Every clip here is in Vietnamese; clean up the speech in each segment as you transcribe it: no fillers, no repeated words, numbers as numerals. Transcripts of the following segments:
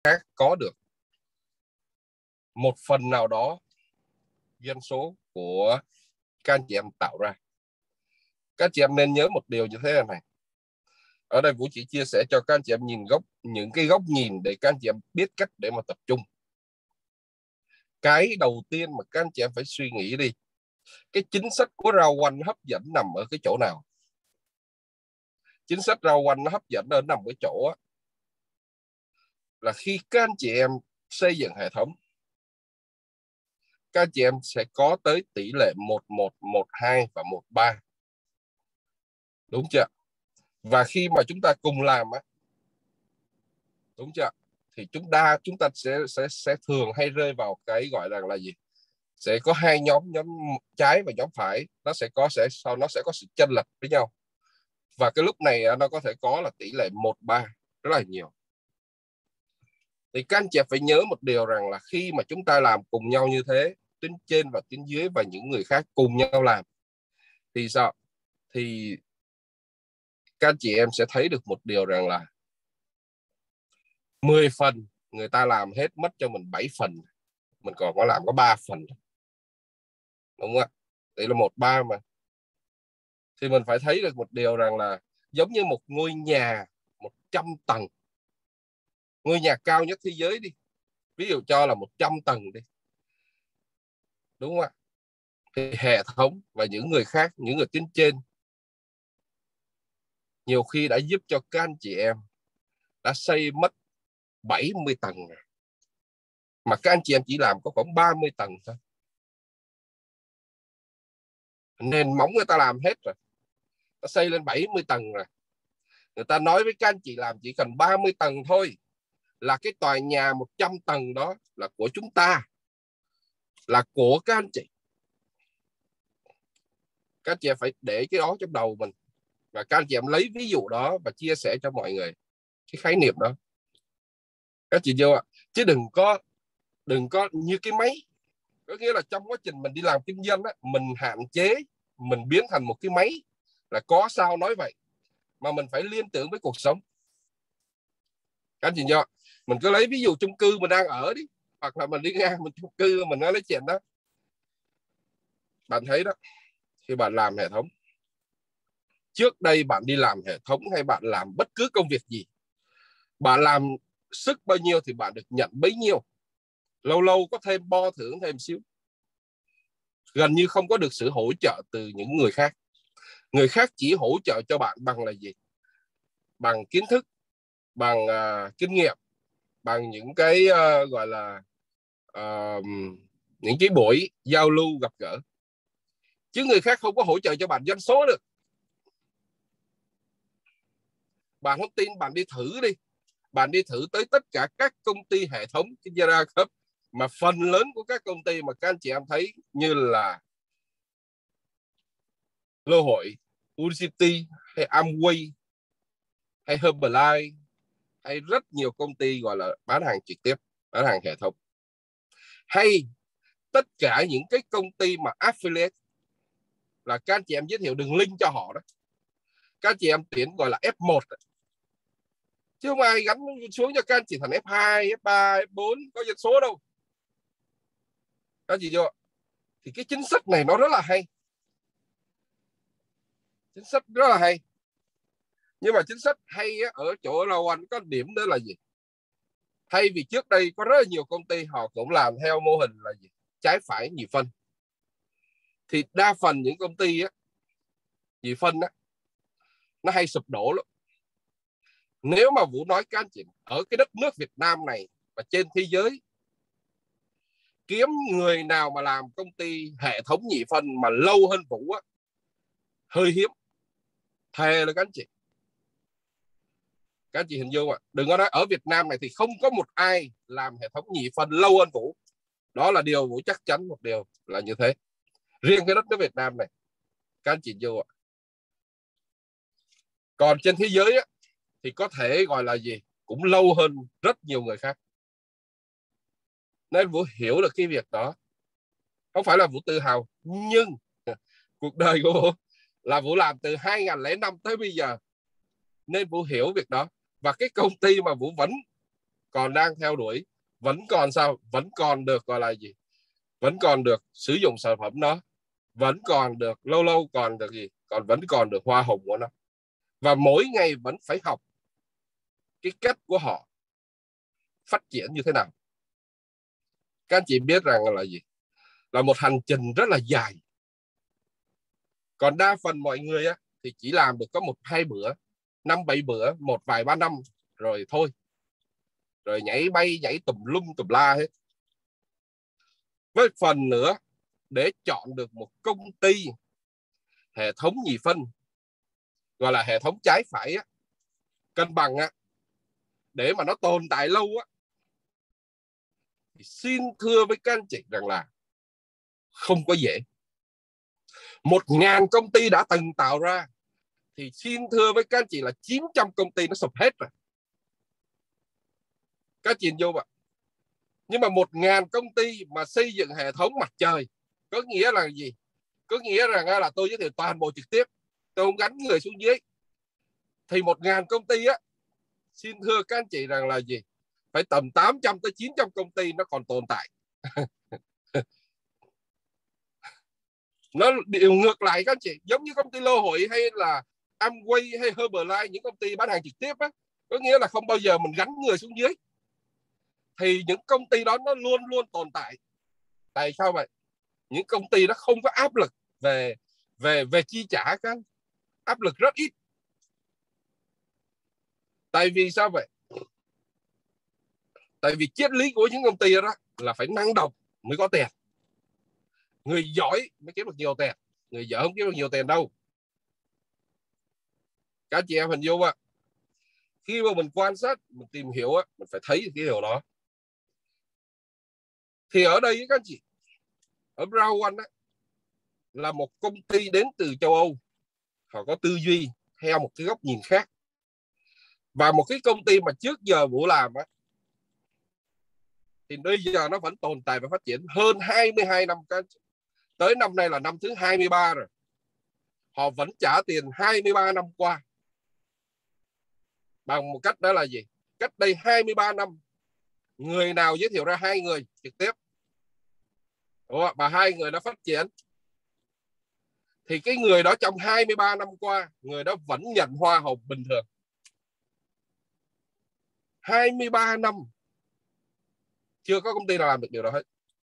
khác có được một phần nào đó doanh số của các anh chị em tạo ra. Các anh chị em nên nhớ một điều như thế này. Ở đây Vũ chỉ chia sẻ cho các anh chị em nhìn những cái góc nhìn để các anh chị em biết cách để mà tập trung. Cái đầu tiên mà các anh chị em phải suy nghĩ đi, cái chính sách của rau quanh hấp dẫn nằm ở cái chỗ nào? Chính sách rau quanh nó hấp dẫn ở nằm ở chỗ là khi các anh chị em xây dựng hệ thống, các anh chị em sẽ có tới tỷ lệ 11, 12 và 13. Đúng chưa? Và khi mà chúng ta cùng làm đúng chưa? Thì chúng ta sẽ thường hay rơi vào cái gọi là gì? Sẽ có hai nhóm trái và nhóm phải, nó sẽ có sự chênh lệch với nhau. Và cái lúc này nó có thể có là tỷ lệ 1-3 rất là nhiều. Thì các anh chị phải nhớ một điều rằng là khi mà chúng ta làm cùng nhau như thế, tuyến trên và tuyến dưới và những người khác cùng nhau làm, thì sao? Thì các anh chị em sẽ thấy được một điều rằng là 10 phần người ta làm hết mất cho mình 7 phần, mình còn có làm có 3 phần, đúng không ạ? Đấy là 1-3 mà. Thì mình phải thấy được một điều rằng là giống như một ngôi nhà 100 tầng, ngôi nhà cao nhất thế giới đi, ví dụ cho là 100 tầng đi, đúng không ạ? Thì hệ thống và những người khác, những người tuyến trên nhiều khi đã giúp cho các anh chị em đã xây mất 70 tầng rồi, mà các anh chị em chỉ làm có khoảng 30 tầng thôi. Nền móng người ta làm hết rồi, ta xây lên 70 tầng rồi. Người ta nói với các anh chị làm chỉ cần 30 tầng thôi, là cái tòa nhà 100 tầng đó là của chúng ta, là của các anh chị. Các anh chị em phải để cái đó trong đầu mình, và các anh chị em lấy ví dụ đó và chia sẻ cho mọi người cái khái niệm đó. Các chị vô ạ. Chứ đừng có như cái máy. Có nghĩa là trong quá trình mình đi làm kinh doanh á, mình hạn chế, mình biến thành một cái máy là có sao nói vậy, mà mình phải liên tưởng với cuộc sống. Các anh chị nhớ, mình cứ lấy ví dụ chung cư mình đang ở đi, hoặc là mình đi ngang mình chung cư mình nói lấy chuyện đó. Bạn thấy đó, khi bạn làm hệ thống, trước đây bạn đi làm hệ thống hay bạn làm bất cứ công việc gì, bạn làm sức bao nhiêu thì bạn được nhận bấy nhiêu. Lâu lâu có thêm bo thưởng thêm xíu. Gần như không có được sự hỗ trợ từ những người khác. Người khác chỉ hỗ trợ cho bạn bằng là gì? Bằng kiến thức, bằng kinh nghiệm, bằng những cái gọi là những cái buổi giao lưu gặp gỡ. Chứ người khác không có hỗ trợ cho bạn doanh số được. Bạn không tin, bạn đi thử đi. Bạn đi thử tới tất cả các công ty hệ thống kinh doanh đa cấp, mà phần lớn của các công ty mà các anh chị em thấy như là Lô Hội, Unicity hay Amway hay Herbalife hay rất nhiều công ty gọi là bán hàng trực tiếp, bán hàng hệ thống, hay tất cả những cái công ty mà affiliate, là các anh chị em giới thiệu đường link cho họ đó, các anh chị em tuyển gọi là F1, chứ không ai gắn xuống cho các anh chị thành F2, F3, F4 có doanh số đâu. Các anh chị vô, thì cái chính sách này nó rất là hay, chính sách rất là hay. Nhưng mà chính sách hay ở chỗ Rau Anh có điểm đó là gì? Thay vì trước đây có rất là nhiều công ty họ cũng làm theo mô hình là gì? Trái phải nhị phân. Thì đa phần những công ty nhị phân nó hay sụp đổ lắm. Nếu mà Vũ nói các anh chị, ở cái đất nước Việt Nam này và trên thế giới, kiếm người nào mà làm công ty hệ thống nhị phân mà lâu hơn Vũ hơi hiếm. Thề là các anh chị. Các anh chị hình dung đừng có nói ở Việt Nam này thì không có một ai làm hệ thống nhị phân lâu hơn Vũ. Đó là điều Vũ chắc chắn một điều là như thế. Riêng cái đất nước Việt Nam này, các anh chị vô còn trên thế giới thì có thể gọi là gì, cũng lâu hơn rất nhiều người khác. Nên Vũ hiểu được cái việc đó. Không phải là Vũ tự hào, nhưng cuộc đời của Vũ là Vũ làm từ 2005 tới bây giờ, nên Vũ hiểu việc đó. Và cái công ty mà Vũ vẫn còn đang theo đuổi, vẫn còn sao, vẫn còn được gọi là gì, vẫn còn được sử dụng sản phẩm đó, vẫn còn được lâu lâu còn được gì, vẫn còn được hoa hồng của nó, và mỗi ngày vẫn phải học cái cách của họ phát triển như thế nào. Các anh chị biết rằng là gì, là một hành trình rất là dài. Còn đa phần mọi người á, thì chỉ làm được có 1-2 bữa, 5-7 bữa, một vài ba năm rồi thôi, rồi nhảy bay nhảy tùm lum tùm la hết. Với phần nữa, để chọn được một công ty hệ thống nhì phân, gọi là hệ thống trái phải á, cân bằng á, để mà nó tồn tại lâu á, thì xin thưa với các anh chị rằng là không có dễ. 1.000 công ty đã từng tạo ra, thì xin thưa với các anh chị là 900 công ty nó sụp hết rồi. Các chị vô vậy. Nhưng mà 1.000 công ty mà xây dựng hệ thống mặt trời, có nghĩa là gì? Có nghĩa rằng là tôi giới thiệu toàn bộ trực tiếp, tôi không gắn người xuống dưới. Thì 1.000 công ty á, xin thưa các anh chị rằng là gì? Phải tầm 800 tới 900 công ty nó còn tồn tại. Nó điều ngược lại các anh chị, giống như công ty Lô Hội hay là Amway hay Herbalife, những công ty bán hàng trực tiếp á, có nghĩa là không bao giờ mình gắn người xuống dưới. Thì những công ty đó nó luôn luôn tồn tại. Tại sao vậy? Những công ty đó không có áp lực về chi trả, các áp lực rất ít. Tại vì sao vậy? Tại vì triết lý của những công ty đó là phải năng động mới có tiền. Người giỏi mới kiếm được nhiều tiền, người dở không kiếm được nhiều tiền đâu. Các chị em hình dung ạ. Khi mà mình quan sát, mình tìm hiểu á, mình phải thấy cái điều đó. Thì ở đây các chị, ở Brown One á, là một công ty đến từ châu Âu, họ có tư duy theo một cái góc nhìn khác. Và một cái công ty mà trước giờ Vũ làm á, thì bây giờ nó vẫn tồn tại và phát triển hơn 22 năm. Tới năm nay là năm thứ 23 rồi. Họ vẫn trả tiền 23 năm qua. Bằng một cách đó là gì? Cách đây 23 năm, người nào giới thiệu ra 2 người trực tiếp, và 2 người đã phát triển, thì cái người đó trong 23 năm qua, người đó vẫn nhận hoa hồng bình thường. 23 năm chưa có công ty nào làm được điều đó hết.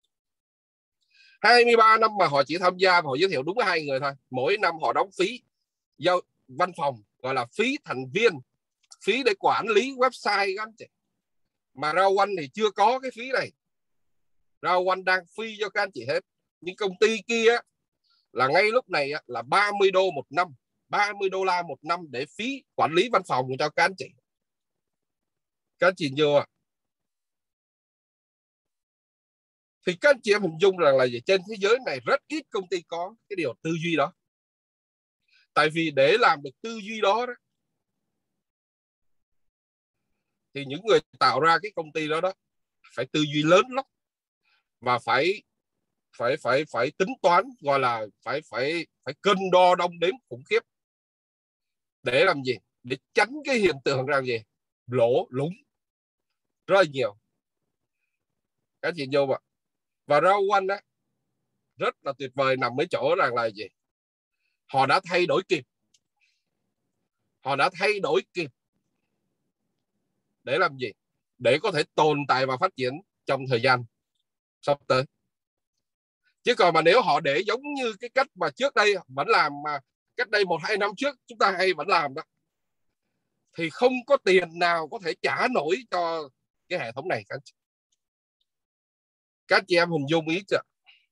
23 năm mà họ chỉ tham gia và họ giới thiệu đúng 2 người thôi. Mỗi năm họ đóng phí giao văn phòng, gọi là phí thành viên, phí để quản lý website các anh chị. Mà Rao One thì chưa có cái phí này. Rao One đang free cho các anh chị hết. Những công ty kia là ngay lúc này là 30 đô một năm, 30 đô la một năm để phí quản lý văn phòng cho các anh chị. Các anh chị vô à? Thì các anh chị em hình dung rằng là gì? Trên thế giới này rất ít công ty có cái điều tư duy đó. Tại vì để làm được tư duy đó, thì những người tạo ra cái công ty đó phải tư duy lớn lắm, và phải tính toán, gọi là phải cân đo đong đếm khủng khiếp. Để làm gì? Để tránh cái hiện tượng rằng gì? Lỗ lúng rất là nhiều. Các chị vô mà. Và Rao One á, rất là tuyệt vời nằm ở chỗ rằng là gì? Họ đã thay đổi kịp. Họ đã thay đổi kịp. Để làm gì? Để có thể tồn tại và phát triển trong thời gian sắp tới. Chứ còn mà nếu họ để giống như cái cách mà trước đây vẫn làm, mà cách đây 1-2 năm trước chúng ta hay vẫn làm đó, thì không có tiền nào có thể trả nổi cho cái hệ thống này. Các chị em hình dung ý chưa?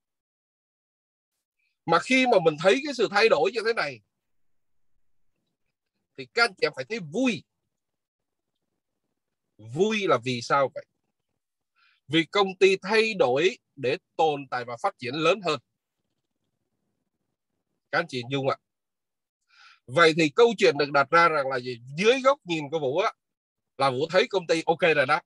Mà khi mà mình thấy cái sự thay đổi như thế này, thì các anh chị em phải thấy vui. Vui là vì sao vậy? Vì công ty thay đổi để tồn tại và phát triển lớn hơn. Các anh chị dung ạ. Vậy thì câu chuyện được đặt ra rằng là gì? Dưới góc nhìn của Vũ á, là Vũ thấy công ty ok rồi đó.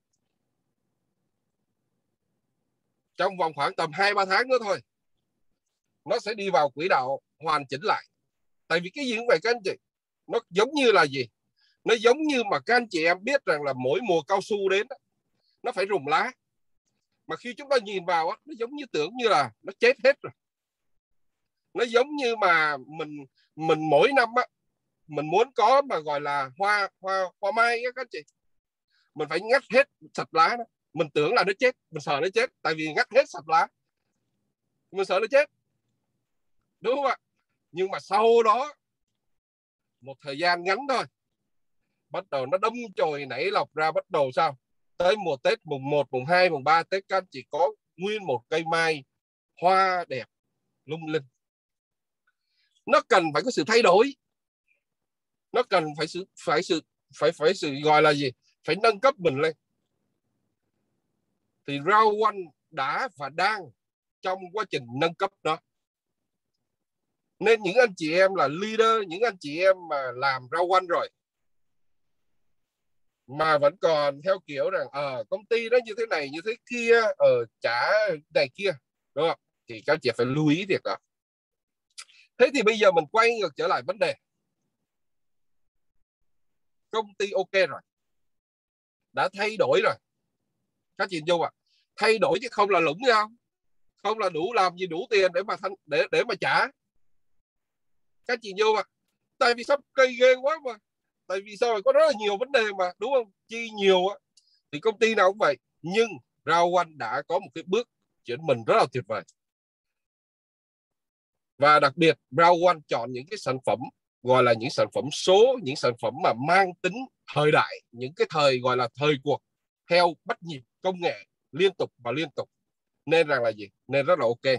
Trong vòng khoảng tầm 2-3 tháng nữa thôi, nó sẽ đi vào quỹ đạo hoàn chỉnh lại. Tại vì cái gì cũng vậy các anh chị, nó giống như là gì? Nó giống như mà các anh chị em biết rằng là mỗi mùa cao su đến, nó phải rụng lá. Mà khi chúng ta nhìn vào á, nó giống như tưởng như là nó chết hết rồi. Nó giống như mà mình mỗi năm á, mình muốn có mà gọi là hoa mai á các chị, mình phải ngắt hết sạch lá đó. Mình tưởng là nó chết, mình sợ nó chết, tại vì ngắt hết sạch lá, mình sợ nó chết, đúng không ạ? Nhưng mà sau đó một thời gian ngắn thôi, bắt đầu nó đâm chồi nảy lọc ra, bắt đầu sao? Tới mùa Tết, mùng 1, mùng 2, mùng 3 Tết, các anh chỉ có nguyên một cây mai hoa đẹp lung linh. Nó cần phải có sự thay đổi, nó cần phải sự gọi là gì, phải nâng cấp mình lên. Thì rau quanh đã và đang trong quá trình nâng cấp đó. Nên những anh chị em là leader, những anh chị em mà làm rau quanh rồi mà vẫn còn theo kiểu rằng công ty đó như thế này như thế kia, trả này kia, đúng không? Thì các chị phải lưu ý việc đó. Thế thì bây giờ mình quay ngược trở lại vấn đề. Công ty ok rồi, đã thay đổi rồi, các chị vô thay đổi chứ không là lũng nhau, không là đủ làm gì đủ tiền để mà trả. Các chị vô tại vì sắp cây ghê quá mà, tại vì sao, có rất là nhiều vấn đề mà, đúng không? Chi nhiều á thì công ty nào cũng vậy. Nhưng Rau Quanh đã có một cái bước chuyển mình rất là tuyệt vời. Và đặc biệt Rau Quanh chọn những cái sản phẩm gọi là những sản phẩm số, những sản phẩm mà mang tính thời đại, những cái thời gọi là thời cuộc, theo bắt nhịp công nghệ liên tục và liên tục. Nên rằng là gì? Nên rất là ok.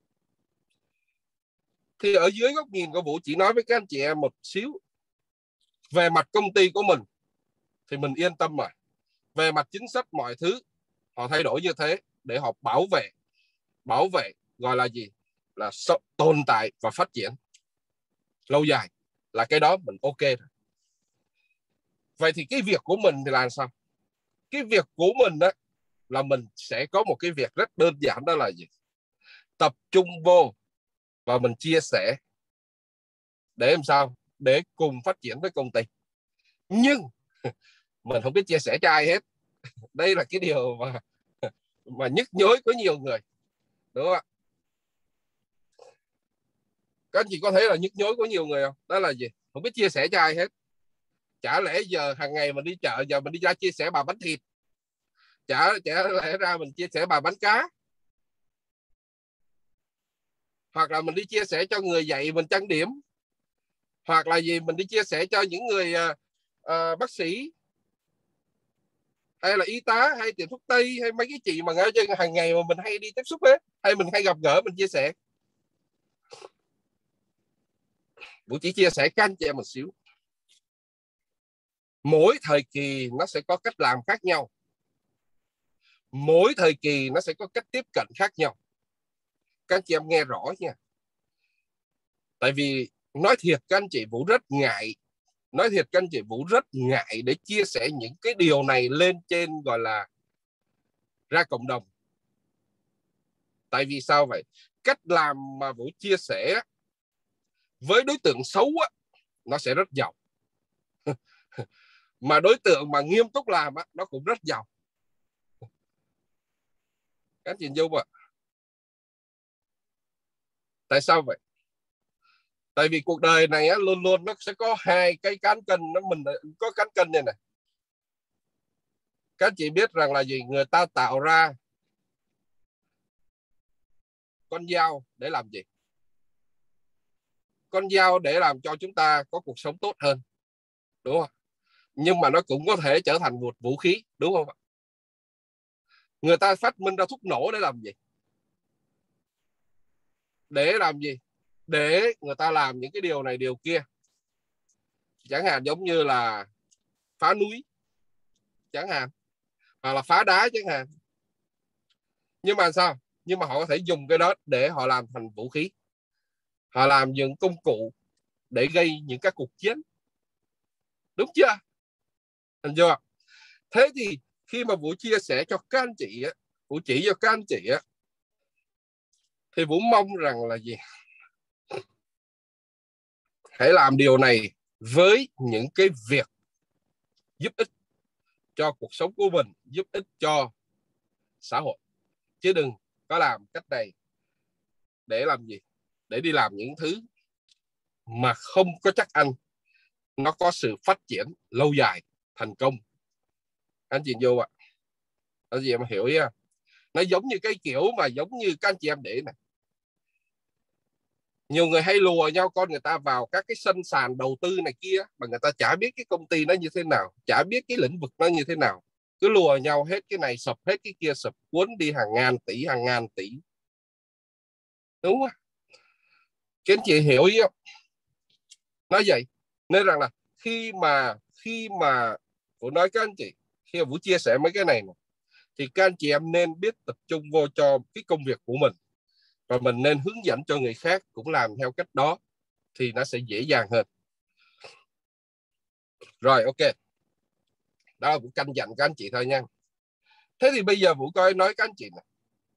Thì ở dưới góc nhìn của Vũ chỉ nói với các anh chị em một xíu. Về mặt công ty của mình thì mình yên tâm mà. Về mặt chính sách mọi thứ họ thay đổi như thế để họ bảo vệ gọi là gì, là tồn tại và phát triển lâu dài, là cái đó mình ok rồi. Vậy thì cái việc của mình thì là sao? Cái việc của mình đó là mình sẽ có một cái việc rất đơn giản, đó là gì? Tập trung vô và mình chia sẻ để làm sao để cùng phát triển với công ty. Nhưng mình không biết chia sẻ cho ai hết. Đây là cái điều mà nhức nhối của nhiều người, đúng không ạ? Các anh chị có thấy là nhức nhối của nhiều người không? Đó là gì? Không biết chia sẻ cho ai hết. Chả lẽ giờ hàng ngày mình đi chợ, giờ mình đi ra chia sẻ bà bánh thịt, chả lẽ ra mình chia sẻ bà bánh cá, hoặc là mình đi chia sẻ cho người dạy mình trang điểm, hoặc là gì mình đi chia sẻ cho những người bác sĩ, hay là y tá, hay tiệm thuốc tây, hay mấy cái chị mà ngay trên hàng ngày mà mình hay đi tiếp xúc ấy, hay mình hay gặp gỡ, mình chia sẻ. Vũ chỉ chia sẻ các anh chị em một xíu. Mỗi thời kỳ nó sẽ có cách làm khác nhau, mỗi thời kỳ nó sẽ có cách tiếp cận khác nhau. Các anh chị em nghe rõ nha. Tại vì nói thiệt các anh chị, Vũ rất ngại, nói thiệt các anh chị, Vũ rất ngại để chia sẻ những cái điều này lên trên gọi là ra cộng đồng. Tại vì sao vậy? Cách làm mà Vũ chia sẻ với đối tượng xấu á, nó sẽ rất giàu. Mà đối tượng mà nghiêm túc làm á, nó cũng rất giàu. Các anh chị vô ạ. Tại sao vậy? Tại vì cuộc đời này á, luôn luôn nó sẽ có hai cái cán cân, mình có cán cân này này. Các anh chị biết rằng là gì? Người ta tạo ra con dao để làm gì? Con dao để làm cho chúng ta có cuộc sống tốt hơn, đúng không? Nhưng mà nó cũng có thể trở thành một vũ khí, đúng không? Người ta phát minh ra thuốc nổ để làm gì? Để làm gì? Để người ta làm những cái điều này điều kia, chẳng hạn giống như là phá núi chẳng hạn, hoặc là phá đá chẳng hạn. Nhưng mà sao? Nhưng mà họ có thể dùng cái đó để họ làm thành vũ khí, họ làm những công cụ để gây những các cuộc chiến, đúng chưa? Hình chưa? Thế thì khi mà Vũ chia sẻ cho các anh chị á, Vũ chỉ cho các anh chị á, thì Vũ mong rằng là gì? Hãy làm điều này với những cái việc giúp ích cho cuộc sống của mình, giúp ích cho xã hội. Chứ đừng có làm cách này để làm gì? Để đi làm những thứ mà không có chắc ăn nó có sự phát triển lâu dài, thành công. Anh chị vô ạ. Anh chị em hiểu ý không? Nó giống như cái kiểu mà giống như các anh chị em để này. Nhiều người hay lùa nhau con người ta vào các cái sân sàn đầu tư này kia mà người ta chả biết cái công ty nó như thế nào, chả biết cái lĩnh vực nó như thế nào. Cứ lùa nhau hết cái này sập, hết cái kia sập, cuốn đi hàng ngàn tỷ. Đúng không? Các anh chị hiểu ý không? Nói vậy nên rằng là khi mà Vũ nói các anh chị, khi mà Vũ chia sẻ mấy cái này thì các anh chị em nên biết tập trung vô cho cái công việc của mình, và mình nên hướng dẫn cho người khác cũng làm theo cách đó thì nó sẽ dễ dàng hơn. Rồi, ok, đó là Vũ căn dặn các anh chị thôi nha. Thế thì bây giờ Vũ coi nói các anh chị này,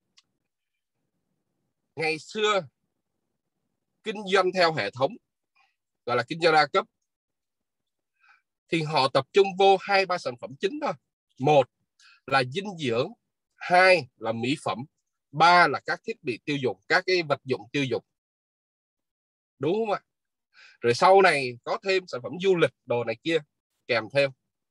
ngày xưa kinh doanh theo hệ thống gọi là kinh doanh đa cấp thì họ tập trung vô 2-3 sản phẩm chính thôi. Một là dinh dưỡng, hai là mỹ phẩm, ba là các thiết bị tiêu dùng, các cái vật dụng tiêu dùng. Đúng không ạ? Rồi sau này có thêm sản phẩm du lịch đồ này kia kèm theo.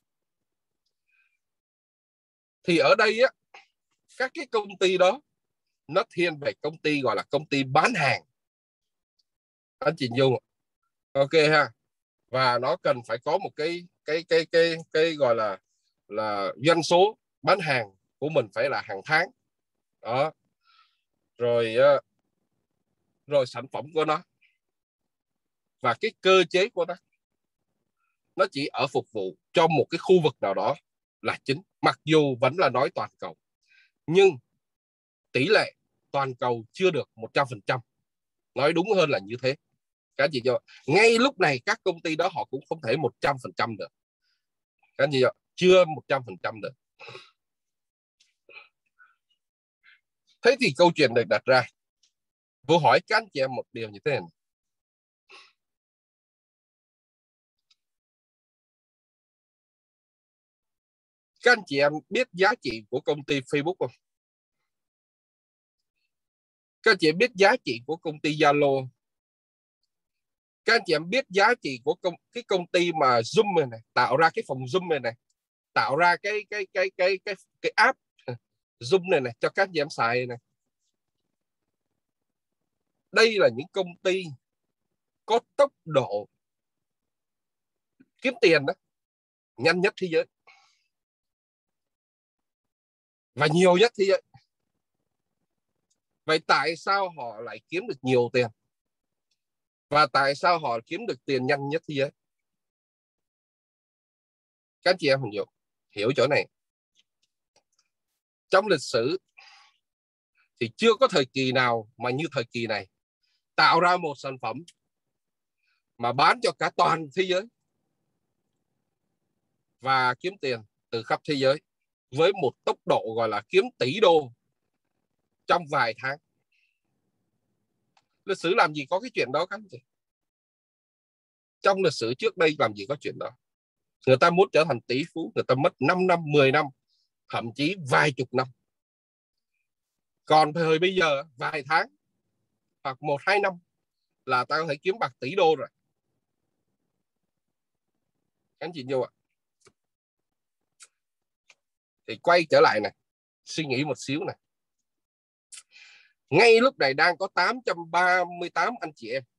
Thì ở đây á, các cái công ty đó nó thiên về công ty gọi là công ty bán hàng. Anh chị Dung, ok ha. Và nó cần phải có một cái gọi là doanh số bán hàng của mình phải là hàng tháng đó. Rồi sản phẩm của nó và cái cơ chế của nó chỉ ở phục vụ cho một cái khu vực nào đó là chính, mặc dù vẫn là nói toàn cầu nhưng tỷ lệ toàn cầu chưa được 100%, nói đúng hơn là như thế. Các anh chị cho ngay lúc này các công ty đó họ cũng không thể 100% được. Các anh chị cho chưa 100% được. Thế thì câu chuyện được đặt ra, Vô hỏi các anh chị em một điều như thế này. Các anh chị em biết giá trị của công ty Facebook không? Các anh chị em biết giá trị của công ty Zalo? Các anh chị em biết giá trị của cái công ty mà Zoom này tạo ra cái phòng Zoom này, tạo ra cái app Zoom này cho các anh chị em xài này. Đây là những công ty có tốc độ kiếm tiền đó nhanh nhất thế giới và nhiều nhất thế giới. Vậy tại sao họ lại kiếm được nhiều tiền? Và tại sao họ kiếm được tiền nhanh nhất thế giới? Các anh chị em hiểu chỗ này. Trong lịch sử thì chưa có thời kỳ nào mà như thời kỳ này, tạo ra một sản phẩm mà bán cho cả toàn thế giới và kiếm tiền từ khắp thế giới với một tốc độ gọi là kiếm tỷ đô trong vài tháng. Lịch sử làm gì có cái chuyện đó các anh chị? Trong lịch sử trước đây làm gì có chuyện đó? Người ta muốn trở thành tỷ phú, người ta mất 5 năm, 10 năm, thậm chí vài chục năm. Còn thời bây giờ vài tháng hoặc 1-2 năm là ta có thể kiếm bạc tỷ đô rồi. Các anh chị vô ạ. Thì quay trở lại này, suy nghĩ một xíu này. Ngay lúc này đang có 838 anh chị em.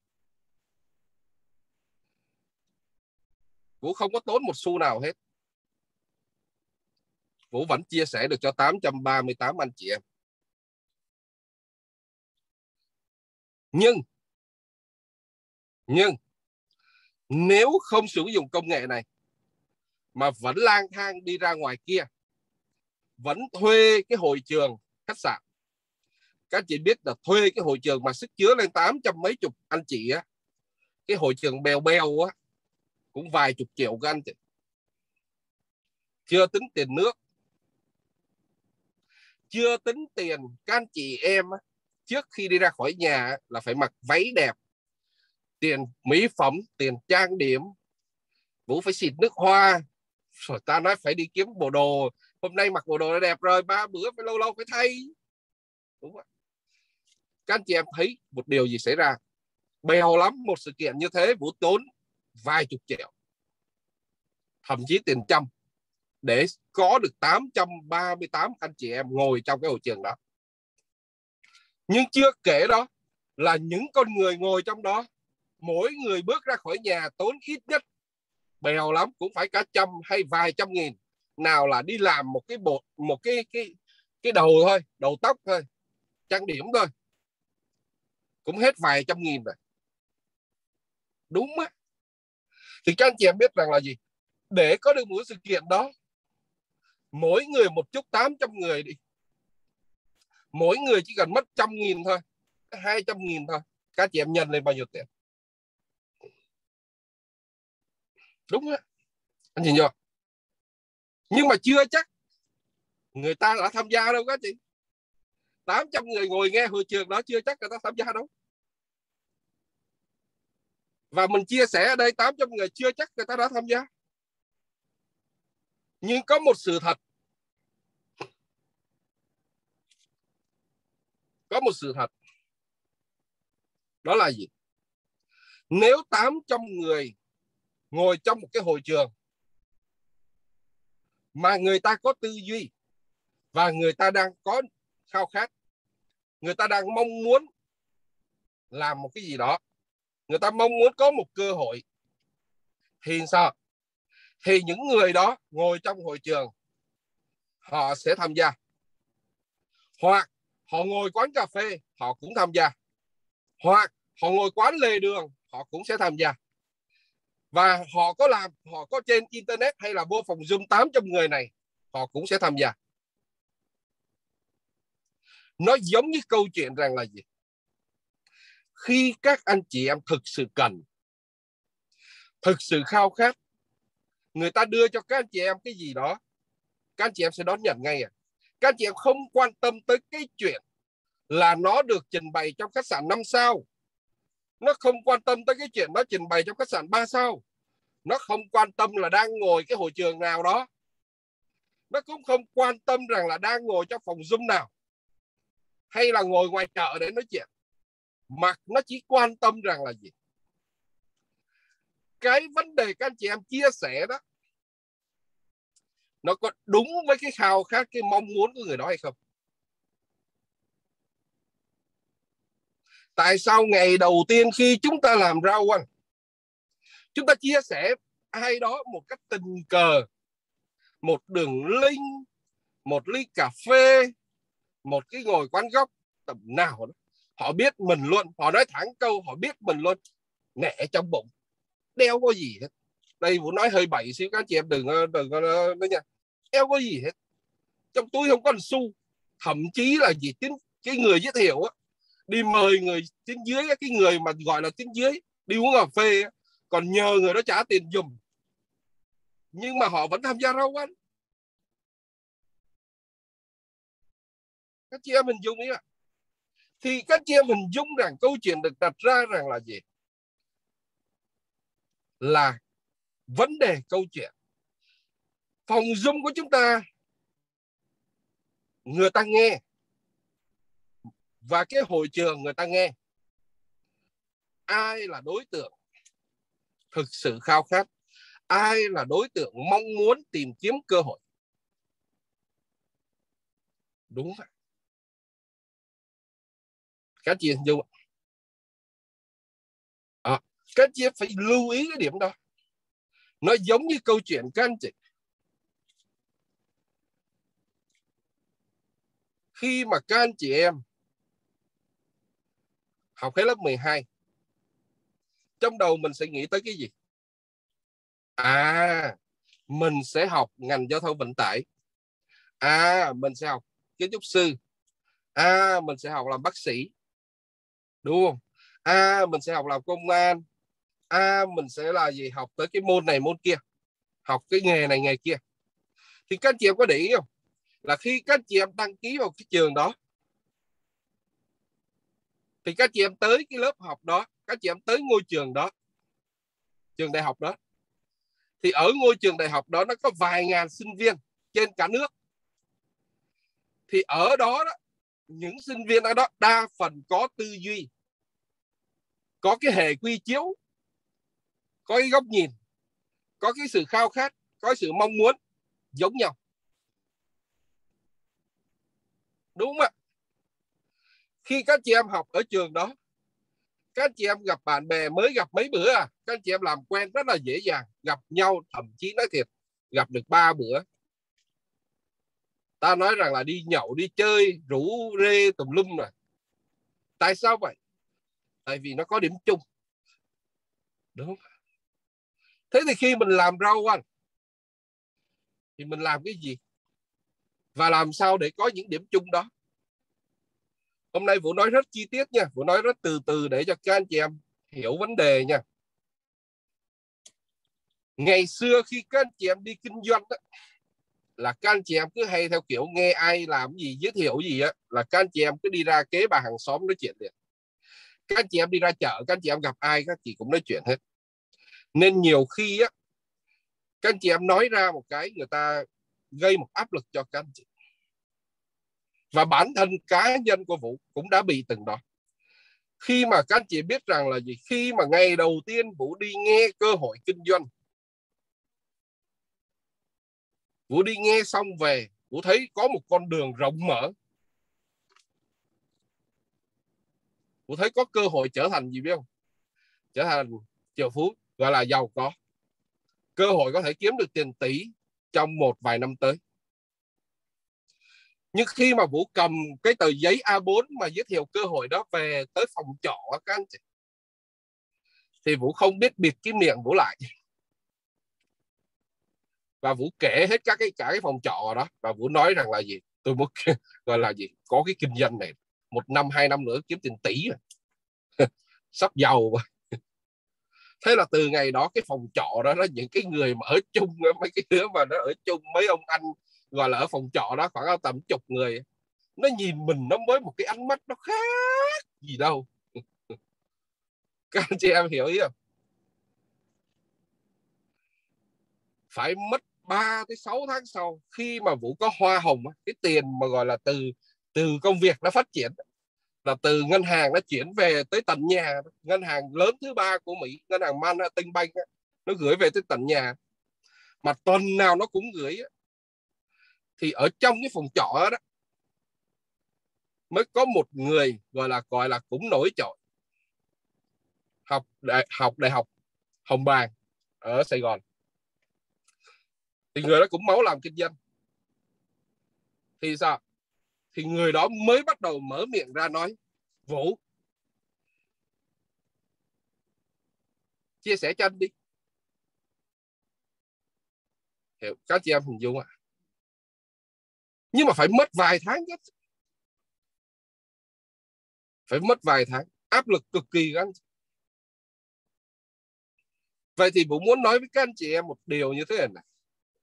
Vũ không có tốn một xu nào hết. Vũ vẫn chia sẻ được cho 838 anh chị em. Nhưng nếu không sử dụng công nghệ này mà vẫn lang thang đi ra ngoài kia, vẫn thuê cái hội trường khách sạn, các chị biết là thuê cái hội trường mà sức chứa lên 800 mấy chục anh chị á, cái hội trường bèo bèo á cũng vài chục triệu các anh chị, chưa tính tiền nước, chưa tính tiền các anh chị em trước khi đi ra khỏi nhà là phải mặc váy đẹp, tiền mỹ phẩm, tiền trang điểm, Vũ phải xịt nước hoa, Rồi ta nói phải đi kiếm bộ đồ, hôm nay mặc bộ đồ đã đẹp rồi, 3 bữa phải lâu lâu phải thay. Đúng không? Các anh chị em thấy một điều gì xảy ra? Bèo lắm, một sự kiện như thế Vũ tốn vài chục triệu, thậm chí tiền trăm, để có được 838 anh chị em ngồi trong cái hội trường đó. Nhưng chưa kể đó là những con người ngồi trong đó, mỗi người bước ra khỏi nhà tốn ít nhất, bèo lắm cũng phải cả trăm hay vài trăm nghìn. Nào là đi làm một cái bộ, một cái đầu thôi, đầu tóc thôi, trang điểm thôi, cũng hết vài trăm nghìn rồi. Đúng á. Thì các anh chị em biết rằng là gì? Để có được một sự kiện đó, mỗi người một chút, 800 người đi, mỗi người chỉ cần mất 100.000 thôi, 200.000 thôi, các chị em nhân lên bao nhiêu tiền? Đúng á, anh nhìn chưa? Nhưng mà chưa chắc người ta đã tham gia đâu các chị. 800 người ngồi nghe hội trường đó chưa chắc người ta tham gia đâu. Và mình chia sẻ ở đây 800 người chưa chắc người ta đã tham gia. Nhưng có một sự thật, có một sự thật, đó là gì? Nếu 800 người ngồi trong một cái hội trường mà người ta có tư duy và người ta đang có khao khát, người ta đang mong muốn làm một cái gì đó, người ta mong muốn có một cơ hội, thì sao? Thì những người đó ngồi trong hội trường họ sẽ tham gia, hoặc họ ngồi quán cà phê họ cũng tham gia, hoặc họ ngồi quán lề đường họ cũng sẽ tham gia. Và họ có làm, họ có trên internet hay là vô phòng Zoom 800 người này, họ cũng sẽ tham gia. Nó giống như câu chuyện rằng là gì? Khi các anh chị em thực sự cần, thực sự khao khát, người ta đưa cho các anh chị em cái gì đó, các anh chị em sẽ đón nhận ngay. Các anh chị em không quan tâm tới cái chuyện là nó được trình bày trong khách sạn 5 sao, nó không quan tâm tới cái chuyện nó trình bày trong khách sạn 3 sao, nó không quan tâm là đang ngồi cái hội trường nào đó, nó cũng không quan tâm rằng là đang ngồi trong phòng Zoom nào hay là ngồi ngoài chợ để nói chuyện, mà nó chỉ quan tâm rằng là gì? Cái vấn đề các anh chị em chia sẻ đó, nó có đúng với cái khao khát, cái mong muốn của người đó hay không? Tại sao ngày đầu tiên khi chúng ta làm rau ăn, chúng ta chia sẻ ai đó một cách tình cờ, một đường link, một ly cà phê, một cái ngồi quán góc tầm nào đó, họ biết mình luôn, họ nói thẳng câu họ biết mình luôn, nẻ trong bụng, đeo có gì hết. Đây Vũ nói hơi bậy xíu, các chị em đừng nói nha, đeo có gì hết, trong túi không có một xu. Thậm chí là gì, cái người giới thiệu á, đi mời người trên dưới, cái người mà gọi là trên dưới đi uống cà phê, còn nhờ người đó trả tiền giùm, nhưng mà họ vẫn tham gia rau ăn. Các chị em hình dung ý ạ. Thì các chị em hình dung rằng câu chuyện được đặt ra rằng là gì? Là vấn đề câu chuyện phòng Zoom của chúng ta, người ta nghe, và cái hội trường người ta nghe, ai là đối tượng thực sự khao khát, ai là đối tượng mong muốn tìm kiếm cơ hội? Đúng vậy. Các chị hình dung à, các chị phải lưu ý cái điểm đó. Nó giống như câu chuyện các anh chị, khi mà các anh chị em học hết lớp 12, trong đầu mình sẽ nghĩ tới cái gì? À, mình sẽ học ngành giao thông vận tải, mình sẽ học kiến trúc sư, mình sẽ học làm bác sĩ, đúng không? Mình sẽ học làm công an, mình sẽ là gì, học tới cái môn này môn kia, học cái nghề này nghề kia. Thì các anh chị em có để ý không, là khi các anh chị em đăng ký vào cái trường đó, thì các chị em tới cái lớp học đó, các chị em tới ngôi trường đó, trường đại học đó, Thì ở ngôi trường đại học đó nó có vài ngàn sinh viên trên cả nước. Thì ở đó, những sinh viên ở đó đa phần có tư duy, có cái hệ quy chiếu, có cái góc nhìn, có cái sự khao khát, có sự mong muốn giống nhau. Đúng không ạ? Khi các chị em học ở trường đó, các chị em gặp bạn bè mới gặp mấy bữa các chị em làm quen rất là dễ dàng, gặp nhau thậm chí nói thiệt gặp được 3 bữa. Ta nói rằng là đi nhậu, đi chơi, rủ rê tùm lum rồi. Tại sao vậy? Tại vì nó có điểm chung. Đúng không? Thế thì khi mình làm rau anh, thì mình làm cái gì? Và làm sao để có những điểm chung đó? Hôm nay Vũ nói rất chi tiết nha. Vũ nói rất từ từ để cho các anh chị em hiểu vấn đề nha. Ngày xưa khi các anh chị em đi kinh doanh đó, là các anh chị em cứ hay theo kiểu nghe ai làm gì, giới thiệu gì á, là các anh chị em cứ đi ra kế bà hàng xóm nói chuyện liền. Các anh chị em đi ra chợ, các anh chị em gặp ai các chị cũng nói chuyện hết. Nên nhiều khi á, các anh chị em nói ra một cái, người ta gây một áp lực cho các anh chị. Và bản thân cá nhân của Vũ cũng đã bị từng đó. Khi mà các anh chị biết rằng là gì, khi mà ngày đầu tiên Vũ đi nghe cơ hội kinh doanh, Vũ đi nghe xong về, Vũ thấy có một con đường rộng mở. Vũ thấy có cơ hội trở thành gì biết không? Trở thành triệu phú, gọi là giàu có. Cơ hội có thể kiếm được tiền tỷ trong một vài năm tới. Nhưng khi mà Vũ cầm cái tờ giấy A4 mà giới thiệu cơ hội đó về tới phòng trọ các anh chị, thì Vũ không biết bịt cái miệng Vũ lại. Và Vũ kể hết cả cái phòng trọ đó. Và Vũ nói rằng là gì? Tôi muốn gọi là gì? Có cái kinh doanh này. 1 năm, 2 năm nữa kiếm tiền tỷ rồi. Sắp giàu rồi. Thế là từ ngày đó cái phòng trọ đó, những cái người mà ở chung, mấy cái đứa mà nó ở chung, mấy ông anh gọi là ở phòng trọ đó khoảng tầm chục người, nó nhìn mình nó với một cái ánh mắt nó khác gì đâu. Các anh chị em hiểu ý không? Phải mất 3 tới 6 tháng sau, khi mà Vũ có hoa hồng, cái tiền mà gọi là từ công việc nó phát triển, là từ ngân hàng nó chuyển về tới tận nhà. Ngân hàng lớn thứ 3 của Mỹ, ngân hàng Manhattan Bank, nó gửi về tới tận nhà, mà tuần nào nó cũng gửi. Thì ở trong cái phòng trọ đó mới có một người gọi là cũng nổi trội, học đại học Hồng Bàng ở Sài Gòn. Thì người đó cũng máu làm kinh doanh. Thì sao? Thì người đó mới bắt đầu mở miệng ra nói: Vũ, chia sẻ cho anh đi. Hiểu các chị em hình dung ạ? Nhưng mà phải mất vài tháng chứ. Phải mất vài tháng, áp lực cực kỳ các anh. Vậy thì Vũ muốn nói với các anh chị em một điều như thế này.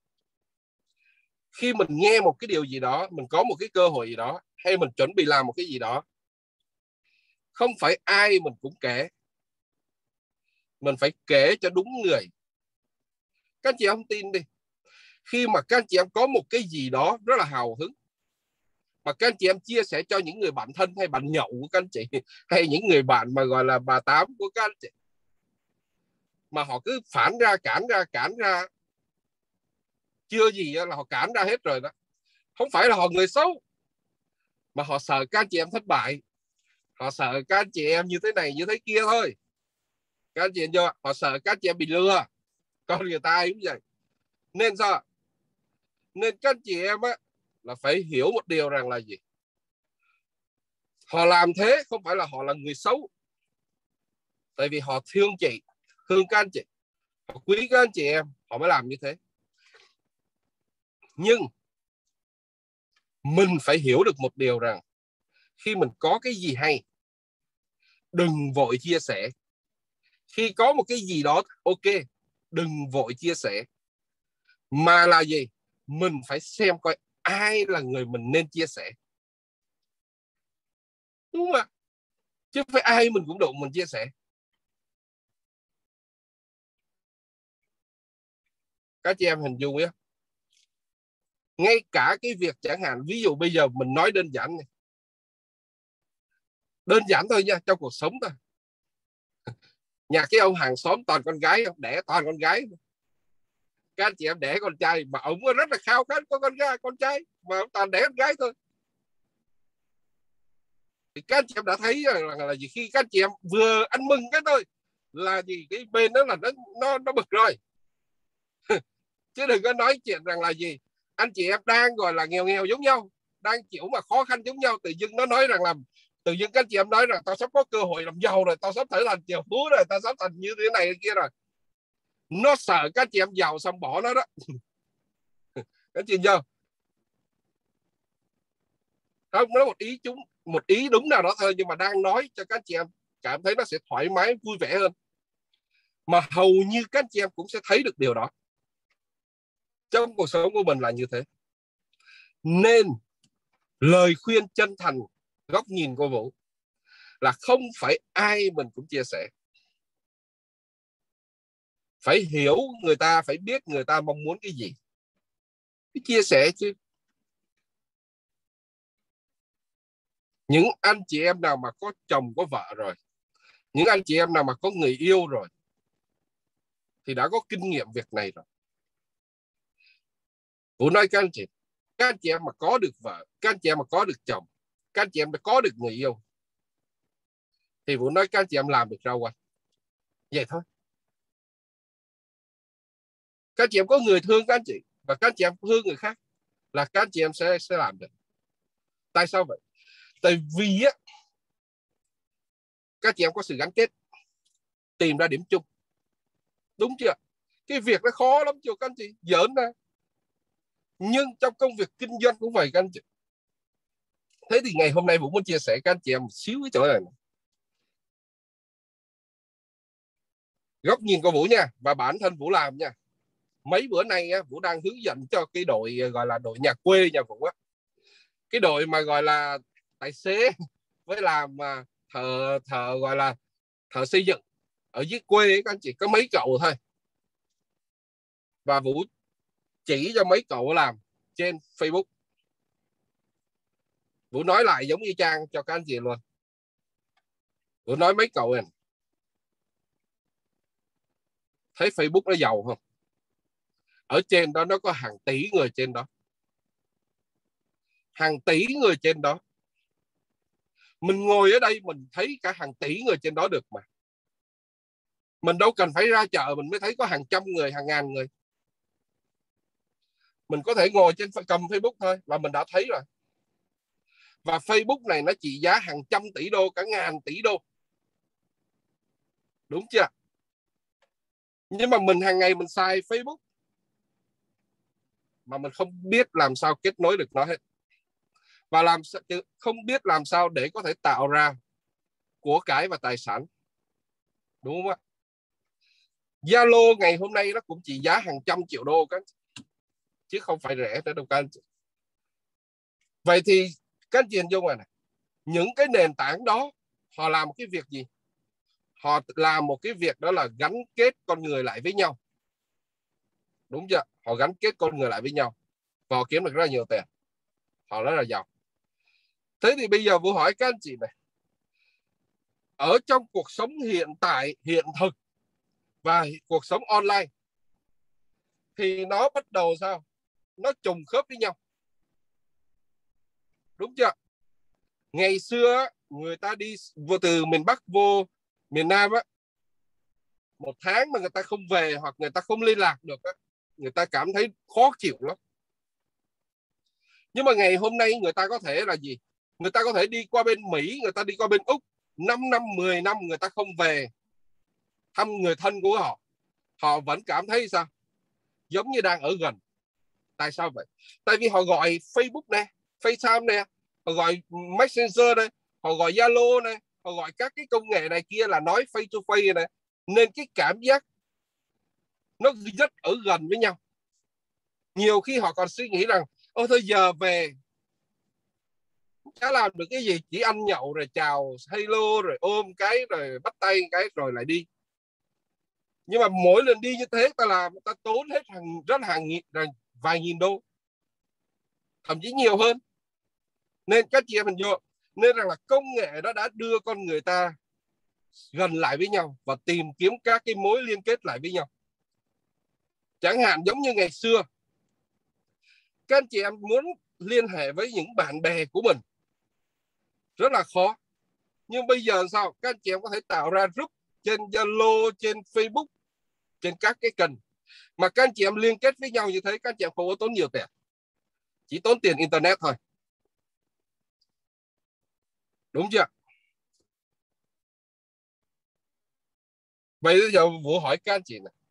Khi mình nghe một cái điều gì đó, mình có một cái cơ hội gì đó, hay mình chuẩn bị làm một cái gì đó, không phải ai mình cũng kể. Mình phải kể cho đúng người. Các anh chị không tin đi. Khi mà các anh chị em có một cái gì đó rất là hào hứng, mà các anh chị em chia sẻ cho những người bạn thân hay bạn nhậu của các anh chị, hay những người bạn mà gọi là bà tám của các anh chị, mà họ cứ phản ra, cản ra, chưa gì là họ cản ra hết rồi đó. Không phải là họ người xấu, mà họ sợ các anh chị em thất bại. Họ sợ các anh chị em như thế này như thế kia thôi. Các anh chị em chưa? Họ sợ các anh chị em bị lừa. Con người ta ai cũng vậy. Nên sao? Nên các anh chị em á, là phải hiểu một điều rằng là gì? Họ làm thế không phải là họ là người xấu. Tại vì họ thương chị, thương các anh chị, họ quý các anh chị em, họ mới làm như thế. Nhưng mình phải hiểu được một điều rằng, khi mình có cái gì hay, đừng vội chia sẻ. Khi có một cái gì đó ok, đừng vội chia sẻ. Mà là gì? Mình phải xem coi ai là người mình nên chia sẻ. Đúng không ạ? Chứ phải ai mình cũng đụng mình chia sẻ. Các chị em hình dung nhé. Ngay cả cái việc chẳng hạn, ví dụ bây giờ mình nói đơn giản này, đơn giản thôi nha, trong cuộc sống thôi. Nhà cái ông hàng xóm toàn con gái, đẻ toàn con gái. Các chị em đẻ con trai mà ông rất là khao khát có con trai mà ông toàn đẻ con gái thôi. Thì các chị em đã thấy là gì, khi các chị em vừa ăn mừng cái thôi là gì, cái bên đó là nó bực rồi. Chứ đừng có nói chuyện rằng là gì, anh chị em đang gọi là nghèo nghèo giống nhau, đang chịu mà khó khăn giống nhau, tự dưng nó nói rằng là, tự dưng các chị em nói rằng tao sắp có cơ hội làm giàu rồi, tao sắp trở thành triệu phú rồi, tao sắp thành như thế này kia rồi. Nó sợ các chị em giàu xong bỏ nó đó. Các chị chưa? Không, nó một ý đúng nào đó thôi, nhưng mà đang nói cho các chị em cảm thấy nó sẽ thoải mái vui vẻ hơn. Mà hầu như các chị em cũng sẽ thấy được điều đó trong cuộc sống của mình là như thế. Nên lời khuyên chân thành, góc nhìn của Vũ là không phải ai mình cũng chia sẻ. Phải hiểu người ta, phải biết người ta mong muốn cái gì, cái chia sẻ chứ. Những anh chị em nào mà có chồng có vợ rồi, những anh chị em nào mà có người yêu rồi thì đã có kinh nghiệm việc này rồi. Vũ nói các anh chị em mà có được vợ, các anh chị em mà có được chồng, các anh chị em mà có được người yêu, thì Vũ nói các anh chị em làm được rau quanh. Vậy thôi. Các anh chị em có người thương các anh chị, và các anh chị em thương người khác, là các anh chị em sẽ làm được. Tại sao vậy? Tại vì á, các chị em có sự gắn kết, tìm ra điểm chung. Đúng chưa? Cái việc nó khó lắm chưa các anh chị, giỡn ra. Nhưng trong công việc kinh doanh cũng vậy các anh chị. Thế thì ngày hôm nay Vũ muốn chia sẻ các anh chị em một xíu cái chỗ này. Góc nhìn của Vũ nha, và bản thân Vũ làm nha. Mấy bữa nay á, Vũ đang hướng dẫn cho cái đội gọi là đội nhà quê nhà Vũ á. Cái đội mà gọi là tài xế với làm thợ gọi là thợ xây dựng ở dưới quê ấy, các anh chị có mấy cậu thôi. Và Vũ chỉ cho mấy cậu làm trên Facebook. Vũ nói lại giống như Trang cho các anh chị luôn. Vũ nói mấy cậu này, thấy Facebook nó giàu không? Ở trên đó nó có hàng tỷ người trên đó. Hàng tỷ người trên đó. Mình ngồi ở đây mình thấy cả hàng tỷ người trên đó được mà. Mình đâu cần phải ra chợ mình mới thấy có hàng trăm người, hàng ngàn người. Mình có thể ngồi trên cầm Facebook thôi là mình đã thấy rồi. Và Facebook này nó trị giá hàng trăm tỷ đô, cả ngàn tỷ đô. Đúng chưa? Nhưng mà mình hàng ngày mình xài Facebook mà mình không biết làm sao kết nối được nó hết. Và không biết làm sao để có thể tạo ra của cải và tài sản. Đúng không ạ? Zalo ngày hôm nay nó cũng trị giá hàng trăm triệu đô các, chứ không phải rẻ nữa đâu các anh chị. Vậy thì các anh chị hình dung này, những cái nền tảng đó họ làm một cái việc gì? Họ làm một cái việc đó là gắn kết con người lại với nhau. Đúng chưa? Họ gắn kết con người lại với nhau và họ kiếm được rất là nhiều tiền. Họ rất là giàu. Thế thì bây giờ Vũ hỏi các anh chị này, ở trong cuộc sống hiện tại, hiện thực và cuộc sống online thì nó bắt đầu sao? Nó trùng khớp với nhau. Đúng chưa? Ngày xưa người ta đi vô từ miền Bắc vô miền Nam á, một tháng mà người ta không về hoặc người ta không liên lạc được á, người ta cảm thấy khó chịu lắm. Nhưng mà ngày hôm nay người ta có thể là gì? Người ta có thể đi qua bên Mỹ, người ta đi qua bên Úc, 5 năm, 10 năm người ta không về thăm người thân của họ. Họ vẫn cảm thấy sao? Giống như đang ở gần. Tại sao vậy? Tại vì họ gọi Facebook nè, FaceTime nè, họ gọi Messenger này, họ gọi Zalo này, họ gọi các cái công nghệ này kia là nói face to face này. Nên cái cảm giác nó rất ở gần với nhau. Nhiều khi họ còn suy nghĩ rằng ôi thôi giờ về chả làm được cái gì, chỉ ăn nhậu rồi chào hello rồi ôm cái rồi bắt tay cái rồi lại đi. Nhưng mà mỗi lần đi như thế ta làm, ta tốn hết vài nghìn đô, thậm chí nhiều hơn. Nên các chị em mình vô, nên rằng là công nghệ đó đã đưa con người ta gần lại với nhau và tìm kiếm các cái mối liên kết lại với nhau. Chẳng hạn giống như ngày xưa, các anh chị em muốn liên hệ với những bạn bè của mình rất là khó. Nhưng bây giờ sao? Các anh chị em có thể tạo ra group trên Zalo, trên Facebook, trên các cái kênh mà các anh chị em liên kết với nhau như thế, các anh chị em không có tốn nhiều tiền, chỉ tốn tiền internet thôi. Đúng chưa? Vậy bây giờ Vũ hỏi các anh chị này,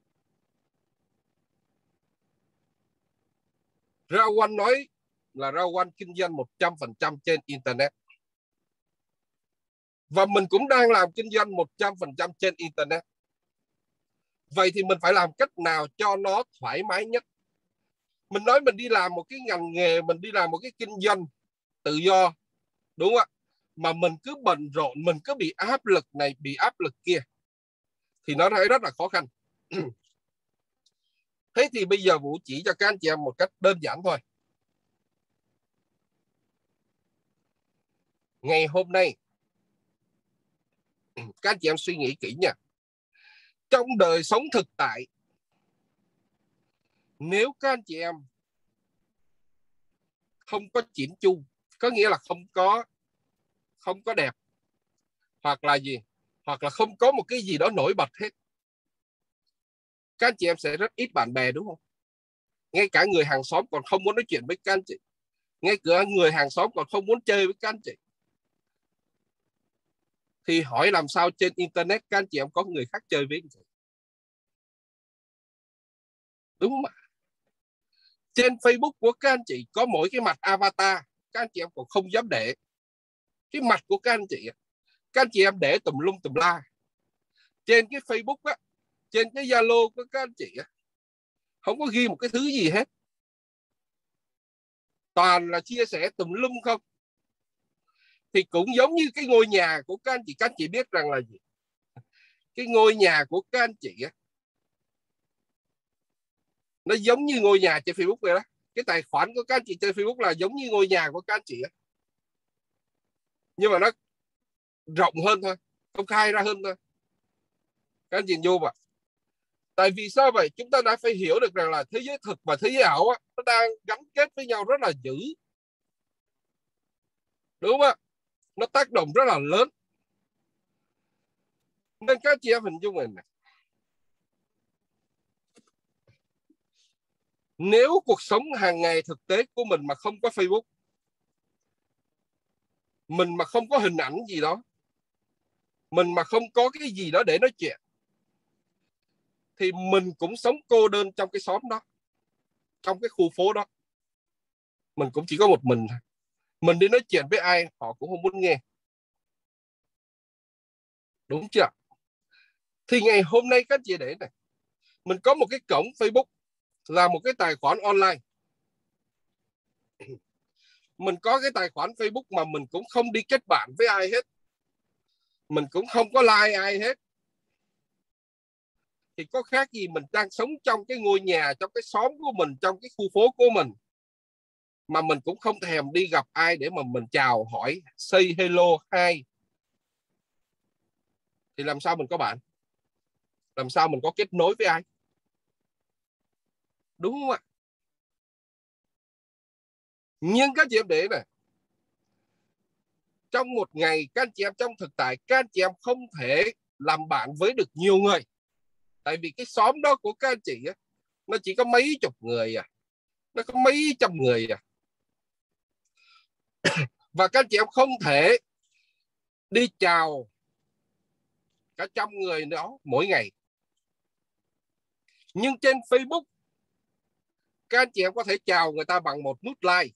Rao One nói là Rao One kinh doanh 100% trên internet, và mình cũng đang làm kinh doanh 100% trên internet. Vậy thì mình phải làm cách nào cho nó thoải mái nhất? Mình nói mình đi làm một cái ngành nghề, mình đi làm một cái kinh doanh tự do, đúng không ạ? Mà mình cứ bận rộn, mình cứ bị áp lực này, bị áp lực kia, thì nó rất là khó khăn. Thế thì bây giờ Vũ chỉ cho các anh chị em một cách đơn giản thôi. Ngày hôm nay, các anh chị em suy nghĩ kỹ nha. Trong đời sống thực tại, nếu các anh chị em không có chỉn chu, có nghĩa là không có đẹp, hoặc là gì, hoặc là không có một cái gì đó nổi bật hết, các anh chị em sẽ rất ít bạn bè, đúng không? Ngay cả người hàng xóm còn không muốn nói chuyện với các anh chị, ngay cả người hàng xóm còn không muốn chơi với các anh chị. Thì hỏi làm sao trên internet các anh chị em có người khác chơi với anh chị, đúng không ạ? Trên Facebook của các anh chị có mỗi cái mặt avatar, các anh chị em còn không dám để cái mặt của các anh chị. Các anh chị em để tùm lum tùm la. Trên cái Facebook á, trên cái Zalo của các anh chị á, không có ghi một cái thứ gì hết, toàn là chia sẻ tùm lum không. Thì cũng giống như cái ngôi nhà của các anh chị biết rằng là gì? Cái ngôi nhà của các anh chị á, nó giống như ngôi nhà trên Facebook vậy đó. Cái tài khoản của các anh chị trên Facebook là giống như ngôi nhà của các anh chị á, nhưng mà nó rộng hơn thôi, công khai ra hơn thôi. Các anh chị vô mà. Tại vì sao vậy? Chúng ta đã phải hiểu được rằng là thế giới thực và thế giới ảo á, nó đang gắn kết với nhau rất là dữ, đúng không ạ? Nó tác động rất là lớn. Nên các chị em hình dung này, nếu cuộc sống hàng ngày thực tế của mình mà không có Facebook, mình mà không có hình ảnh gì đó, mình mà không có cái gì đó để nói chuyện, thì mình cũng sống cô đơn trong cái xóm đó, trong cái khu phố đó. Mình cũng chỉ có một mình thôi. Mình đi nói chuyện với ai họ cũng không muốn nghe, đúng chưa? Thì ngày hôm nay các chị để này, mình có một cái cổng Facebook, là một cái tài khoản online. Mình có cái tài khoản Facebook mà mình cũng không đi kết bạn với ai hết, mình cũng không có like ai hết, thì có khác gì mình đang sống trong cái ngôi nhà, trong cái xóm của mình, trong cái khu phố của mình, mà mình cũng không thèm đi gặp ai để mà mình chào hỏi, say hello hi. Thì làm sao mình có bạn, làm sao mình có kết nối với ai, đúng không ạ? Nhưng các chị em để này, trong một ngày các anh chị em trong thực tại, các anh chị em không thể làm bạn với được nhiều người. Tại vì cái xóm đó của các anh chị á, nó chỉ có mấy chục người à, nó có mấy trăm người à. Và các anh chị em không thể đi chào cả trăm người đó mỗi ngày. Nhưng trên Facebook, các anh chị em có thể chào người ta bằng một nút like.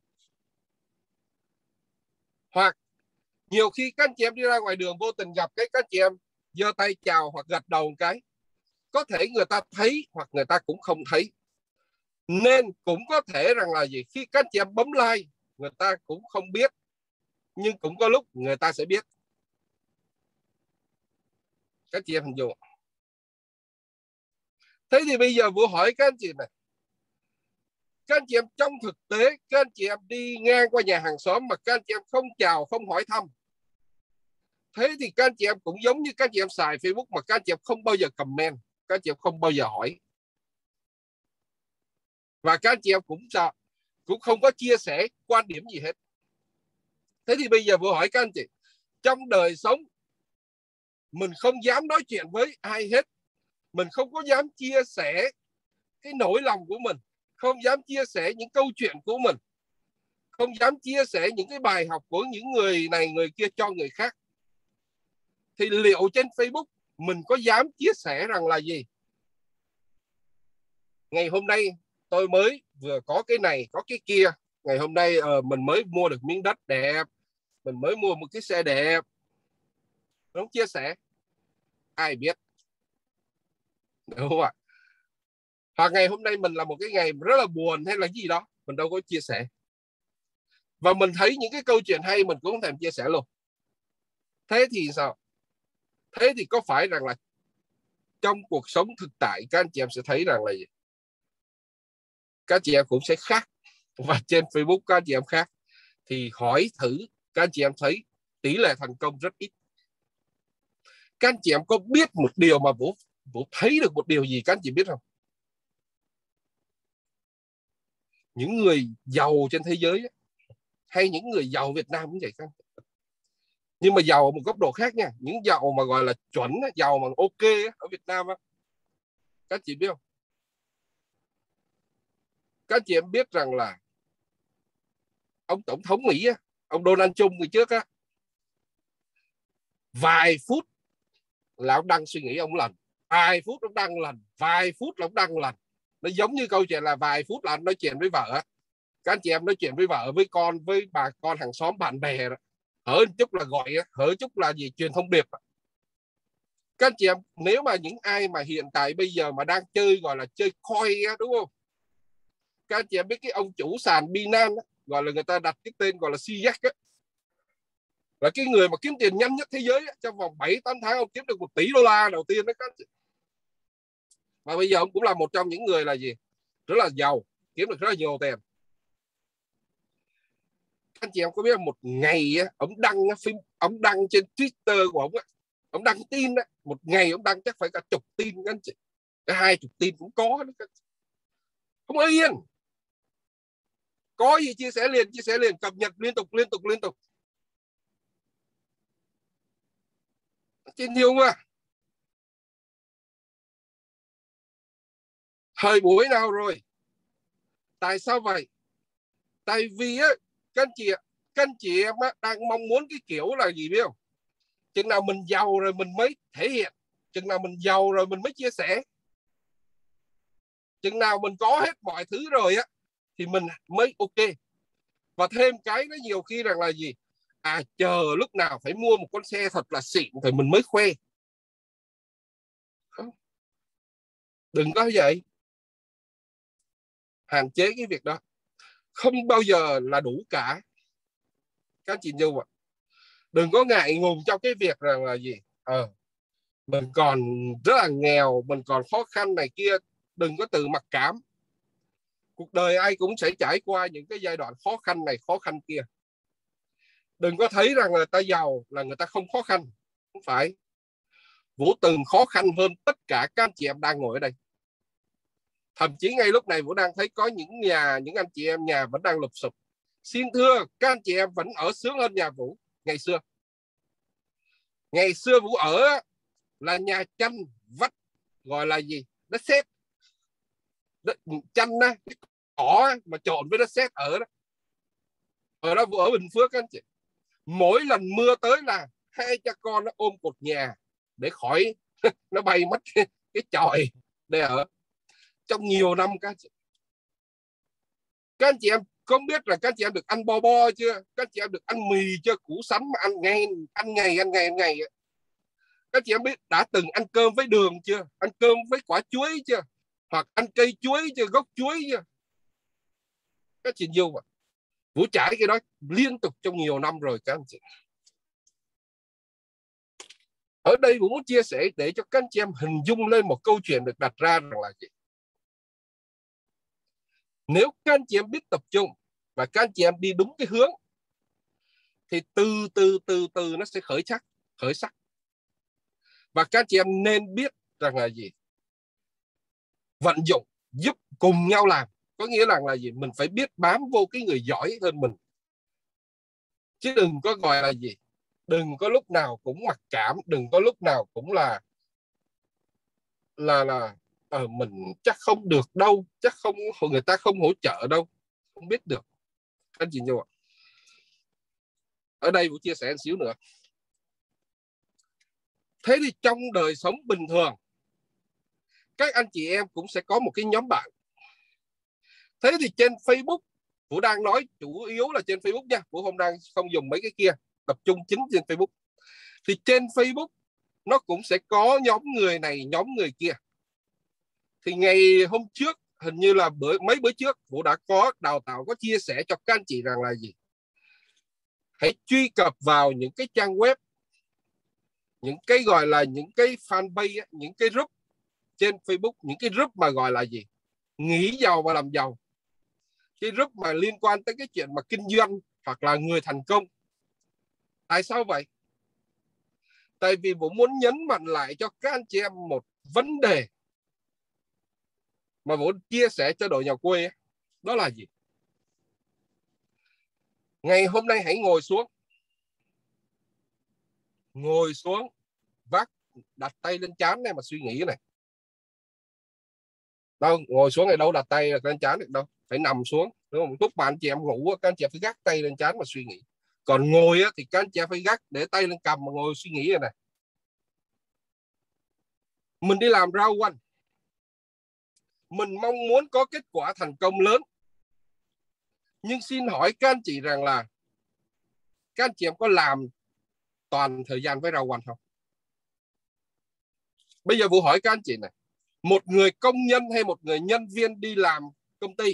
Hoặc nhiều khi các anh chị em đi ra ngoài đường vô tình gặp cái, các anh chị em giơ tay chào hoặc gật đầu một cái, có thể người ta thấy hoặc người ta cũng không thấy. Nên cũng có thể rằng là gì, khi các anh chị em bấm like, người ta cũng không biết, nhưng cũng có lúc người ta sẽ biết. Các chị em hình dung. Thế thì bây giờ Vũ hỏi các anh chị này, các anh chị em trong thực tế, các anh chị em đi ngang qua nhà hàng xóm mà các anh chị em không chào, không hỏi thăm, thế thì các anh chị em cũng giống như các anh chị em xài Facebook mà các anh chị em không bao giờ comment, các anh chị em không bao giờ hỏi, và các anh chị em cũng không có chia sẻ quan điểm gì hết. Thế thì bây giờ Vũ hỏi các anh chị, trong đời sống mình không dám nói chuyện với ai hết, mình không có dám chia sẻ cái nỗi lòng của mình, không dám chia sẻ những câu chuyện của mình, không dám chia sẻ những cái bài học của những người này người kia cho người khác, thì liệu trên Facebook mình có dám chia sẻ rằng là gì? Ngày hôm nay tôi mới vừa có cái này, có cái kia. Ngày hôm nay mình mới mua được miếng đất đẹp, mình mới mua một cái xe đẹp. Không chia sẻ, ai biết, đúng không ạ? Hoặc ngày hôm nay mình là một cái ngày rất là buồn hay là gì đó, mình đâu có chia sẻ. Và mình thấy những cái câu chuyện hay mình cũng không thèm chia sẻ luôn. Thế thì sao? Thế thì có phải rằng là trong cuộc sống thực tại các anh chị em sẽ thấy rằng là gì? Các chị em cũng sẽ khác, và trên Facebook các anh chị em khác. Thì hỏi thử, các anh chị em thấy tỷ lệ thành công rất ít. Các anh chị em có biết một điều mà Vũ thấy được một điều gì các anh chị biết không? Những người giàu trên thế giới hay những người giàu Việt Nam cũng vậy các anh. Nhưng mà giàu ở một góc độ khác nha. Những giàu mà gọi là chuẩn, giàu mà ok ở Việt Nam á, các chị biết không? Các chị em biết rằng là ông tổng thống Mỹ á, ông Donald Trump người trước á, vài phút là ông đăng suy nghĩ ông lần, vài phút ông đăng lần, vài phút là ông đăng lần. Nó giống như câu chuyện là vài phút là anh nói chuyện với vợ. Các anh chị em nói chuyện với vợ, với con, với bà con hàng xóm bạn bè đó, hở chút là gọi, hở chút là gì truyền thông điệp. Các anh chị em nếu mà những ai mà hiện tại bây giờ mà đang chơi gọi là chơi coin á, đúng không? Các anh chị em biết cái ông chủ sàn Binance á, gọi là người ta đặt cái tên gọi là CZ á, là cái người mà kiếm tiền nhanh nhất thế giới á, trong vòng 7-8 tháng ông kiếm được 1 tỷ đô la đầu tiên đó các anh chị. Và bây giờ ông cũng là một trong những người là gì, rất là giàu, kiếm được rất là nhiều tiền. Các anh chị em có biết một ngày á, ông đăng trên Twitter của ông đăng tin á, một ngày ông đăng chắc phải cả chục tin các anh chị, cái 20 tin cũng có đó. Không yên, có gì chia sẻ liền, cập nhật liên tục. Trên nhiều mà. Thời buổi nào rồi? Tại sao vậy? Tại vì á, các anh chị em á, đang mong muốn cái kiểu là gì biết không? Chừng nào mình giàu rồi mình mới thể hiện, chừng nào mình giàu rồi mình mới chia sẻ, chừng nào mình có hết mọi thứ rồi á thì mình mới ok. Và thêm cái nó nhiều khi rằng là gì, chờ lúc nào phải mua một con xe thật là xịn thì mình mới khoe. Không, đừng có vậy, hạn chế cái việc đó, không bao giờ là đủ cả. Các chị như vậy, đừng có ngại ngùng trong cái việc rằng là gì, mình còn rất là nghèo, mình còn khó khăn này kia. Đừng có tự mặc cảm, cuộc đời ai cũng sẽ trải qua những cái giai đoạn khó khăn này khó khăn kia. Đừng có thấy rằng người ta giàu là người ta không khó khăn, không phải. Vũ từng khó khăn hơn tất cả các anh chị em đang ngồi ở đây. Thậm chí ngay lúc này Vũ đang thấy có những anh chị em nhà vẫn đang lụp sụp. Xin thưa các anh chị em vẫn ở sướng hơn nhà Vũ ngày xưa. Ngày xưa Vũ ở là nhà tranh vách, gọi là gì, đất sét, chanh á, cái cỏ mà trộn với đất sét ở đó. Ở đó Vũ ở Bình Phước các anh chị. Mỗi lần mưa tới là hai cha con nó ôm cột nhà để khỏi nó bay mất cái chòi để ở trong nhiều năm. Các anh chị em không biết là các anh chị em được ăn bo bo chưa? Các anh chị em được ăn mì chưa? Củ sắn mà ăn ngày. Các anh chị em biết đã từng ăn cơm với đường chưa? Ăn cơm với quả chuối chưa? Hoặc ăn cây chuối chưa? Gốc chuối chưa? Các chị nhiều mà. Vũ trải cái đó liên tục trong nhiều năm rồi các anh chị. Ở đây Vũ muốn chia sẻ để cho các anh chị em hình dung lên một câu chuyện được đặt ra rằng là gì? Nếu các anh chị em biết tập trung và các anh chị em đi đúng cái hướng thì từ từ nó sẽ khởi sắc. Và các anh chị em nên biết rằng là gì? Vận dụng, giúp cùng nhau làm. Có nghĩa là gì? Mình phải biết bám vô cái người giỏi hơn mình. Chứ đừng có gọi là gì? Đừng có lúc nào cũng mặc cảm, đừng có lúc nào cũng là mình chắc không được đâu, chắc không, người ta không hỗ trợ đâu, không biết được. Anh chị nhớ, ở đây Vũ chia sẻ một xíu nữa. Thế thì trong đời sống bình thường, các anh chị em cũng sẽ có một cái nhóm bạn. Thế thì trên Facebook, Vũ đang nói chủ yếu là trên Facebook nha, Vũ không dùng mấy cái kia, tập trung chính trên Facebook. Thì trên Facebook nó cũng sẽ có nhóm người này, nhóm người kia. Thì ngày hôm trước, hình như là mấy bữa trước, Vũ đã có đào tạo, có chia sẻ cho các anh chị rằng là gì? Hãy truy cập vào những cái trang web, những cái gọi là những cái fanpage, những cái group trên Facebook, những cái group mà gọi là gì? Nghĩ giàu và làm giàu. Cái group mà liên quan tới cái chuyện mà kinh doanh hoặc là người thành công. Tại sao vậy? Tại vì Vũ muốn nhấn mạnh lại cho các anh chị em một vấn đề mà Vũ chia sẻ cho đội nhà quê ấy. Đó là gì? Ngày hôm nay hãy ngồi xuống, đặt tay lên trán này mà suy nghĩ này. Đâu, ngồi xuống này đâu đặt tay lên trán được đâu, phải nằm xuống, đúng không? Lúc mà anh chị em ngủ, các anh chị em phải gác tay lên trán mà suy nghĩ. Còn ngồi thì các anh chị em phải gác để tay lên cầm mà ngồi suy nghĩ này này. Mình đi làm rau quanh, mình mong muốn có kết quả thành công lớn, nhưng xin hỏi các anh chị rằng là các anh chị em có làm toàn thời gian với rau quanh không? Bây giờ Vũ hỏi các anh chị này, một người công nhân hay một người nhân viên đi làm công ty,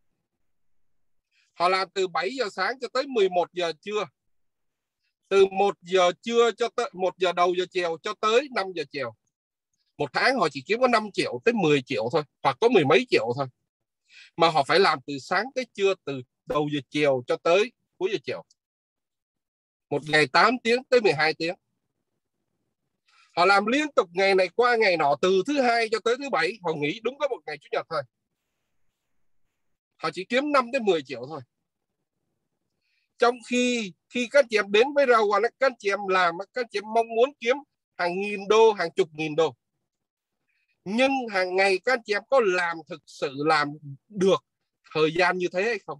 họ làm từ 7 giờ sáng cho tới 11 giờ trưa, từ 1 giờ trưa cho tới 1 giờ đầu giờ chiều cho tới 5 giờ chiều. Một tháng họ chỉ kiếm có 5 triệu tới 10 triệu thôi, hoặc có mười mấy triệu thôi. Mà họ phải làm từ sáng tới trưa, từ đầu giờ chiều cho tới cuối giờ chiều. Một ngày 8 tiếng tới 12 tiếng. Họ làm liên tục ngày này qua ngày nọ, từ thứ hai cho tới thứ bảy, họ nghỉ đúng có một ngày chủ nhật thôi. Họ chỉ kiếm 5 đến 10 triệu thôi. Trong khi các chị em đến với rau quanh, các anh chị em làm, các anh chị em mong muốn kiếm hàng nghìn đô, hàng chục nghìn đô. Nhưng hàng ngày các anh chị em có thực sự làm được thời gian như thế hay không?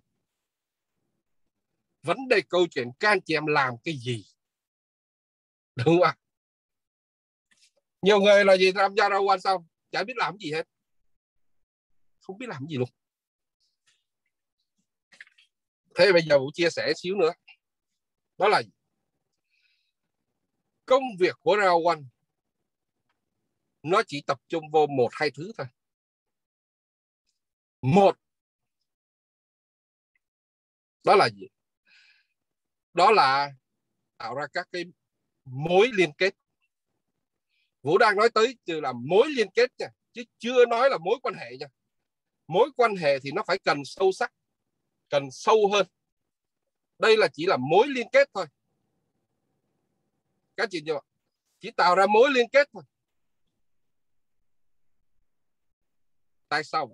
Vấn đề câu chuyện các anh chị em làm cái gì, đúng không ạ? Nhiều người là gì, tham gia rau quanh xong chả biết làm gì hết, không biết làm gì luôn. Thế bây giờ Vũ chia sẻ xíu nữa, đó là công việc của rau quanh nó chỉ tập trung vô một hai thứ thôi. Một, đó là gì? Đó là tạo ra các cái mối liên kết. Vũ đang nói tới từ là mối liên kết nha, chứ chưa nói là mối quan hệ nha. Mối quan hệ thì nó phải cần sâu sắc, cần sâu hơn. Đây là chỉ là mối liên kết thôi. Các chị nhớ, chỉ tạo ra mối liên kết thôi. Tại sao?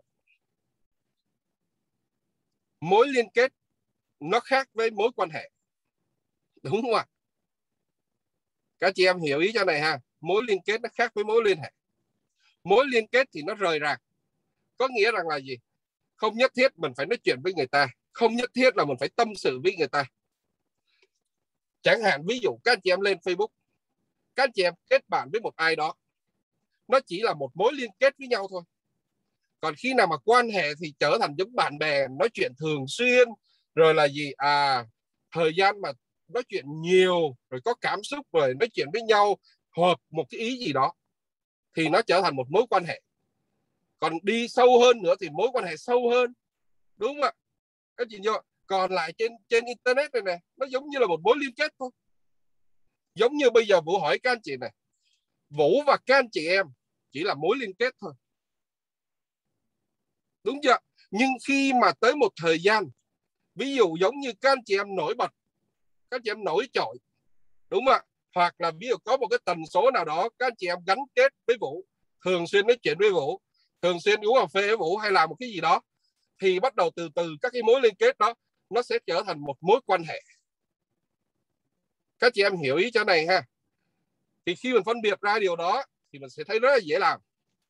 Mối liên kết nó khác với mối quan hệ, đúng không ạ? Các chị em hiểu ý cho này ha. Mối liên kết nó khác với mối liên hệ. Mối liên kết thì nó rời rạc, có nghĩa rằng là gì? Không nhất thiết mình phải nói chuyện với người ta, không nhất thiết là mình phải tâm sự với người ta. Chẳng hạn ví dụ các anh chị em lên Facebook, các anh chị em kết bạn với một ai đó, nó chỉ là một mối liên kết với nhau thôi. Còn khi nào mà quan hệ thì trở thành giống bạn bè, nói chuyện thường xuyên, rồi là gì, thời gian mà nói chuyện nhiều, rồi có cảm xúc, rồi nói chuyện với nhau hợp một cái ý gì đó, thì nó trở thành một mối quan hệ. Còn đi sâu hơn nữa thì mối quan hệ sâu hơn, đúng không ạ? Các chị nhớ, còn lại trên internet này nè, nó giống như là một mối liên kết thôi. Giống như bây giờ Vũ hỏi các anh chị này, Vũ và các anh chị em chỉ là mối liên kết thôi, đúng chưa? Nhưng khi mà tới một thời gian, ví dụ giống như các anh chị em nổi bật, các anh chị em nổi trội, đúng không ạ? Hoặc là ví dụ có một cái tần số nào đó các anh chị em gắn kết với Vũ, thường xuyên nói chuyện với Vũ, thường xuyên uống cà phê với Vũ hay làm một cái gì đó, thì bắt đầu từ từ các cái mối liên kết đó nó sẽ trở thành một mối quan hệ. Các chị em hiểu ý chỗ này ha? Thì khi mình phân biệt ra điều đó thì mình sẽ thấy rất là dễ làm.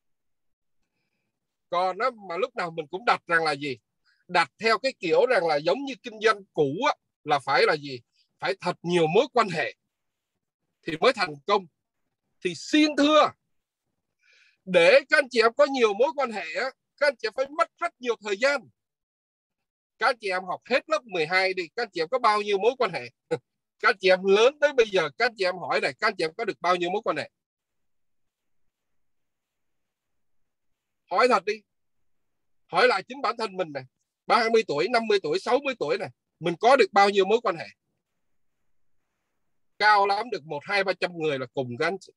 Còn đó, mà lúc nào mình cũng đặt rằng là gì? Đặt theo cái kiểu rằng là giống như kinh doanh cũ á, là phải là gì? Phải thật nhiều mối quan hệ thì mới thành công. Thì xin thưa, để các anh chị em có nhiều mối quan hệ á, các anh chị em phải mất rất nhiều thời gian. Các anh chị em học hết lớp 12 đi, các anh chị em có bao nhiêu mối quan hệ? Các anh chị em lớn tới bây giờ, các anh chị em hỏi này, các anh chị em có được bao nhiêu mối quan hệ? Hỏi thật đi. Hỏi lại chính bản thân mình này, 30 tuổi, 50 tuổi, 60 tuổi này, mình có được bao nhiêu mối quan hệ? Cao lắm được 1, 2, 300 người là cùng các anh chị.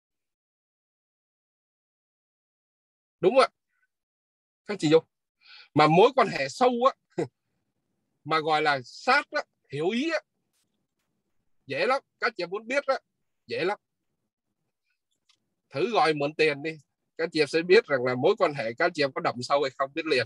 Đúng ạ. Các anh chị vô. Mà mối quan hệ sâu á, mà gọi là sát á, hiểu ý á, dễ lắm. Các chị muốn biết á, dễ lắm. Thử gọi mượn tiền đi, các chị sẽ biết rằng là mối quan hệ các chị em có đậm sâu hay không, biết liền.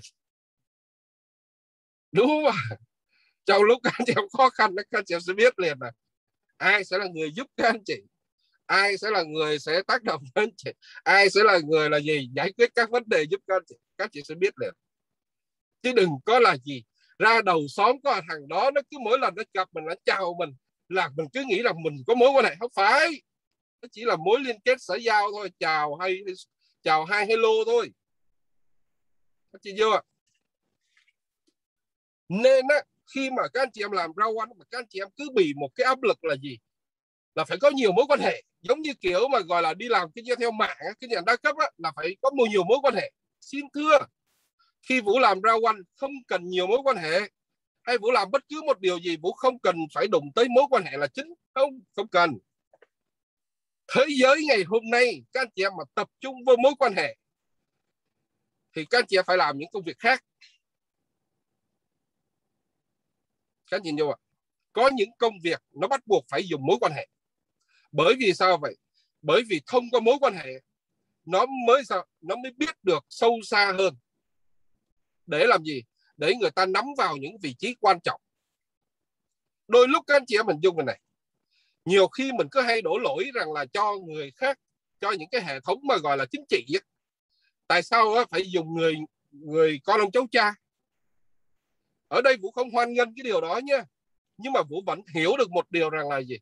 Đúng không ạ? Trong lúc các chị em khó khăn, các chị em sẽ biết liền là ai sẽ là người giúp các anh chị, ai sẽ là người sẽ tác động đến anh chị, ai sẽ là người là gì giải quyết các vấn đề giúp các chị sẽ biết liền. Chứ đừng có là gì ra đầu xóm có thằng đó nó cứ mỗi lần nó gặp mình, nó chào mình là mình cứ nghĩ là mình có mối quan hệ. Không phải, nó chỉ là mối liên kết xã giao thôi, chào hay chào hai hello thôi. Các chị chưa? Nên á, khi mà các anh chị em làm rau ăn mà các anh chị em cứ bị một cái áp lực là gì, là phải có nhiều mối quan hệ, giống như kiểu mà gọi là đi làm kinh doanh theo mạng, cái nhà đa cấp á, là phải có nhiều mối quan hệ. Xin thưa, khi Vũ làm rau ăn không cần nhiều mối quan hệ, hay Vũ làm bất cứ một điều gì Vũ không cần phải đụng tới mối quan hệ là chính. Không cần. Thế giới ngày hôm nay các anh chị em mà tập trung vào mối quan hệ thì các anh chị em phải làm những công việc khác. Các anh nhìn vô ạ. Có những công việc nó bắt buộc phải dùng mối quan hệ. Bởi vì sao vậy? Bởi vì thông qua mối quan hệ nó mới biết được sâu xa hơn. Để làm gì? Để người ta nắm vào những vị trí quan trọng. Đôi lúc các anh chị em hình dung này, nhiều khi mình cứ hay đổ lỗi rằng là cho người khác, cho những cái hệ thống mà gọi là chính trị ấy. Tại sao phải dùng người con ông cháu cha? Ở đây Vũ không hoan nghênh cái điều đó nha, nhưng mà Vũ vẫn hiểu được một điều rằng là gì?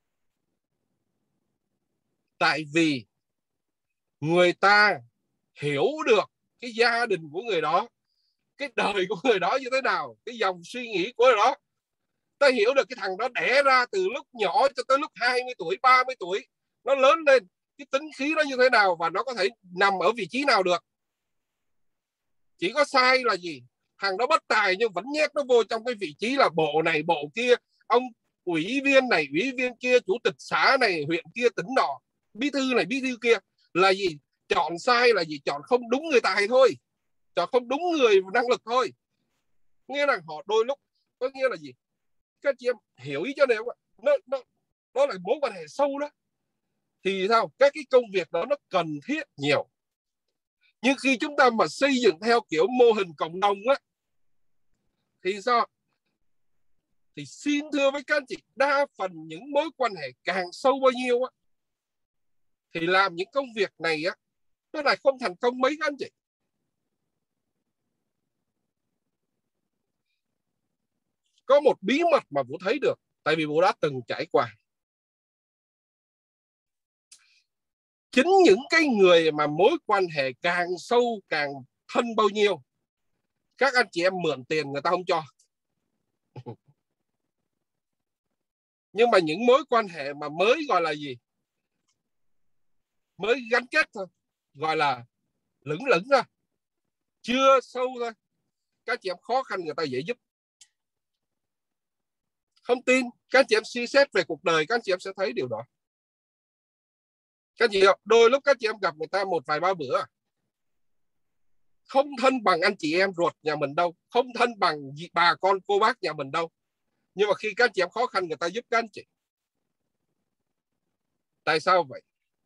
Tại vì người ta hiểu được cái gia đình của người đó, cái đời của người đó như thế nào, cái dòng suy nghĩ của người đó. Ta hiểu được cái thằng đó đẻ ra từ lúc nhỏ cho tới lúc 20 tuổi, 30 tuổi, nó lớn lên, cái tính khí nó như thế nào và nó có thể nằm ở vị trí nào được. Chỉ có sai là gì? Thằng đó bất tài nhưng vẫn nhét nó vô trong cái vị trí là bộ này bộ kia, ông ủy viên này ủy viên kia, chủ tịch xã này huyện kia tỉnh nọ, bí thư này bí thư kia. Là gì? Chọn sai là gì? Chọn không đúng người tài thôi, chọn không đúng người năng lực thôi. Nghĩa là họ đôi lúc có nghĩa là gì? Các chị em hiểu ý cho nên nó là mối quan hệ sâu đó. Thì sao? Các cái công việc đó nó cần thiết nhiều. Nhưng khi chúng ta mà xây dựng theo kiểu mô hình cộng đồng á, thì sao? Thì xin thưa với các anh chị, đa phần những mối quan hệ càng sâu bao nhiêu á, thì làm những công việc này á, nó lại không thành công mấy các anh chị. Có một bí mật mà Vũ thấy được, tại vì Vũ đã từng trải qua. Chính những cái người mà mối quan hệ càng sâu, càng thân bao nhiêu, các anh chị em mượn tiền người ta không cho. Nhưng mà những mối quan hệ mà mới gọi là gì? Mới gắn kết thôi, gọi là lững lững thôi, chưa sâu thôi, các chị em khó khăn người ta dễ giúp. Không tin, các chị em suy xét về cuộc đời, các chị em sẽ thấy điều đó. Các chị đọc, đôi lúc các chị em gặp người ta một vài ba bữa, không thân bằng anh chị em ruột nhà mình đâu, không thân bằng bà con cô bác nhà mình đâu, nhưng mà khi các chị em khó khăn người ta giúp các anh chị. Tại sao vậy?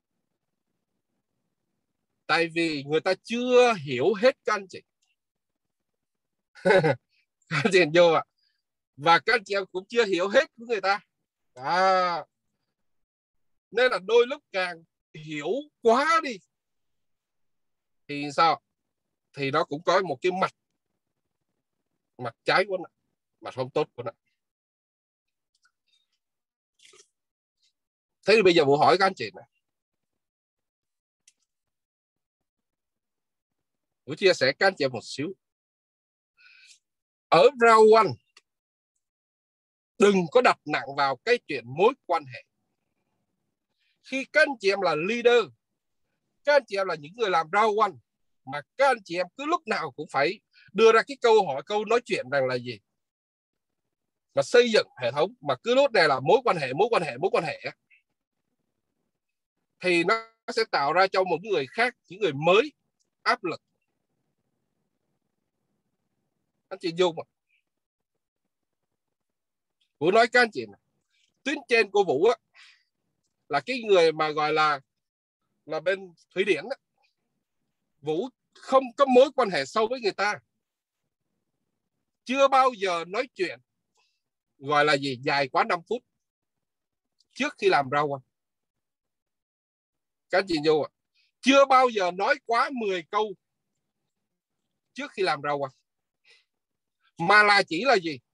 Tại vì người ta chưa hiểu hết các anh chị. Các chị vô ạ. Và các chị em cũng chưa hiểu hết của người ta. Nên là đôi lúc càng hiểu quá đi thì sao? Thì nó cũng có một cái mặt trái của nó, mặt không tốt của nó. Thế thì bây giờ Vũ hỏi các anh chị này, Vũ chia sẻ các anh chị một xíu. Ở round one, đừng có đặt nặng vào cái chuyện mối quan hệ. Khi các anh chị em là leader, các anh chị em là những người làm round one, mà các anh chị em cứ lúc nào cũng phải đưa ra cái câu hỏi, câu nói chuyện rằng là gì? Mà xây dựng hệ thống mà cứ lúc này là mối quan hệ thì nó sẽ tạo ra cho một người khác, những người mới áp lực. Anh chị Dung à? Vũ nói các anh chị này, tuyến trên của Vũ á, là cái người mà gọi là bên Thụy Điển á. Vũ không có mối quan hệ sâu với người ta, chưa bao giờ nói chuyện gọi là gì dài quá 5 phút trước khi làm rau. Các anh chị Dung à? Chưa bao giờ nói quá 10 câu trước khi làm rau. Mà là chỉ là gì?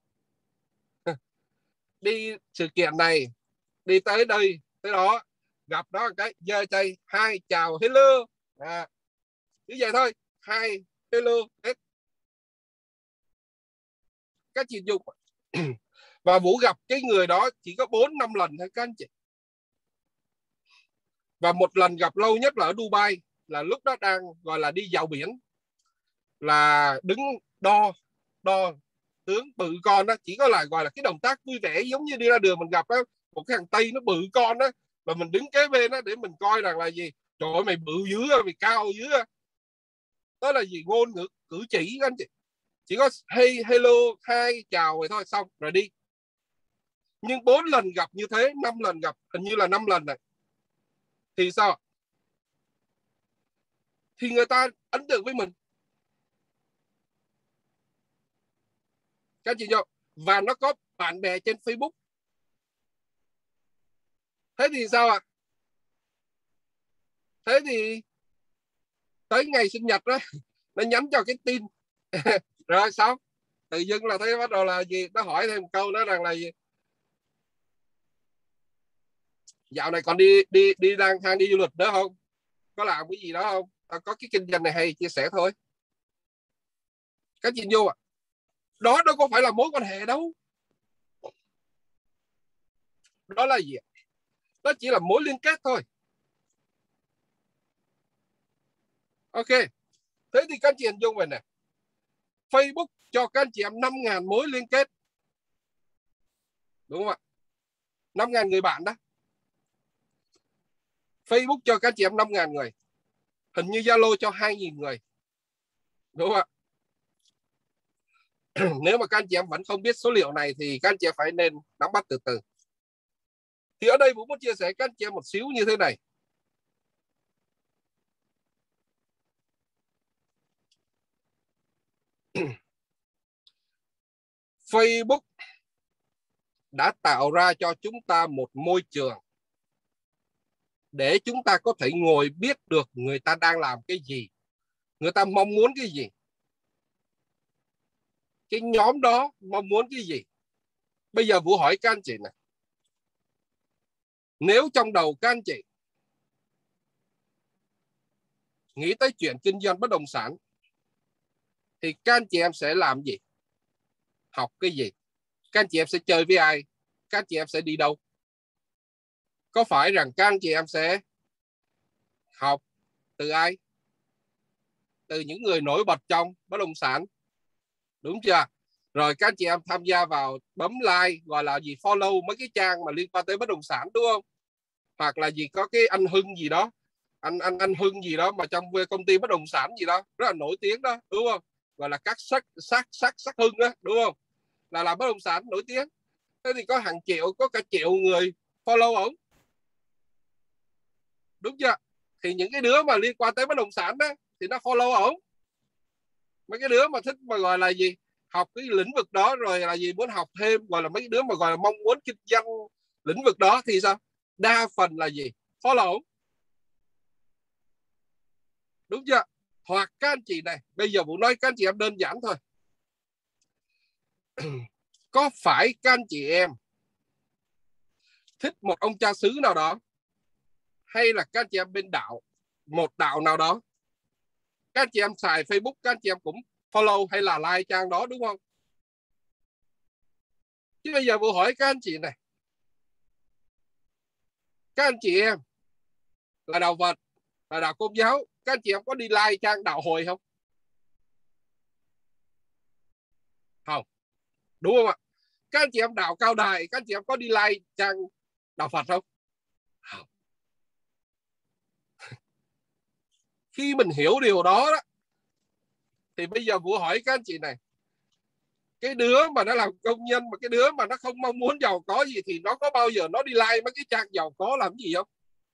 Đi sự kiện này, đi tới đây tới đó, gặp đó cái giơ tay hai chào hello, như vậy thôi, hai hello hết. Các chị Dung và Vũ gặp cái người đó chỉ có 4-5 lần thôi các anh chị. Và một lần gặp lâu nhất là ở Dubai, là lúc đó đang gọi là đi dạo biển, là đứng đo tướng bự con đó, chỉ có là gọi là cái động tác vui vẻ giống như đi ra đường mình gặp đó, một cái thằng Tây nó bự con đó, và mình đứng kế bên đó để mình coi rằng là gì, trời ơi mày bự dữ, mày cao dữ. Đó là gì? Ngôn ngữ cử chỉ anh chị, chỉ có hey hello hai chào vậy thôi, xong rồi đi. Nhưng 4 lần gặp như thế, 5 lần gặp, hình như là 5 lần này, thì sao? Thì người ta ấn tượng với mình, các chị nhớ, và nó có bạn bè trên Facebook. Thế thì sao ạ? Thế thì tới ngày sinh nhật đó, nó nhắn cho cái tin rồi sao? Tự dưng là thấy bắt đầu là gì, nó hỏi thêm một câu, nó rằng là gì, dạo này còn đi lang thang đi du lịch nữa không, có làm cái gì đó không, có cái kinh doanh này hay chia sẻ thôi. Các chị vô ạ. Đó đâu có phải là mối quan hệ đâu, đó là gì? Đó chỉ là mối liên kết thôi. Ok, thế thì các chị hình dung vậy nè, Facebook cho các anh chị em 5.000 mối liên kết, đúng không ạ? 5.000 người bạn đó. Facebook cho các anh chị em 5.000 người, hình như Zalo cho 2.000 người, đúng không ạ? Nếu mà các anh chị em vẫn không biết số liệu này thì các anh chị em phải nên nắm bắt từ từ. Thì ở đây Vũ muốn chia sẻ các anh chị em một xíu như thế này. Facebook đã tạo ra cho chúng ta một môi trường để chúng ta có thể ngồi biết được người ta đang làm cái gì, người ta mong muốn cái gì, cái nhóm đó mong muốn cái gì. Bây giờ Vũ hỏi các anh chị này, nếu trong đầu các anh chị nghĩ tới chuyện kinh doanh bất động sản thì các anh chị em sẽ làm gì, học cái gì, các anh chị em sẽ chơi với ai, các anh chị em sẽ đi đâu? Có phải rằng các anh chị em sẽ học từ ai? Từ những người nổi bật trong bất động sản, đúng chưa? Rồi các anh chị em tham gia vào bấm like, gọi là gì, follow mấy cái trang mà liên quan tới bất động sản, đúng không? hoặc là gì có cái anh Hưng gì đó, anh Hưng gì đó mà trong công ty bất động sản gì đó rất là nổi tiếng đó, đúng không? Gọi là các sắc Hưng đó, đúng không? Là làm bất động sản nổi tiếng. Thế thì có hàng triệu, có cả triệu người follow ổng, đúng chưa? Thì những cái đứa mà liên quan tới bất động sản đó thì nó follow ổng. Mấy cái đứa mà thích mà gọi là gì, học cái lĩnh vực đó rồi là gì, muốn học thêm, gọi là mấy cái đứa mà gọi là mong muốn kinh doanh lĩnh vực đó thì sao? Đa phần là gì? Follow ổng, đúng chưa? Hoặc các anh chị này, bây giờ Vũ nói các anh chị em đơn giản thôi. Có phải các anh chị em thích một ông cha xứ nào đó, hay là các anh chị em bên đạo, một đạo nào đó, các anh chị em xài Facebook, các anh chị em cũng follow hay là like trang đó, đúng không? Chứ bây giờ Vũ hỏi các anh chị này, các anh chị em là đạo Phật, là đạo Công giáo, các anh chị em có đi like trang đạo Hồi không? Không, đúng không ạ? Các anh chị em đạo Cao Đài, các anh chị em có đi like trang đạo Phật không? Không. Khi mình hiểu điều đó, thì bây giờ Vũ hỏi các anh chị này, cái đứa mà nó làm công nhân, mà cái đứa mà nó không mong muốn giàu có gì, thì nó có bao giờ nó đi like mấy cái trang giàu có làm gì không?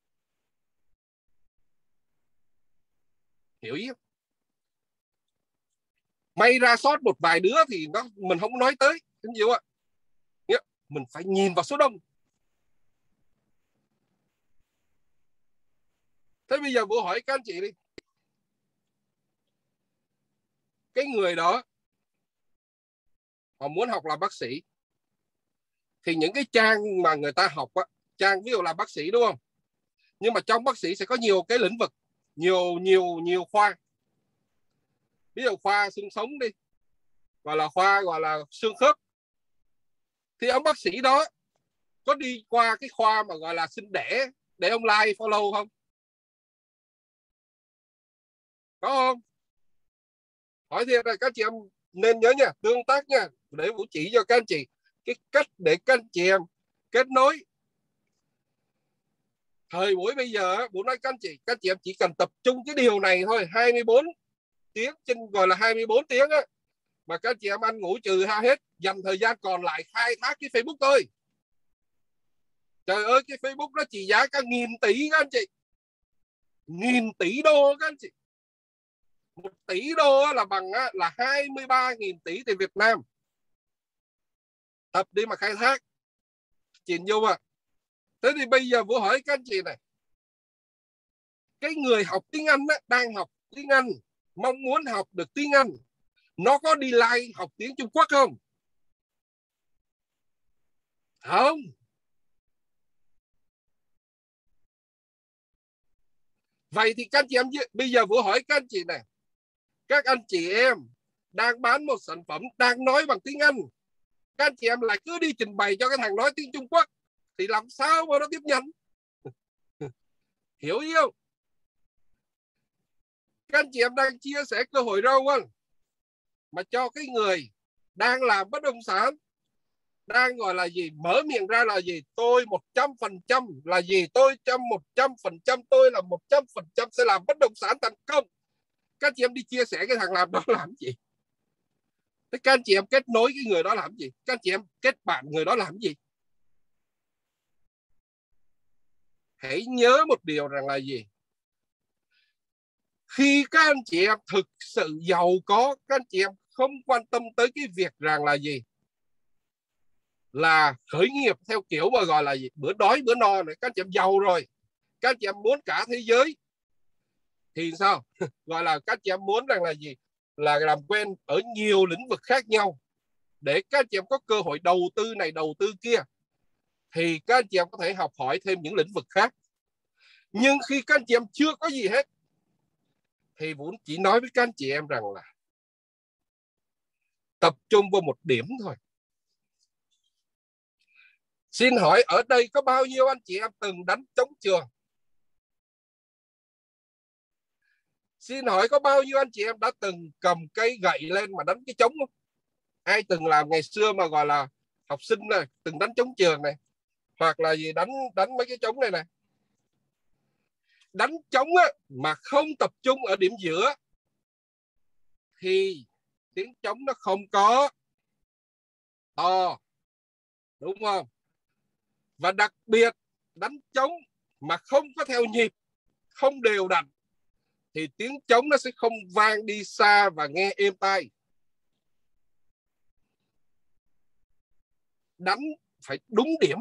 Hiểu ý không? May ra sót một vài đứa thì mình không nói tới, anh hiểu ạ? Mình phải nhìn vào số đông. Thế bây giờ Vũ hỏi các anh chị đi, cái người đó họ muốn học làm bác sĩ, thì những cái trang mà người ta học á, trang ví dụ là bác sĩ, đúng không? Nhưng mà trong bác sĩ sẽ có nhiều cái lĩnh vực, nhiều khoa. Ví dụ khoa xương sống đi, gọi là khoa gọi là xương khớp, thì ông bác sĩ đó có đi qua cái khoa mà gọi là sinh đẻ để ông like follow không? Có không? Hỏi thiệt là các chị em nên nhớ nha, tương tác nha, để Vũ chỉ cho các anh chị cái cách để các anh chị em kết nối. Thời buổi bây giờ Vũ nói các anh chị em chỉ cần tập trung cái điều này thôi, 24 tiếng trên, gọi là 24 tiếng á, mà các anh chị em ăn ngủ trừ ha hết, dành thời gian còn lại khai thác cái Facebook thôi. Trời ơi, cái Facebook nó chỉ giá cả nghìn tỷ các anh chị, nghìn tỷ đô các anh chị. 1 tỷ đô là bằng là 23.000 tỷ tiền Việt Nam. Tập đi mà khai thác, chìm vô mà. Thế thì bây giờ Vũ hỏi các anh chị này, cái người học tiếng Anh á, đang học tiếng Anh, mong muốn học được tiếng Anh, nó có đi like học tiếng Trung Quốc không? Không. Vậy thì các anh chị em, bây giờ Vũ hỏi các anh chị này, các anh chị em đang bán một sản phẩm đang nói bằng tiếng Anh, các anh chị em lại cứ đi trình bày cho cái thằng nói tiếng Trung Quốc, thì làm sao mà nó tiếp nhận? Hiểu ý không? Các anh chị em đang chia sẻ cơ hội đâu không, mà cho cái người đang làm bất động sản, đang gọi là gì, mở miệng ra là gì, tôi 100% là gì, tôi 100% tôi là 100% sẽ làm bất động sản thành công. Các chị em đi chia sẻ cái thằng làm đó làm gì? Thế các anh chị em kết nối cái người đó làm gì? Các anh chị em kết bạn người đó làm gì? Hãy nhớ một điều rằng là gì, khi các anh chị em thực sự giàu có, các anh chị em không quan tâm tới cái việc rằng là gì, là khởi nghiệp theo kiểu mà gọi là gì, bữa đói bữa no này. Các anh chị em giàu rồi, các anh chị em muốn cả thế giới thì sao? Gọi là các anh chị em muốn rằng là gì, là làm quen ở nhiều lĩnh vực khác nhau, để các anh chị em có cơ hội đầu tư này đầu tư kia, thì các anh chị em có thể học hỏi thêm những lĩnh vực khác. Nhưng khi các anh chị em chưa có gì hết, thì Vũ chỉ nói với các anh chị em rằng là tập trung vào một điểm thôi. Xin hỏi ở đây có bao nhiêu anh chị em từng đánh trống trường? Xin hỏi có bao nhiêu anh chị em đã từng cầm cây gậy lên mà đánh cái trống không? Ai từng làm ngày xưa mà gọi là học sinh này, từng đánh trống trường này, hoặc là gì đánh đánh mấy cái trống này này? đánh trống á, mà không tập trung ở điểm giữa thì tiếng trống nó không có to, đúng không? Và đặc biệt đánh trống mà không có theo nhịp, không đều đặn thì tiếng trống nó sẽ không vang đi xa và nghe êm tai. Đánh phải đúng điểm,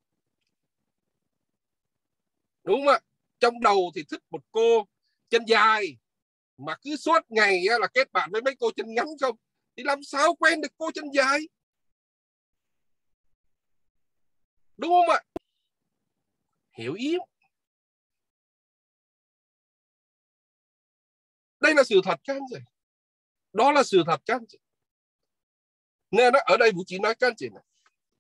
đúng không ạ? Trong đầu thì thích một cô chân dài mà cứ suốt ngày là kết bạn với mấy cô chân ngắn không thì làm sao quen được cô chân dài, đúng không ạ? Hiểu ý không? Đây là sự thật các anh chị, đó là sự thật các anh chị. Nên ở đây Vũ chỉ nói các anh chị này,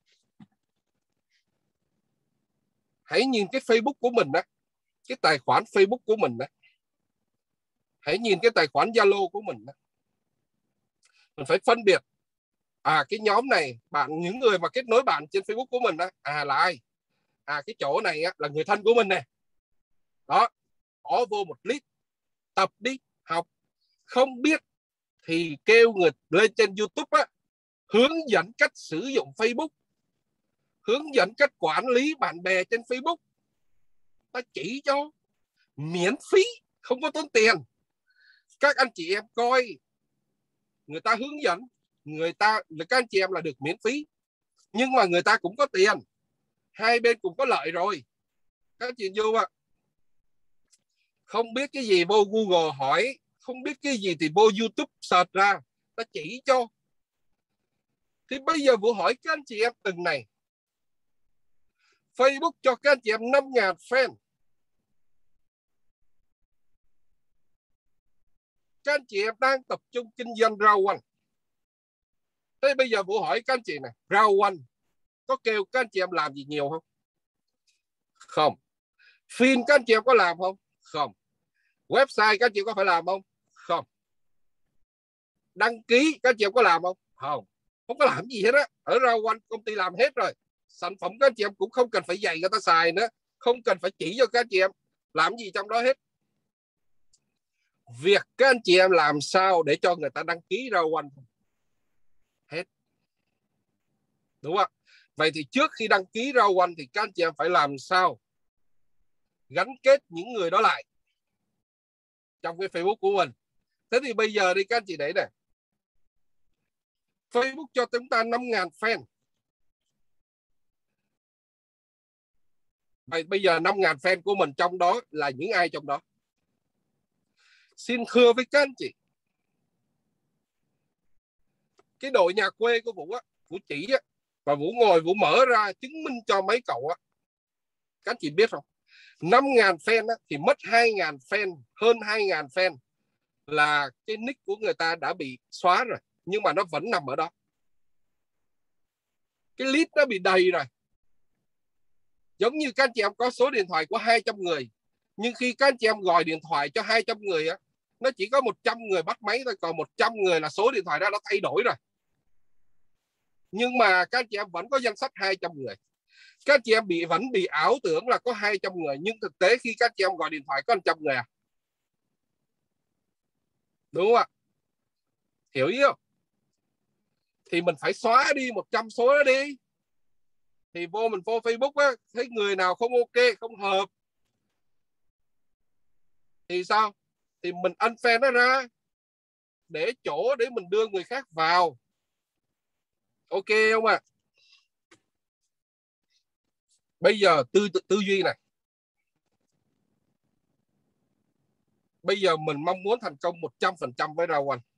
hãy nhìn cái Facebook của mình đó, cái tài khoản Facebook của mình đó, hãy nhìn cái tài khoản Zalo của mình đó. Mình phải phân biệt cái nhóm này bạn, những người mà kết nối bạn trên Facebook của mình đó, là ai? Cái chỗ này là người thân của mình nè. Đó, bỏ vô một list, tập đi, học. Không biết thì kêu người lên trên YouTube hướng dẫn cách sử dụng Facebook, hướng dẫn cách quản lý bạn bè trên Facebook. Ta chỉ cho miễn phí, không có tốn tiền. Các anh chị em coi người ta hướng dẫn, các anh chị em là được miễn phí, nhưng mà người ta cũng có tiền, hai bên cũng có lợi rồi. Các anh chị vô không biết cái gì vô Google hỏi, không biết cái gì thì vô YouTube search ra, ta chỉ cho. Thì bây giờ Vũ hỏi các anh chị em từng này, Facebook cho các anh chị em 5.000 fan, các anh chị em đang tập trung kinh doanh rau quanh. Thế bây giờ Vũ hỏi các anh chị này, rau quanh có kêu các anh chị em làm gì nhiều không? Không. Phim các anh chị em có làm không? Không. Website các anh chị có phải làm không? Không. Đăng ký các anh chị em có làm không? Không. Không có làm gì hết á. Ở rau quanh công ty làm hết rồi. Sản phẩm các anh chị em cũng không cần phải dạy người ta xài nữa, không cần phải chỉ cho các anh chị em làm gì trong đó hết. Việc các anh chị em làm sao để cho người ta đăng ký rau quanh hết, đúng không? Vậy thì trước khi đăng ký rau quanh thì các anh chị em phải làm sao gắn kết những người đó lại trong cái Facebook của mình. Thế thì bây giờ đi các anh chị để này, Facebook cho chúng ta 5.000 fan. Vậy bây giờ 5.000 fan của mình trong đó là những ai trong đó? Xin thưa với các anh chị, cái đội nhà quê của Vũ Vũ chỉ và Vũ ngồi Vũ mở ra chứng minh cho mấy cậu các anh chị biết không? 5.000 fan thì mất 2.000 fan, hơn 2.000 fan là cái nick của người ta đã bị xóa rồi, nhưng mà nó vẫn nằm ở đó. Cái list nó bị đầy rồi. Giống như các anh chị em có số điện thoại của 200 người, nhưng khi các anh chị em gọi điện thoại cho 200 người nó chỉ có 100 người bắt máy thôi, còn 100 người là số điện thoại đó nó thay đổi rồi. Nhưng mà các anh chị em vẫn có danh sách 200 người. Các anh chị em vẫn bị ảo tưởng là có 200 người, nhưng thực tế khi các anh chị em gọi điện thoại có 100 người đúng không ạ? Hiểu ý không? Thì mình phải xóa đi 100 số đó đi. Thì mình vô Facebook thấy người nào không ok, không hợp thì sao? Thì mình unfriend nó ra, để chỗ để mình đưa người khác vào. Ok không ạ? Bây giờ tư duy này. Bây giờ mình mong muốn thành công 100% với rau quanh.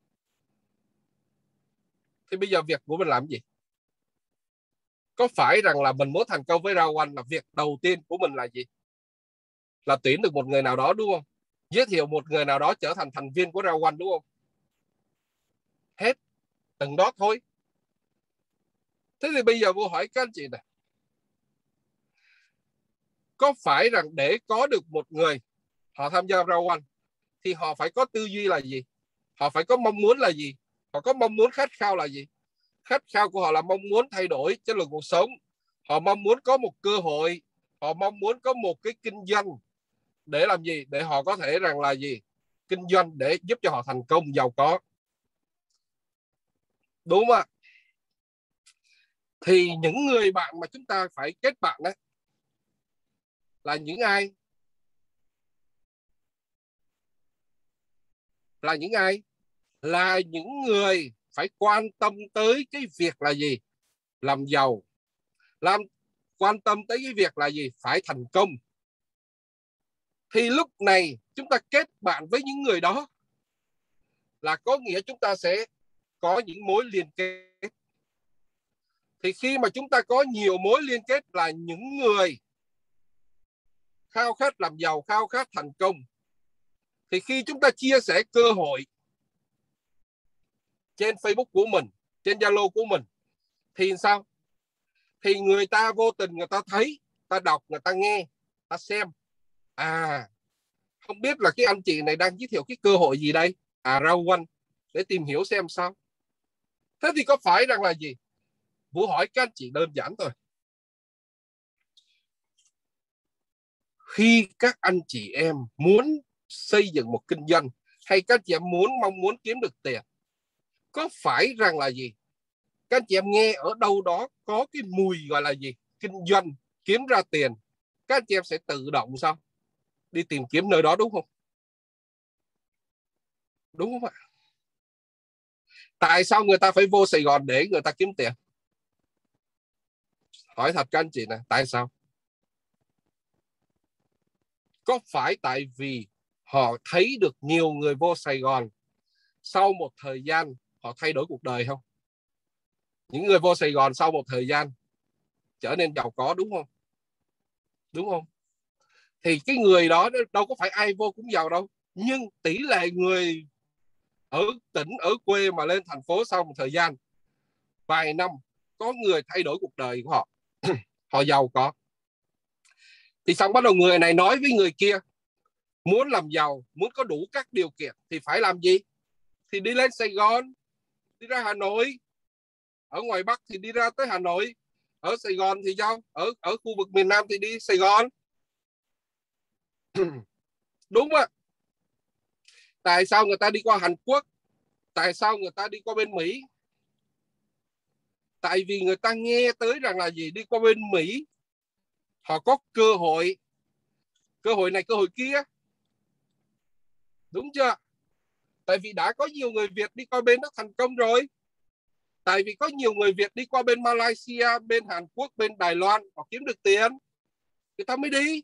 Thì bây giờ việc của mình làm gì? Có phải rằng là mình muốn thành công với rau quanh là việc đầu tiên của mình là gì? Là tuyển được một người nào đó, đúng không? Giới thiệu một người nào đó trở thành thành viên của rau quanh, đúng không? Hết từng đó thôi. Thế thì bây giờ vô hỏi các anh chị này, có phải rằng để có được một người họ tham gia rau quanh thì họ phải có tư duy là gì? Họ phải có mong muốn là gì? Họ có mong muốn khát khao là gì? Khát khao của họ là mong muốn thay đổi chất lượng cuộc sống. Họ mong muốn có một cơ hội. Họ mong muốn có một cái kinh doanh để làm gì? Để họ có thể rằng là gì? Kinh doanh, để giúp cho họ thành công, giàu có. Đúng không ạ? Thì những người bạn mà chúng ta phải kết bạn đấy là những ai? Là những ai? Là những người phải quan tâm tới cái việc là gì? Làm giàu. Quan tâm tới cái việc là gì? Phải thành công. Thì lúc này chúng ta kết bạn với những người đó là có nghĩa chúng ta sẽ có những mối liên kết. Thì khi mà chúng ta có nhiều mối liên kết là những người khao khát làm giàu, khao khát thành công, thì khi chúng ta chia sẻ cơ hội trên Facebook của mình, trên Zalo của mình, thì sao? Thì người ta vô tình người ta thấy, ta đọc, người ta nghe, ta xem. Không biết là cái anh chị này đang giới thiệu cái cơ hội gì đây? Rao Quanh, để tìm hiểu xem sao. Thế thì có phải rằng là gì? Vũ hỏi các anh chị đơn giản thôi. Khi các anh chị em muốn xây dựng một kinh doanh, hay các anh chị em mong muốn kiếm được tiền, có phải rằng là gì? Các anh chị em nghe ở đâu đó có cái mùi gọi là gì? Kinh doanh, kiếm ra tiền. Các anh chị em sẽ tự động sao? Đi tìm kiếm nơi đó, đúng không? Đúng không ạ? Tại sao người ta phải vô Sài Gòn để người ta kiếm tiền? Hỏi thật các anh chị này, tại sao? Có phải tại vì họ thấy được nhiều người vô Sài Gòn sau một thời gian họ thay đổi cuộc đời không? Những người vô Sài Gòn sau một thời gian trở nên giàu có, đúng không? Đúng không? Thì cái người đó đâu có phải ai vô cũng giàu đâu. Nhưng tỷ lệ người ở tỉnh, ở quê mà lên thành phố sau một thời gian, vài năm, có người thay đổi cuộc đời của họ. Họ giàu có. Thì xong bắt đầu người này nói với người kia, muốn làm giàu, muốn có đủ các điều kiện thì phải làm gì? Thì đi lên Sài Gòn, đi ra Hà Nội. Ở ngoài Bắc thì đi ra tới Hà Nội. Ở Sài Gòn thì sao? Ở khu vực miền Nam thì đi Sài Gòn. Đúng ạ. Tại sao người ta đi qua Hàn Quốc? Tại sao người ta đi qua bên Mỹ? Tại vì người ta nghe tới rằng là gì? Đi qua bên Mỹ họ có cơ hội. Cơ hội này, cơ hội kia. Đúng chưa? Tại vì đã có nhiều người Việt đi qua bên đó thành công rồi. Tại vì có nhiều người Việt đi qua bên Malaysia, bên Hàn Quốc, bên Đài Loan, họ kiếm được tiền, người ta mới đi.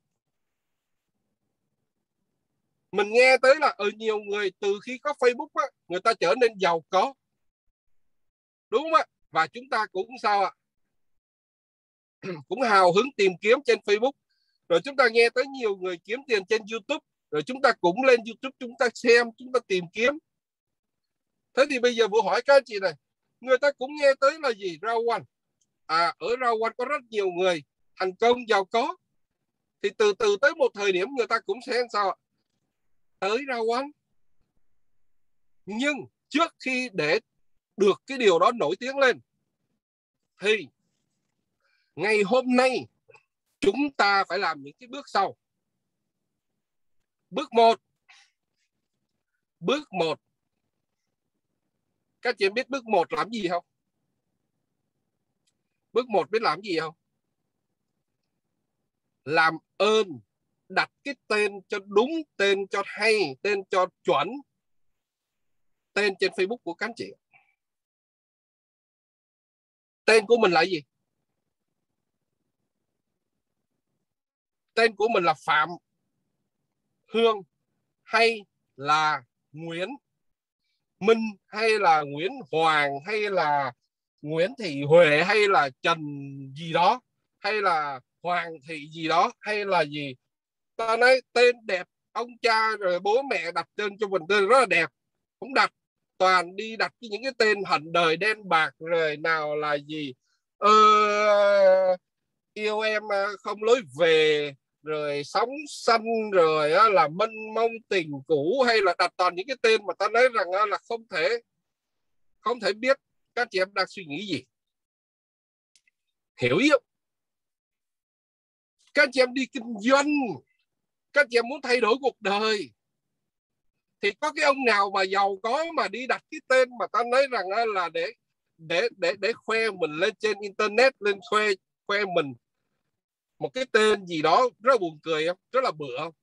Mình nghe tới là ở nhiều người từ khi có Facebook á, người ta trở nên giàu có. Đúng không ạ? Và chúng ta cũng sao ạ? Cũng hào hứng tìm kiếm trên Facebook. Rồi chúng ta nghe tới nhiều người kiếm tiền trên YouTube. Rồi chúng ta cũng lên YouTube, chúng ta xem, chúng ta tìm kiếm. Thế thì bây giờ Vũ hỏi các anh chị này, người ta cũng nghe tới là gì? Rao Quanh. Ở Rao Quanh có rất nhiều người thành công, giàu có. Thì từ từ tới một thời điểm người ta cũng sẽ sao? Tới Rao Quanh. Nhưng trước khi để được cái điều đó nổi tiếng lên, thì ngày hôm nay chúng ta phải làm những cái bước sau. Bước một, các chị biết bước một làm gì không? Bước một biết làm gì không? Làm ơn đặt cái tên cho đúng, tên cho hay, tên cho chuẩn, tên trên Facebook của các anh chị. Tên của mình là gì? Tên của mình là Phạm Hương, hay là Nguyễn Minh, hay là Nguyễn Hoàng, hay là Nguyễn Thị Huệ, hay là Trần gì đó, hay là Hoàng Thị gì đó, hay là gì. Ta nói tên đẹp, ông cha rồi bố mẹ đặt tên cho mình tên rất là đẹp. Không đặt, toàn đi đặt những cái tên hận đời đen bạc, rồi nào là gì ờ, yêu em không lối về, rồi sóng xanh, rồi là mênh mông tình cũ, hay là đặt toàn những cái tên mà ta nói rằng là không thể biết các chị em đang suy nghĩ gì. Hiểu ý không? Các chị em đi kinh doanh, Các chị em muốn thay đổi cuộc đời thì có cái ông nào mà giàu có mà đi đặt cái tên mà ta nói rằng là để khoe mình lên trên internet, lên khoe mình một cái tên gì đó rất là buồn cười không, rất là bựa không?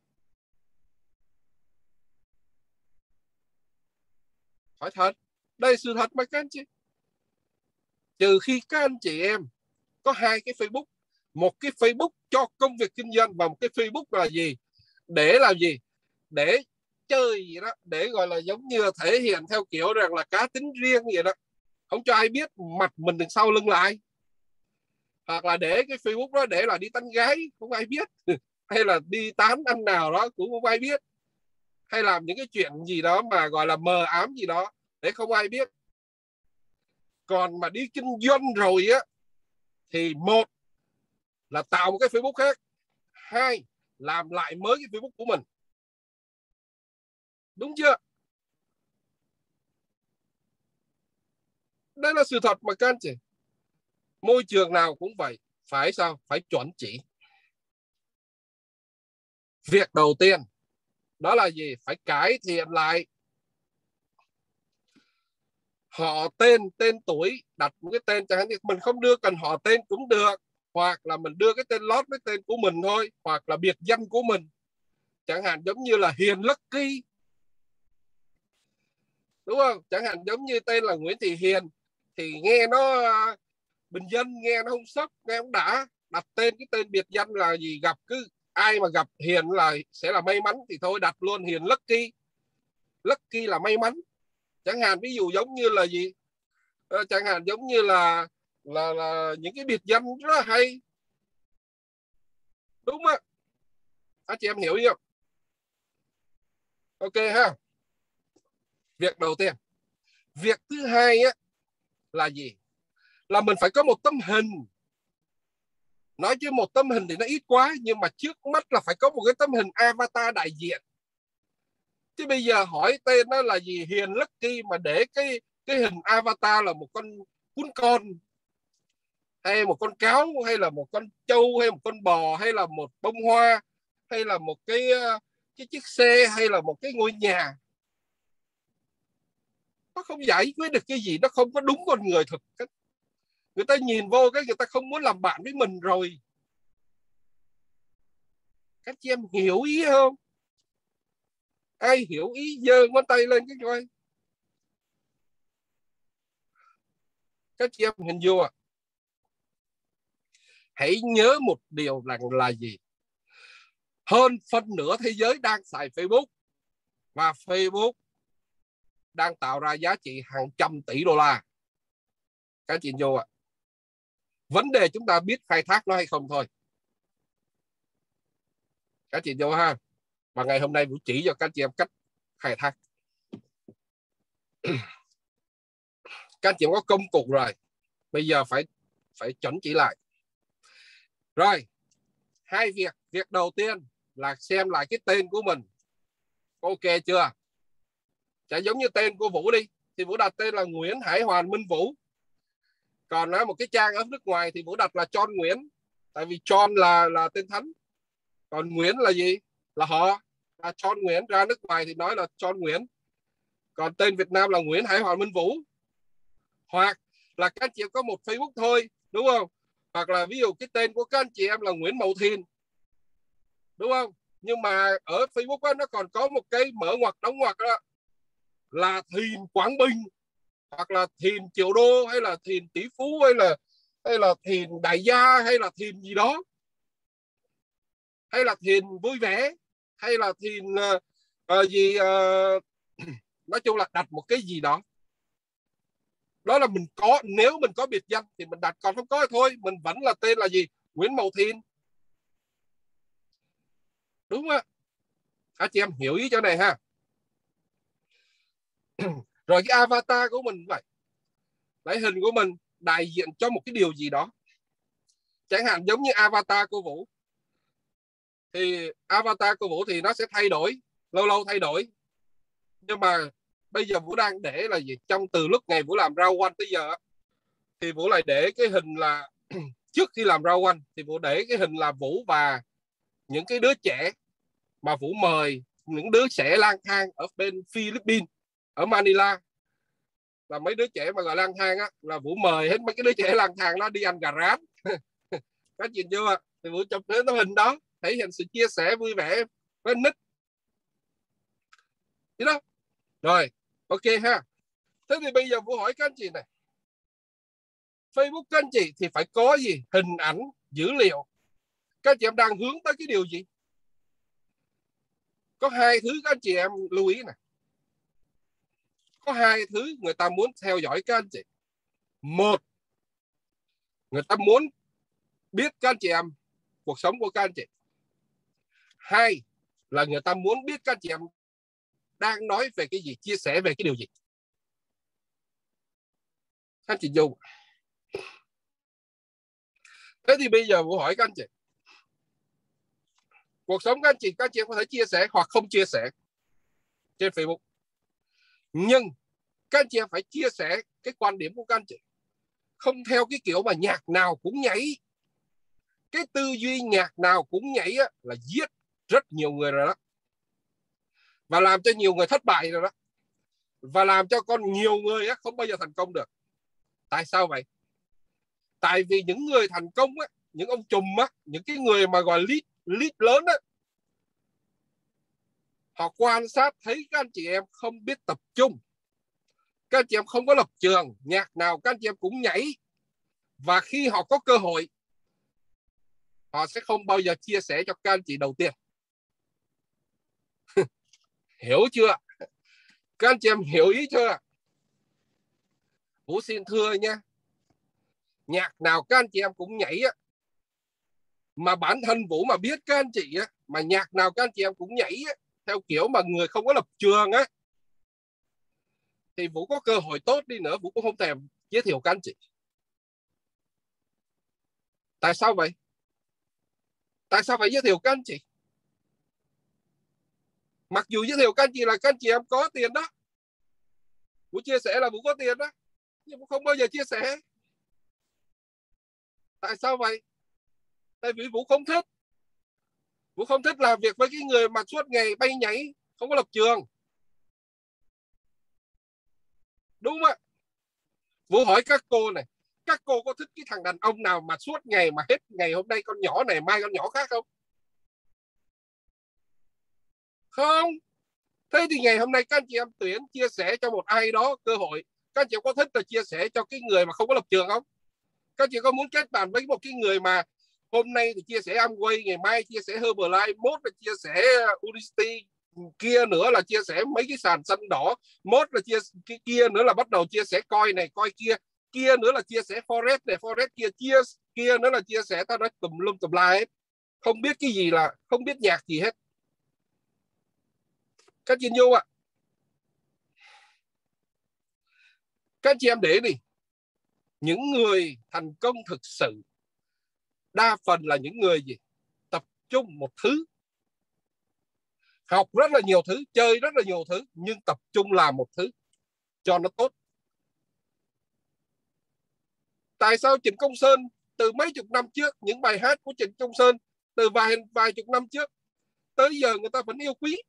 Hỏi thật, đây là sự thật mà các anh chị. Trừ khi các anh chị em có hai cái Facebook, một cái Facebook cho công việc kinh doanh và một cái Facebook là gì, để làm gì, để chơi gì đó, để gọi là giống như thể hiện theo kiểu rằng là cá tính riêng vậy đó, không cho ai biết mặt mình đằng sau lưng lại, hoặc là để cái Facebook đó để là đi tán gái không ai biết hay là đi tán anh nào đó cũng không ai biết, hay làm những cái chuyện gì đó mà gọi là mờ ám gì đó để không ai biết. Còn mà đi kinh doanh rồi á thì một là tạo một cái Facebook khác, hai làm lại mới cái Facebook của mình. Đúng chưa? Đây là sự thật mà các anh chị. Môi trường nào cũng vậy, phải sao? Phải chuẩn chỉ. Việc đầu tiên đó là gì? Phải cải thiện lại họ tên, tên tuổi, đặt một cái tên chẳng hạn như mình không đưa cần họ tên cũng được, hoặc là mình đưa cái tên lót với tên của mình thôi, hoặc là biệt danh của mình, chẳng hạn giống như là Hiền Lucky, đúng không? Chẳng hạn giống như tên là Nguyễn Thị Hiền thì nghe nó bình dân, nghe nó không sốc, nghe không đã. Đặt tên cái tên biệt danh là gì, gặp cứ ai mà gặp Hiền là sẽ là may mắn thì thôi đặt luôn Hiền Lucky. Lucky là may mắn. Chẳng hạn ví dụ giống như là gì, chẳng hạn giống như là những cái biệt danh rất là hay, đúng không? Anh chị em hiểu không? Ok ha. Việc đầu tiên. Việc thứ hai á là gì? Là mình phải có một tấm hình. Nói chứ một tấm hình thì nó ít quá, nhưng mà trước mắt là phải có một cái tấm hình avatar đại diện. Chứ bây giờ hỏi tên nó là gì, Hiền Lucky, mà để cái hình avatar là một con cún con, hay một con cáo, hay là một con trâu, hay một con bò, hay là một bông hoa, hay là một cái chiếc xe, hay là một cái ngôi nhà, nó không giải quyết được cái gì, nó không có đúng con người thực. Người ta nhìn vô cái người ta không muốn làm bạn với mình rồi. Các chị em hiểu ý không? Ai hiểu ý giơ ngón tay lên cái coi. Các chị em hình dung à? Hãy nhớ một điều rằng là gì? Hơn phân nửa thế giới đang xài Facebook, và Facebook đang tạo ra giá trị hàng trăm tỷ đô la. Các chị vô ạ. Vấn đề chúng ta biết khai thác nó hay không thôi. Các chị vô ha. Và ngày hôm nay Vũ chỉ cho các chị em cách khai thác. Các chị em có công cụ rồi, bây giờ phải chuẩn chỉ lại. Rồi, hai việc. Việc đầu tiên là xem lại cái tên của mình. Ok chưa? Chẳng giống như tên của Vũ đi, thì Vũ đặt tên là Nguyễn Hải Hoàn Minh Vũ. Còn một cái trang ở nước ngoài thì Vũ đặt là John Nguyễn, tại vì John là tên thánh. Còn Nguyễn là gì? Là họ, là John Nguyễn. Ra nước ngoài thì nói là John Nguyễn. Còn tên Việt Nam là Nguyễn Hải Hoàn Minh Vũ. Hoặc là các anh chị em có một Facebook thôi, đúng không? Hoặc là ví dụ cái tên của các anh chị em là Nguyễn Mậu Thìn, đúng không? Nhưng mà ở Facebook đó, nó còn có một cái mở ngoặc đóng ngoặc đó là Thìn Quảng Bình, hoặc là Thìn triệu đô, hay là Thìn tỷ phú, hay là Thìn đại gia, hay là Thìn gì đó, hay là Thìn vui vẻ, hay là Thìn nói chung là đặt một cái gì đó. Đó là mình có, nếu mình có biệt danh thì mình đặt, còn không có thì thôi, mình vẫn là tên là gì, Nguyễn Mậu Thìn, đúng không ạ? Các chị em hiểu ý chỗ này ha. Rồi cái avatar của mình vậy, lấy hình của mình đại diện cho một cái điều gì đó. Chẳng hạn giống như avatar của Vũ, thì avatar của Vũ thì nó sẽ thay đổi, lâu lâu thay đổi. Nhưng mà bây giờ Vũ đang để là gì, trong từ lúc ngày Vũ làm rau quanh tới giờ thì Vũ lại để cái hình là trước khi làm rau quanh thì Vũ để cái hình là Vũ và những cái đứa trẻ mà Vũ mời những đứa trẻ lang thang ở bên Philippines, ở Manila, là mấy đứa trẻ mà gọi lang thang á, là Vũ mời hết mấy cái đứa trẻ lang thang đó đi ăn gà rán. Các chị chưa? Thì Vũ chụp cái tấm hình đó thể hiện sự chia sẻ vui vẻ với nít. Thế đó. Rồi, ok ha. Thế thì bây giờ Vũ hỏi các anh chị này, Facebook các anh chị thì phải có gì? Hình ảnh, dữ liệu. Các anh chị em đang hướng tới cái điều gì? Có hai thứ các anh chị em lưu ý này. Có hai thứ người ta muốn theo dõi các anh chị. Một, người ta muốn biết các anh chị em cuộc sống của các anh chị. Hai là người ta muốn biết các anh chị em đang nói về cái gì, chia sẻ về cái điều gì. Các anh chị dùng. Thế thì bây giờ Vũ hỏi các anh chị, cuộc sống các anh chị có thể chia sẻ hoặc không chia sẻ trên Facebook, nhưng các anh chị phải chia sẻ cái quan điểm của các anh chị, không theo cái kiểu mà nhạc nào cũng nhảy. Cái tư duy nhạc nào cũng nhảy á, là giết rất nhiều người rồi đó, và làm cho nhiều người thất bại rồi đó, và làm cho con nhiều người á, không bao giờ thành công được. Tại sao vậy? Tại vì những người thành công á, những ông trùm á, những cái người mà gọi lead lớn á, họ quan sát thấy các anh chị em không biết tập trung, các anh chị em không có lập trường, nhạc nào các anh chị em cũng nhảy, và khi họ có cơ hội, họ sẽ không bao giờ chia sẻ cho các anh chị đầu tiên. Hiểu chưa? Các anh chị em hiểu ý chưa? Vũ xin thưa nha, nhạc nào các anh chị em cũng nhảy á, mà bản thân Vũ mà biết các anh chị á, mà nhạc nào các anh chị em cũng nhảy á, theo kiểu mà người không có lập trường á, thì Vũ có cơ hội tốt đi nữa, Vũ cũng không thèm giới thiệu các anh chị. Tại sao vậy? Tại sao phải giới thiệu các anh chị? Mặc dù giới thiệu các anh chị là các anh chị em có tiền đó, Vũ chia sẻ là Vũ có tiền đó, nhưng Vũ không bao giờ chia sẻ. Tại sao vậy? Tại vì Vũ không thích. Vũ không thích làm việc với cái người mà suốt ngày bay nhảy, không có lập trường. Đúng không ạ? Vũ hỏi các cô này, các cô có thích cái thằng đàn ông nào mà suốt ngày mà hết ngày hôm nay con nhỏ này, mai con nhỏ khác không? Không. Thế thì ngày hôm nay các anh chị em tuyển chia sẻ cho một ai đó cơ hội, các anh chị em có thích là chia sẻ cho cái người mà không có lập trường không? Các anh chị có muốn kết bạn với một cái người mà hôm nay thì chia sẻ Amway, ngày mai chia sẻ Herbalife, mốt là chia sẻ Udacity, kia nữa là chia sẻ mấy cái sàn xanh đỏ, mốt là kia nữa là bắt đầu chia sẻ coi này coi kia, kia nữa là chia sẻ forex này forex kia nữa là chia sẻ, tao nói tùm lum tùm la hết, không biết cái gì, là không biết nhạc gì hết. Các chị vô ạ. Các chị em để đi, những người thành công thực sự đa phần là những người gì? Tập trung một thứ, học rất là nhiều thứ, chơi rất là nhiều thứ, nhưng tập trung làm một thứ cho nó tốt. Tại sao Trịnh Công Sơn từ mấy chục năm trước, những bài hát của Trịnh Công Sơn từ vài chục năm trước tới giờ người ta vẫn yêu quý,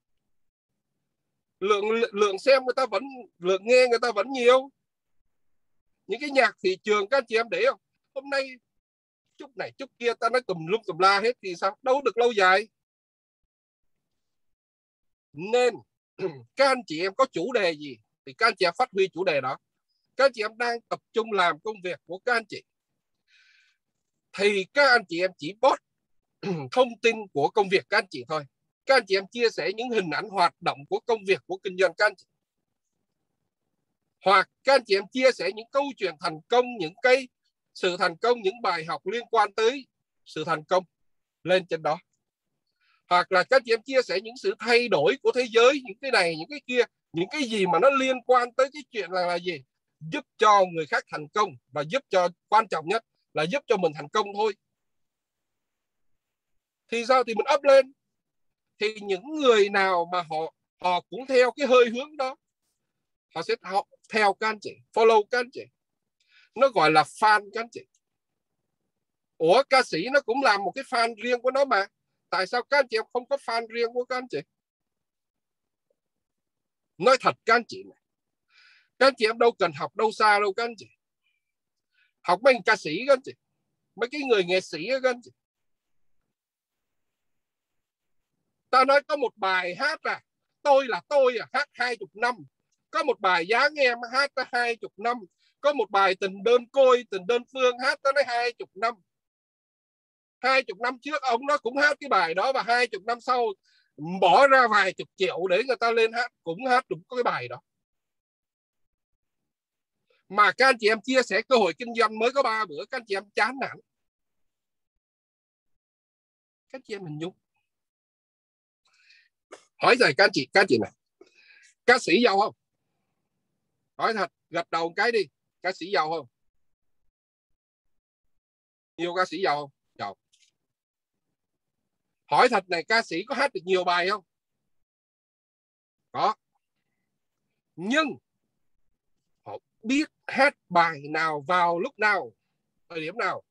lượng xem người ta vẫn, lượng nghe người ta vẫn nhiều. Những cái nhạc thị trường các anh chị em để không, hôm nay chút này chút kia ta nói tùm lum tùm la hết thì sao, đâu được lâu dài. Nên các anh chị em có chủ đề gì thì các anh chị em phát huy chủ đề đó. Các anh chị em đang tập trung làm công việc của các anh chị, thì các anh chị em chỉ post thông tin của công việc các anh chị thôi. Các anh chị em chia sẻ những hình ảnh hoạt động của công việc của kinh doanh các anh chị, hoặc các anh chị em chia sẻ những câu chuyện thành công, những cái sự thành công, những bài học liên quan tới sự thành công lên trên đó, hoặc là các chị em chia sẻ những sự thay đổi của thế giới, những cái này những cái kia, những cái gì mà nó liên quan tới cái chuyện là gì, giúp cho người khác thành công, và giúp cho, quan trọng nhất là giúp cho mình thành công thôi. Thì sao? Thì mình up lên, thì những người nào mà họ cũng theo cái hơi hướng đó, họ sẽ theo các anh chị, follow các anh chị, nó gọi là fan các anh chị. Ủa, ca sĩ nó cũng làm một cái fan riêng của nó mà, Tại sao các anh chị em không có fan riêng của các anh chị? Nói thật các anh chị này, các anh chị em đâu cần học đâu xa đâu các anh chị. Học mấy ca sĩ các anh chị, mấy cái người nghệ sĩ các anh chị. Ta nói có một bài hát tôi là tôi hát 20 năm. Có một bài Dáng Em hát tới 20 năm. Có một bài Tình Đơn Côi, Tình Đơn Phương hát tới 20 năm. 20 năm trước ông nó cũng hát cái bài đó, và 20 năm sau bỏ ra vài chục triệu để người ta lên hát, cũng hát đúng cái bài đó. Mà các anh chị em chia sẻ cơ hội kinh doanh mới có 3 bữa, các anh chị em chán nản. Các anh chị em mình nhung. Hỏi rồi các anh chị này, ca sĩ giàu không? Hỏi thật, gật đầu một cái đi. Ca sĩ giàu không? Nhiều ca sĩ giàu không? Giàu. Hỏi thật này, ca sĩ có hát được nhiều bài không? Có. Nhưng họ biết hát bài nào vào lúc nào, thời điểm nào.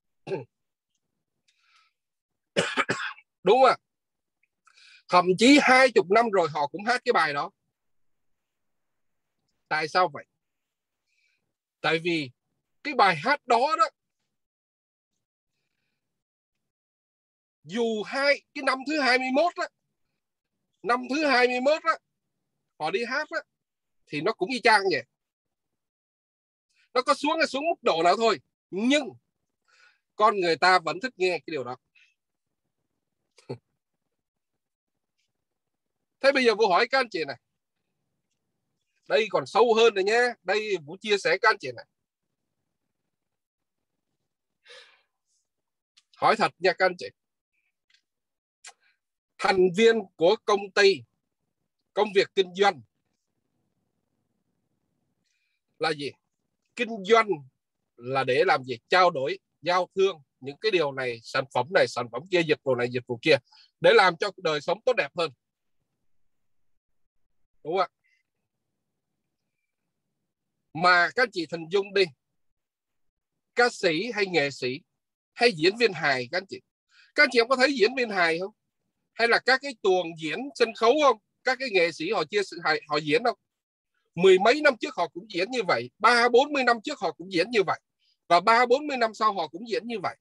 Đúng không? Thậm chí 20 năm rồi họ cũng hát cái bài đó. Tại sao vậy? Tại vì cái bài hát đó dù cái năm thứ 21 đó, năm thứ 21 đó, họ đi hát đó, thì nó cũng y chang vậy. Nó có xuống mức độ nào thôi, nhưng con người ta vẫn thích nghe cái điều đó. Thế bây giờ Vũ hỏi các anh chị này, đây còn sâu hơn rồi nhé, đây Vũ chia sẻ các anh chị này. Hỏi thật nha các anh chị, thành viên của công ty, công việc kinh doanh là gì? Kinh doanh là để làm gì? Trao đổi, giao thương những cái điều này, sản phẩm kia, dịch vụ này, dịch vụ kia, để làm cho đời sống tốt đẹp hơn. Đúng không ạ? Mà các chị hình dung đi, ca sĩ hay nghệ sĩ hay diễn viên hài, các anh chị em có thấy diễn viên hài không? Hay là các cái tuồng diễn sân khấu không? Các cái nghệ sĩ họ chia sự hài, họ diễn không? Mười mấy năm trước họ cũng diễn như vậy, 30-40 năm trước họ cũng diễn như vậy, và 30-40 năm sau họ cũng diễn như vậy.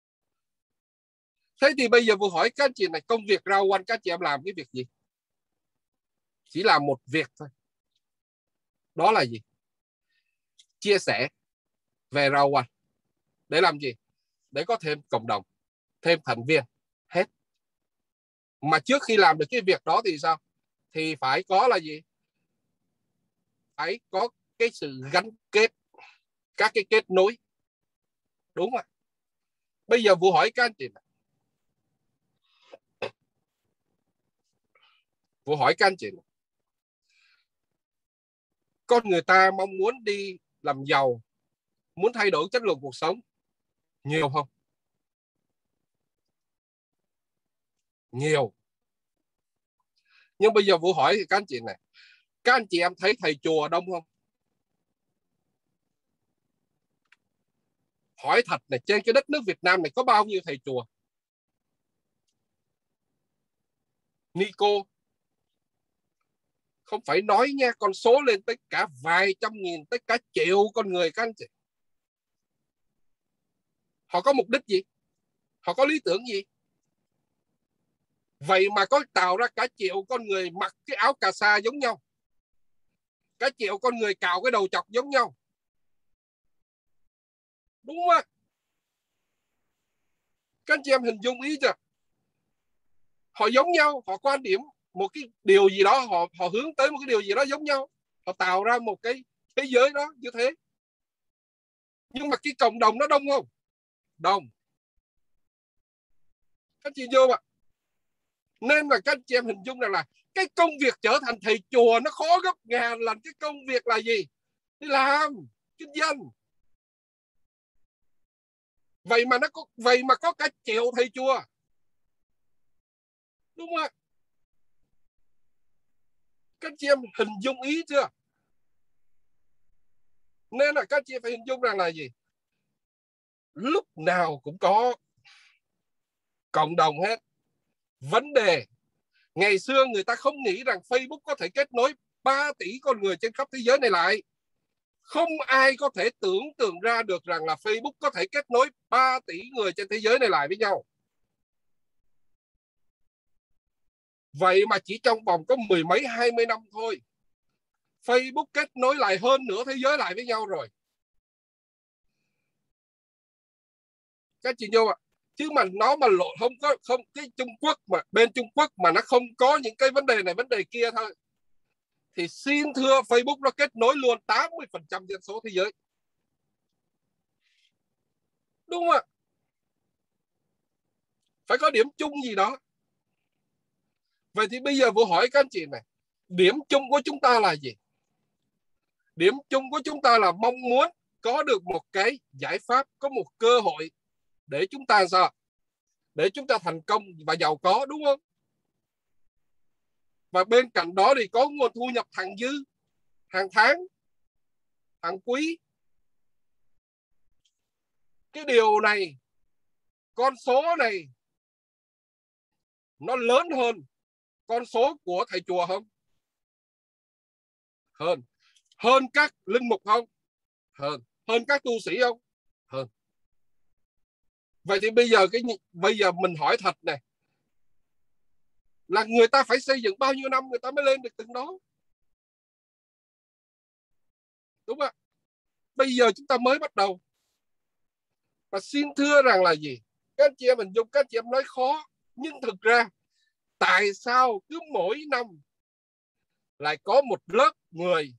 Thế thì bây giờ vừa hỏi các anh chị này, công việc rao quanh các chị em làm cái việc gì? Chỉ làm một việc thôi. Đó là gì? Chia sẻ về rau quanh. Để làm gì? Để có thêm cộng đồng, thêm thành viên. Hết. Mà trước khi làm được cái việc đó thì sao? Thì phải có là gì? Phải có cái sự gắn kết, các cái kết nối. Đúng rồi. Bây giờ Vũ hỏi các anh chị này. Vũ hỏi các anh chị này. Con người ta mong muốn đi làm giàu, muốn thay đổi chất lượng cuộc sống nhiều không? Nhiều. Nhưng bây giờ Vũ hỏi các anh chị này, các anh chị em thấy thầy chùa đông không? Hỏi thật này, trên cái đất nước Việt Nam này có bao nhiêu thầy chùa? Nico, không phải nói nha, con số lên tới cả vài trăm nghìn, tới cả triệu con người các anh chị. Họ có mục đích gì? Họ có lý tưởng gì? Vậy mà có tạo ra cả triệu con người mặc cái áo cà sa giống nhau, cả triệu con người cạo cái đầu chọc giống nhau. Đúng không? Các anh chị em hình dung ý chưa? Họ giống nhau, họ quan điểm một cái điều gì đó, họ hướng tới một cái điều gì đó giống nhau, họ tạo ra một cái thế giới đó như thế. Nhưng mà cái cộng đồng nó đông không? Đông. Các chị vô ạ. Nên là các chị em hình dung rằng là cái công việc trở thành thầy chùa nó khó gấp ngàn lần cái công việc là gì? Đi làm kinh doanh. Vậy mà có cả triệu thầy chùa. Đúng không ạ? Các chị em hình dung ý chưa? Nên là các chị phải hình dung rằng là gì? Lúc nào cũng có cộng đồng hết. Vấn đề ngày xưa người ta không nghĩ rằng Facebook có thể kết nối 3 tỷ con người trên khắp thế giới này lại. Không ai có thể tưởng tượng ra được rằng là Facebook có thể kết nối 3 tỷ người trên thế giới này lại với nhau. Vậy mà chỉ trong vòng có 10 mấy 20 năm thôi, Facebook kết nối lại hơn nửa thế giới lại với nhau rồi. Các chị vô ạ. Chứ mà nó mà lộ không cái Trung Quốc mà bên Trung Quốc mà nó không có những cái vấn đề này vấn đề kia thôi, thì xin thưa Facebook nó kết nối luôn 80% dân số thế giới. Đúng không ạ? Phải có điểm chung gì đó. Vậy thì bây giờ Vũ hỏi các anh chị này, điểm chung của chúng ta là gì? Điểm chung của chúng ta là mong muốn có được một cái giải pháp, có một cơ hội để chúng ta sao? Để chúng ta thành công và giàu có, đúng không? Và bên cạnh đó thì có nguồn thu nhập thặng dư hàng tháng, hàng quý. Cái điều này, con số này nó lớn hơn con số của thầy chùa không? Hơn các linh mục không? Hơn các tu sĩ không? Hơn. Vậy thì bây giờ mình hỏi thật này, là người ta phải xây dựng bao nhiêu năm người ta mới lên được từng đó? Đúng không? Bây giờ chúng ta mới bắt đầu. Và xin thưa rằng là gì? Các anh chị em mình dùng, các anh chị em nói khó, nhưng thực ra tại sao cứ mỗi năm lại có một lớp người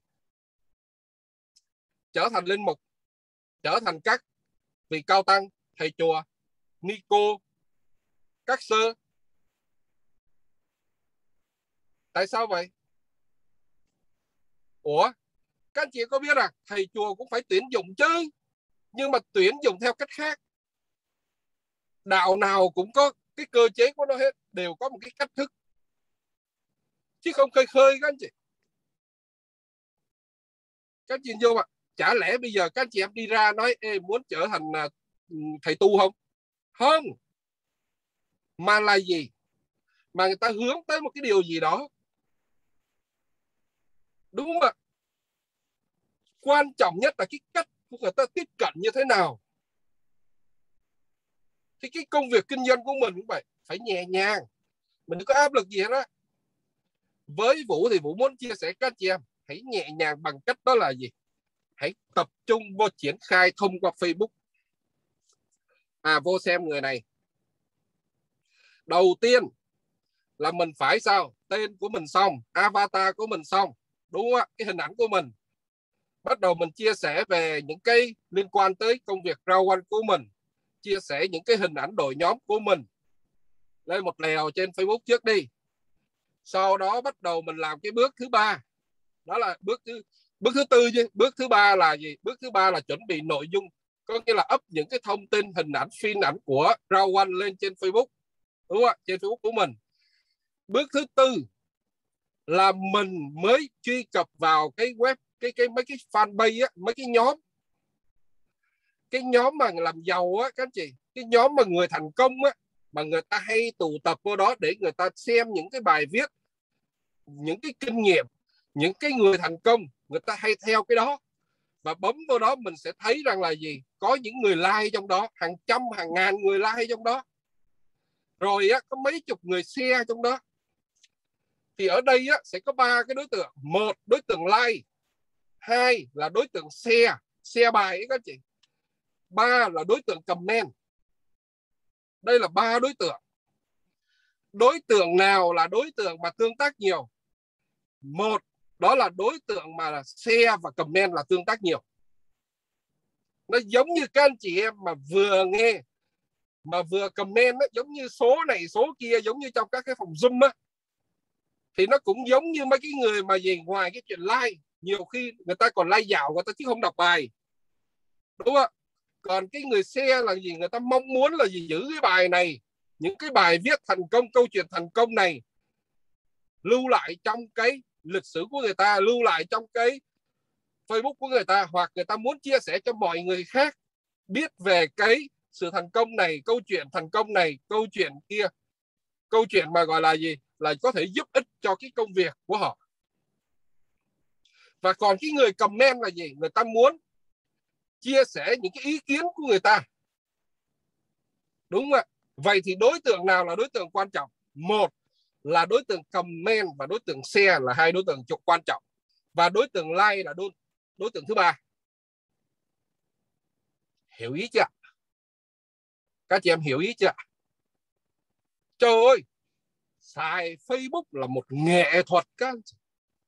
trở thành linh mục, trở thành các vị cao tăng, thầy chùa, ni cô, các sơ? Tại sao vậy? Ủa, các anh chị có biết rằng thầy chùa cũng phải tuyển dụng chứ, nhưng mà tuyển dụng theo cách khác. Đạo nào cũng có cái cơ chế của nó hết, đều có một cái cách thức, chứ không khơi khơi các anh chị. Các anh chị vô mà, chả lẽ bây giờ các anh chị em đi ra nói muốn trở thành thầy tu không? Không. Mà là gì? Mà người ta hướng tới một cái điều gì đó. Đúng không ạ? Quan trọng nhất là cái cách của người ta tiếp cận như thế nào. Thì cái công việc kinh doanh của mình cũng vậy, phải nhẹ nhàng, mình đừng có áp lực gì hết đó. Với Vũ thì Vũ muốn chia sẻ các anh chị em hãy nhẹ nhàng bằng cách đó là gì? Hãy tập trung vô triển khai thông qua Facebook. Vô xem người này. Đầu tiên là mình phải sao? Tên của mình xong, avatar của mình xong, đúng không ạ? Cái hình ảnh của mình. Bắt đầu mình chia sẻ về những cái liên quan tới công việc rao quanh của mình, chia sẻ những cái hình ảnh đội nhóm của mình lên một lèo trên Facebook trước đi. Sau đó bắt đầu mình làm cái bước thứ ba, đó là bước thứ tư chứ. Bước thứ ba là gì? Bước thứ ba là chuẩn bị nội dung, có nghĩa là up những cái thông tin, hình ảnh, phim ảnh của rao quanh lên trên Facebook, đúng không ạ? Trên Facebook của mình. Bước thứ tư là mình mới truy cập vào cái web, mấy cái fanpage á, mấy cái nhóm mà làm giàu á các anh chị, cái nhóm mà người thành công á, mà người ta hay tụ tập vô đó để người ta xem những cái bài viết, những cái kinh nghiệm, những cái người thành công, người ta hay theo cái đó. Và bấm vô đó mình sẽ thấy rằng là gì? Có những người like trong đó, hàng trăm, hàng ngàn người like trong đó. Rồi á, có mấy chục người share trong đó. Thì ở đây á, sẽ có ba cái đối tượng. Một, đối tượng like. Hai là đối tượng share bài ấy các chị. Ba là đối tượng comment. Đây là ba đối tượng. Đối tượng nào là đối tượng mà tương tác nhiều? Một, đó là đối tượng mà share và comment là tương tác nhiều. Nó giống như các anh chị em mà vừa nghe mà vừa comment đó, giống như số này số kia, giống như trong các cái phòng Zoom á, thì nó cũng giống như mấy cái người mà gì, ngoài cái chuyện like, nhiều khi người ta còn like dạo người ta chứ không đọc bài, đúng không? Còn cái người share là gì? Người ta mong muốn là gì? Giữ cái bài này, những cái bài viết thành công, câu chuyện thành công này lưu lại trong cái lịch sử của người ta, lưu lại trong cái Facebook của người ta, hoặc người ta muốn chia sẻ cho mọi người khác biết về cái sự thành công này, câu chuyện thành công này, câu chuyện kia. câu chuyện mà gọi là gì, là có thể giúp ích cho cái công việc của họ. Và còn cái người comment là gì, người ta muốn chia sẻ những cái ý kiến của người ta, đúng không ạ? Vậy thì đối tượng nào là đối tượng quan trọng? Một là đối tượng comment và đối tượng share là hai đối tượng quan trọng, và đối tượng like là đối tượng thứ ba. Hiểu ý chưa? Các chị em hiểu ý chưa? Trời ơi, xài Facebook là một nghệ thuật các anh chị.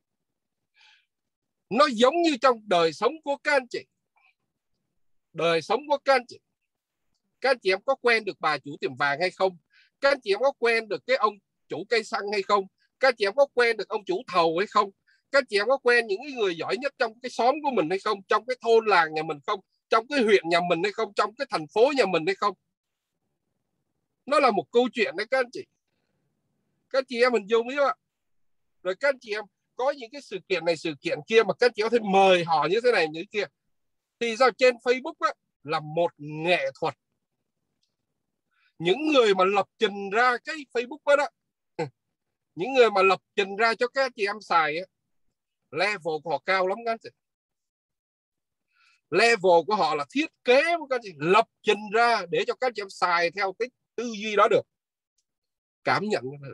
Nó giống như trong đời sống của các anh chị. Đời sống của các anh chị em có quen được bà chủ tiệm vàng hay không? Các anh chị em có quen được cái ông chủ cây xăng hay không? Các anh chị em có quen được ông chủ thầu hay không? Các anh chị em có quen những người giỏi nhất trong cái xóm của mình hay không? Trong cái thôn làng nhà mình không? Trong cái huyện nhà mình hay không? Trong cái thành phố nhà mình hay không? Nó là một câu chuyện đấy các anh chị. Các anh chị em mình dùng ý ạ. Rồi các anh chị em có những cái sự kiện này sự kiện kia mà các anh chị có thể mời họ như thế này như thế kia. Thì ra trên Facebook á, là một nghệ thuật. Những người mà lập trình ra cái Facebook đó, những người mà lập trình ra cho các chị em xài á, level của họ cao lắm các chị. Level của họ là thiết kế của các chị, lập trình ra để cho các chị em xài theo cái tư duy đó được. Cảm nhận như thế.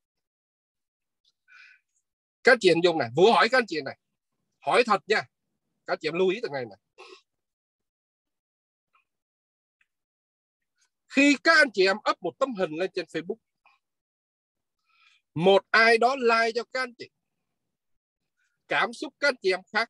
Các chị em dùng này, Vũ hỏi các anh chị này, hỏi thật nha, các chị em lưu ý từ ngày này. Khi các anh chị em up một tấm hình lên trên Facebook, một ai đó like cho các anh chị, cảm xúc các anh chị em khác.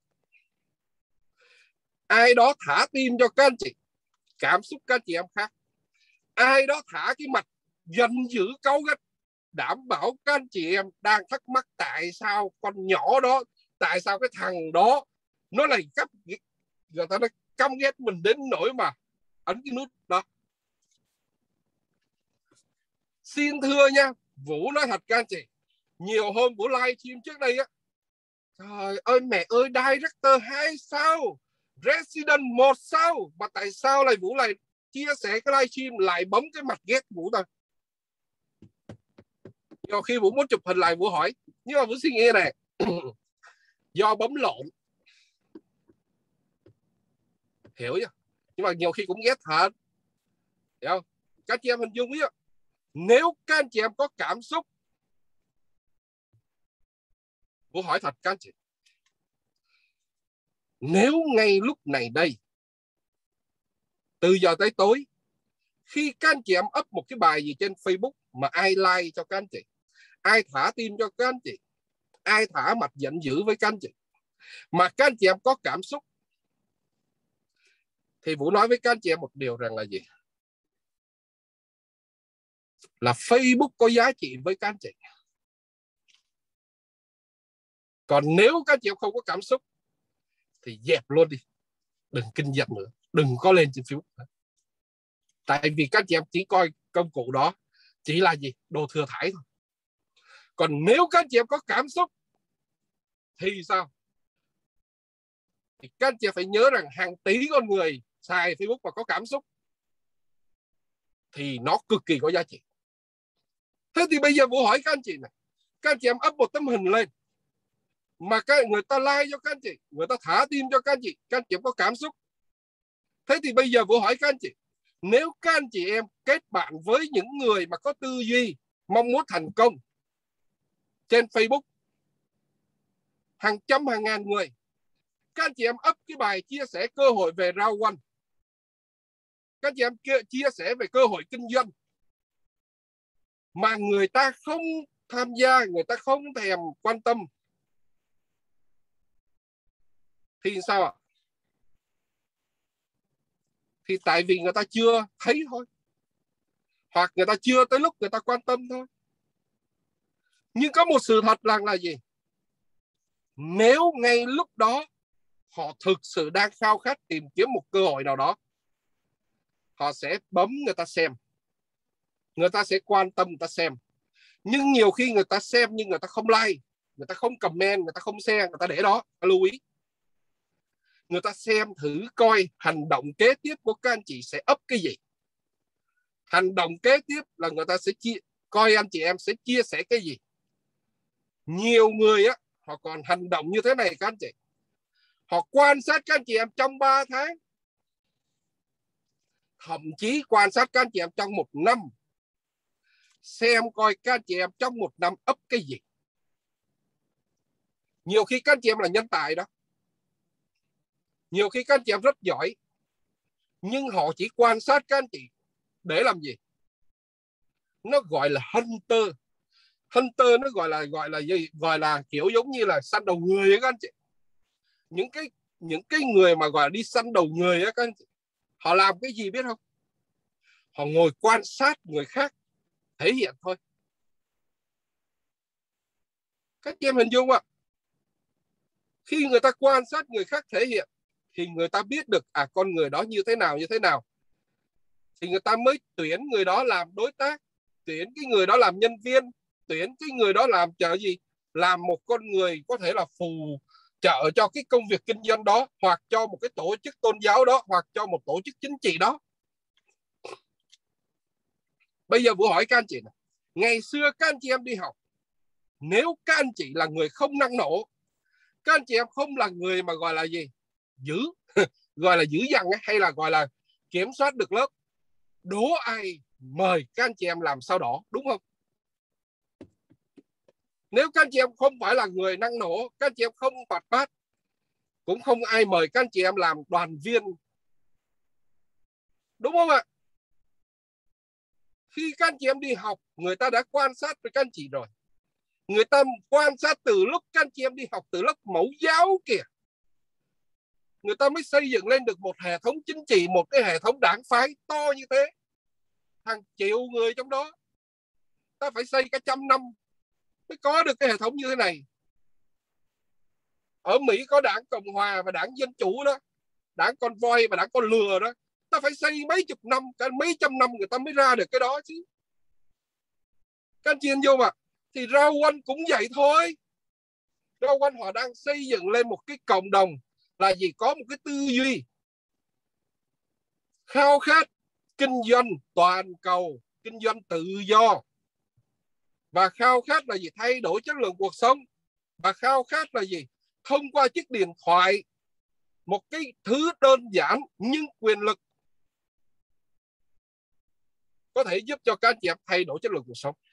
Ai đó thả tim cho các anh chị, cảm xúc các anh chị em khác. Ai đó thả cái mặt giận dữ cáu gắt, đảm bảo các anh chị em đang thắc mắc tại sao con nhỏ đó, tại sao cái thằng đó nó lại cấp, người ta nói căm ghét mình đến nỗi mà ấn cái nút đó. Xin thưa nha, Vũ nói thật các anh chị, nhiều hôm Vũ live stream trước đây á, trời ơi mẹ ơi, Director 2 sao, Resident 1 sao, mà tại sao lại Vũ lại chia sẻ cái live stream lại bấm cái mặt ghét Vũ ta? Nhiều khi Vũ muốn chụp hình lại Vũ hỏi, nhưng mà Vũ suy nghĩ này, do bấm lộn, hiểu chưa? Nhưng mà nhiều khi cũng ghét thật, hiểu không? Các chị em hình dung ý, nếu các anh chị em có cảm xúc, Vũ hỏi thật các anh chị, nếu ngay lúc này đây, từ giờ tới tối, khi các anh chị em up một cái bài gì trên Facebook mà ai like cho các anh chị, ai thả tim cho các anh chị, ai thả mặt giận dữ với các anh chị, mà các anh chị em có cảm xúc, thì Vũ nói với các anh chị em một điều rằng là gì? Là Facebook có giá trị với các anh chị. Còn nếu các anh chị em không có cảm xúc thì dẹp luôn đi, đừng kinh giận nữa, đừng có lên trên Facebook. Tại vì các anh chị em chỉ coi công cụ đó chỉ là gì? Đồ thừa thải thôi. Còn nếu các anh chị em có cảm xúc thì sao? Thì các anh chị phải nhớ rằng hàng tỷ con người xài Facebook và có cảm xúc thì nó cực kỳ có giá trị. Thế thì bây giờ Vũ hỏi các anh chị này, các anh chị em up một tấm hình lên mà người ta like cho các anh chị, người ta thả tim cho các anh chị em có cảm xúc. Thế thì bây giờ Vũ hỏi các anh chị, nếu các anh chị em kết bạn với những người mà có tư duy mong muốn thành công trên Facebook, hàng trăm hàng ngàn người, các anh chị em up cái bài chia sẻ cơ hội về rau quanh, các anh chị em chia sẻ về cơ hội kinh doanh, mà người ta không tham gia, người ta không thèm quan tâm, thì sao ạ? Thì tại vì người ta chưa thấy thôi, hoặc người ta chưa tới lúc người ta quan tâm thôi. Nhưng có một sự thật là gì? Nếu ngay lúc đó họ thực sự đang khao khát tìm kiếm một cơ hội nào đó, họ sẽ bấm người ta xem, người ta sẽ quan tâm người ta xem. Nhưng nhiều khi người ta xem nhưng người ta không like, người ta không comment, người ta không share, người ta để đó. Lưu ý, người ta xem thử coi hành động kế tiếp của các anh chị sẽ up cái gì. Hành động kế tiếp là người ta sẽ coi anh chị em sẽ chia sẻ cái gì. Nhiều người á, họ còn hành động như thế này các anh chị. Họ quan sát các anh chị em trong 3 tháng, thậm chí quan sát các anh chị em trong 1 năm, xem coi các anh chị em trong 1 năm ấp cái gì. Nhiều khi các anh chị em là nhân tài đó, nhiều khi các anh chị em rất giỏi, nhưng họ chỉ quan sát các anh chị để làm gì? Nó gọi là hunter. Hunter nó gọi là gì? Gọi là kiểu giống như là săn đầu người ấy các anh chị. Những cái người mà gọi là đi săn đầu người ấy các anh chị, họ làm cái gì biết không? Họ ngồi quan sát người khác thể hiện thôi. Các chị em hình dung ạ, khi người ta quan sát người khác thể hiện thì người ta biết được con người đó như thế nào, thì người ta mới tuyển người đó làm đối tác, tuyển cái người đó làm nhân viên, tuyển cái người đó làm gì, làm một con người có thể là phù trợ cho cái công việc kinh doanh đó, hoặc cho một cái tổ chức tôn giáo đó, hoặc cho một tổ chức chính trị đó. Bây giờ Vũ hỏi các anh chị này, ngày xưa các anh chị em đi học, nếu các anh chị là người không năng nổ, các anh chị em không là người mà gọi là gì, giữ gọi là giữ dằn hay là gọi là kiểm soát được lớp, đố ai mời các anh chị em làm sao đỏ, đúng không? Nếu các anh chị em không phải là người năng nổ, các anh chị em không hoạt bát, cũng không ai mời các anh chị em làm đoàn viên, đúng không ạ? Khi các anh chị em đi học, người ta đã quan sát với các anh chị rồi. Người ta quan sát từ lúc các anh chị em đi học, từ lớp mẫu giáo kìa, người ta mới xây dựng lên được một hệ thống chính trị, một cái hệ thống đảng phái to như thế, hàng triệu người trong đó. Ta phải xây cả 100 năm mới có được cái hệ thống như thế này. Ở Mỹ có đảng Cộng Hòa và đảng Dân Chủ đó, đảng con voi và đảng con lừa đó, ta phải xây mấy chục năm, cả mấy trăm năm người ta mới ra được cái đó chứ. Các anh chị em vô mà. Thì rau quanh cũng vậy thôi. Rau quanh họ đang xây dựng lên một cái cộng đồng là gì? Có một cái tư duy khao khát kinh doanh toàn cầu, kinh doanh tự do, và khao khát là gì? Thay đổi chất lượng cuộc sống, và khao khát là gì? Thông qua chiếc điện thoại, một cái thứ đơn giản nhưng quyền lực, có thể giúp cho các anh chị em thay đổi chất lượng cuộc sống.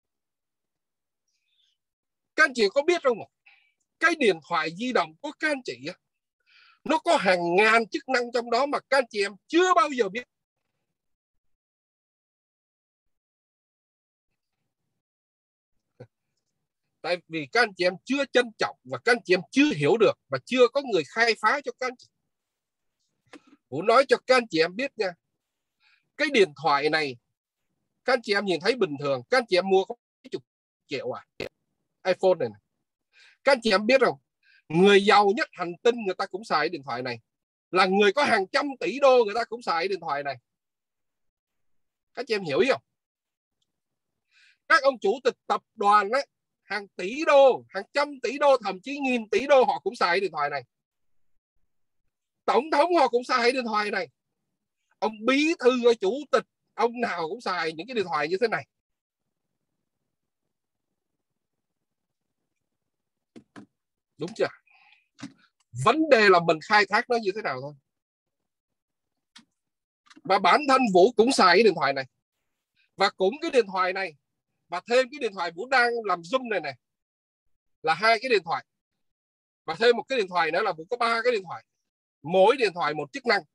Các anh chị có biết không? Cái điện thoại di động của các anh chị nó có hàng ngàn chức năng trong đó mà các anh chị em chưa bao giờ biết. Tại vì các anh chị em chưa trân trọng, và các anh chị em chưa hiểu được, và chưa có người khai phá cho các anh chị. Vũ nói cho các anh chị em biết nha, cái điện thoại này các anh chị em nhìn thấy bình thường, các anh chị em mua có mấy chục triệu iPhone này. Các anh chị em biết không, người giàu nhất hành tinh người ta cũng xài điện thoại này, là người có hàng trăm tỷ đô người ta cũng xài điện thoại này. Các chị em hiểu không? Các ông chủ tịch tập đoàn ấy, hàng tỷ đô, hàng trăm tỷ đô, thậm chí nghìn tỷ đô họ cũng xài điện thoại này. Tổng thống họ cũng xài điện thoại này. Ông bí thư hay chủ tịch ông nào cũng xài những cái điện thoại như thế này. Đúng chưa? Vấn đề là mình khai thác nó như thế nào thôi. Và bản thân Vũ cũng xài cái điện thoại này, và cũng cái điện thoại này, và thêm cái điện thoại Vũ đang làm Zoom này là 2 cái điện thoại, và thêm một cái điện thoại nữa là Vũ có 3 cái điện thoại, mỗi điện thoại một chức năng.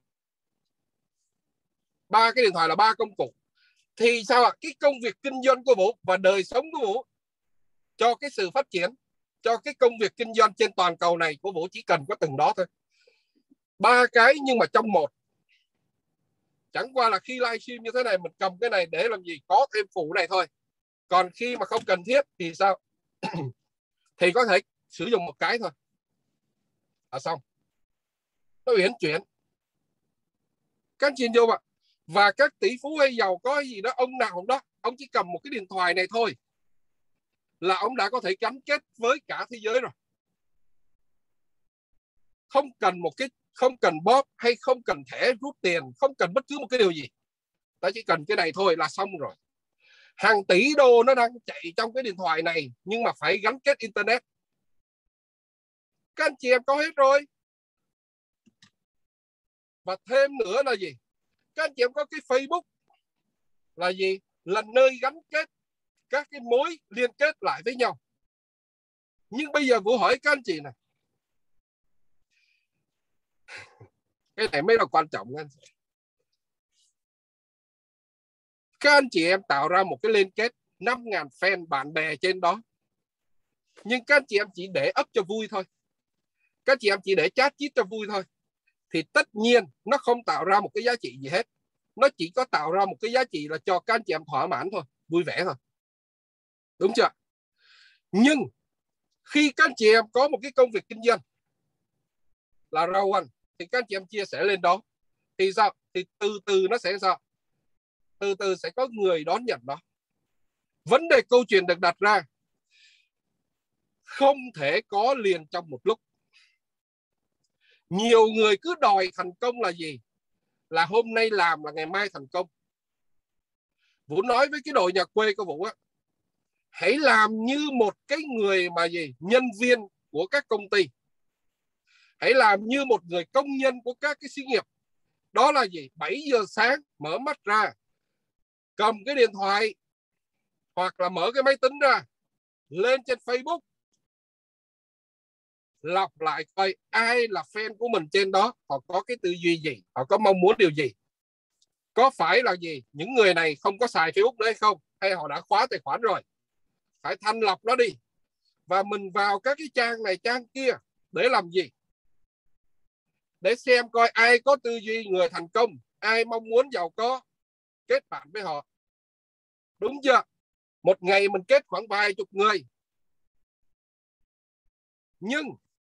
3 cái điện thoại là 3 công cụ. Thì sao ạ? Cái công việc kinh doanh của Vũ và đời sống của Vũ, cho cái sự phát triển, cho cái công việc kinh doanh trên toàn cầu này của Vũ chỉ cần có từng đó thôi. 3 cái nhưng mà trong một. Chẳng qua là khi livestream như thế này mình cầm cái này để làm gì? Có thêm phụ này thôi. Còn khi mà không cần thiết thì sao? Thì có thể sử dụng một cái thôi là xong. Nó uyển chuyển. Các anh chị vô mà. Và các tỷ phú hay giàu có gì đó, ông nào cũng đó, ông chỉ cầm một cái điện thoại này thôi là ông đã có thể gắn kết với cả thế giới rồi. Không cần bóp, hay không cần thẻ rút tiền, không cần bất cứ một cái điều gì. Ta chỉ cần cái này thôi là xong rồi. Hàng tỷ đô nó đang chạy trong cái điện thoại này, nhưng mà phải gắn kết internet. Các anh chị em có hết rồi. Và thêm nữa là gì? Các anh chị em có cái Facebook là gì? Là nơi gắn kết các cái mối liên kết lại với nhau. Nhưng bây giờ Vũ hỏi các anh chị này, cái này mới là quan trọng. Các anh chị em tạo ra một cái liên kết 5.000 fan bạn bè trên đó, nhưng các anh chị em chỉ để up cho vui thôi, các anh chị em chỉ để chat chít cho vui thôi, thì tất nhiên nó không tạo ra một cái giá trị gì hết. Nó chỉ có tạo ra một cái giá trị là cho các anh chị em thỏa mãn thôi, vui vẻ thôi. Đúng chưa? Nhưng khi các anh chị em có một cái công việc kinh doanh là rau ăn, thì các anh chị em chia sẻ lên đó, thì sao? Thì từ từ nó sẽ sao? Từ từ sẽ có người đón nhận đó. Vấn đề câu chuyện được đặt ra, không thể có liền trong một lúc. Nhiều người cứ đòi thành công là gì? Là hôm nay làm là ngày mai thành công. Vũ nói với cái đội nhà quê của Vũ á, hãy làm như một cái người mà gì? Nhân viên của các công ty. Hãy làm như một người công nhân của các cái xí nghiệp. Đó là gì? 7 giờ sáng mở mắt ra, cầm cái điện thoại hoặc là mở cái máy tính ra, lên trên Facebook, lọc lại coi ai là fan của mình trên đó, họ có cái tư duy gì, họ có mong muốn điều gì. Có phải là gì? Những người này không có xài Facebook nữa hay không? Hay họ đã khóa tài khoản rồi? Phải thanh lọc nó đi. Và mình vào các cái trang này trang kia để làm gì? Để xem coi ai có tư duy người thành công, ai mong muốn giàu có, kết bạn với họ. Đúng chưa? Một ngày mình kết khoảng vài chục người. Nhưng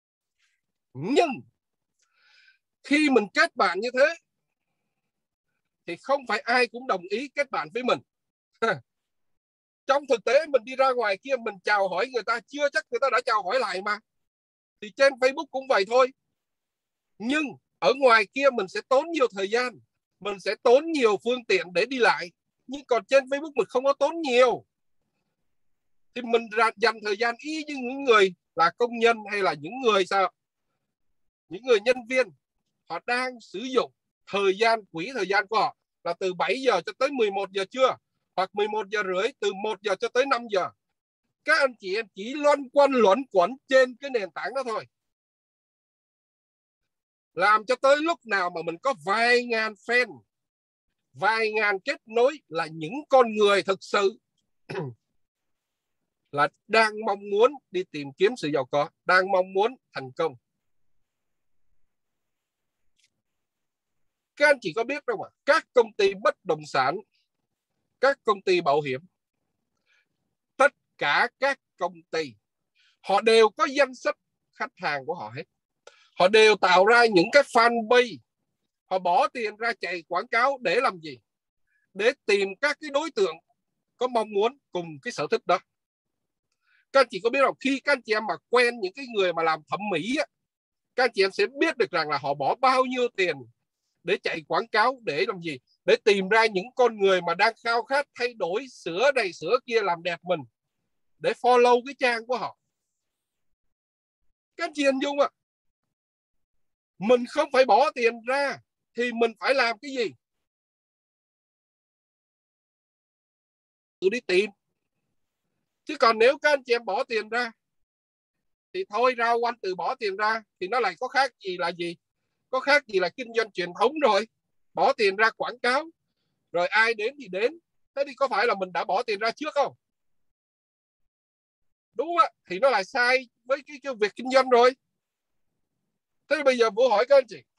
khi mình kết bạn như thế thì không phải ai cũng đồng ý kết bạn với mình. Trong thực tế mình đi ra ngoài kia, mình chào hỏi người ta, chưa chắc người ta đã chào hỏi lại mà. Thì trên Facebook cũng vậy thôi. Nhưng ở ngoài kia mình sẽ tốn nhiều thời gian, mình sẽ tốn nhiều phương tiện để đi lại. Nhưng còn trên Facebook mình không có tốn nhiều. Thì mình dành thời gian y như những người là công nhân hay là những người sao? Những người nhân viên, họ đang sử dụng thời gian, quỹ thời gian của họ là từ 7 giờ cho tới 11 giờ trưa, hoặc 11 giờ rưỡi, từ 1 giờ cho tới 5 giờ. Các anh chị em chỉ loanh quanh luẩn quẩn trên cái nền tảng đó thôi. Làm cho tới lúc nào mà mình có vài ngàn fan, vài ngàn kết nối là những con người thực sự là đang mong muốn đi tìm kiếm sự giàu có, đang mong muốn thành công. Các anh chị có biết không ạ? Các công ty bất động sản, các công ty bảo hiểm, tất cả các công ty, họ đều có danh sách khách hàng của họ hết. Họ đều tạo ra những cái fanpage, họ bỏ tiền ra chạy quảng cáo để làm gì? Để tìm các cái đối tượng có mong muốn cùng cái sở thích đó. Các anh chị có biết không? Khi các anh chị em mà quen những cái người mà làm thẩm mỹ á, các anh chị em sẽ biết được rằng là họ bỏ bao nhiêu tiền để chạy quảng cáo để làm gì? Để tìm ra những con người mà đang khao khát thay đổi, sửa này sửa kia, làm đẹp mình, để follow cái trang của họ. Các anh chị hình dung ạ? Mình không phải bỏ tiền ra thì mình phải làm cái gì? Tự đi tìm. Chứ còn nếu các anh chị em bỏ tiền ra thì thôi, rao quanh từ bỏ tiền ra thì nó lại có khác gì là gì? Có khác gì là kinh doanh truyền thống rồi. Bỏ tiền ra quảng cáo, rồi ai đến thì đến. Thế thì có phải là mình đã bỏ tiền ra trước không? Đúng không ạ? Thì nó lại sai với cái việc kinh doanh rồi. Thế bây giờ Vũ hỏi các anh chị,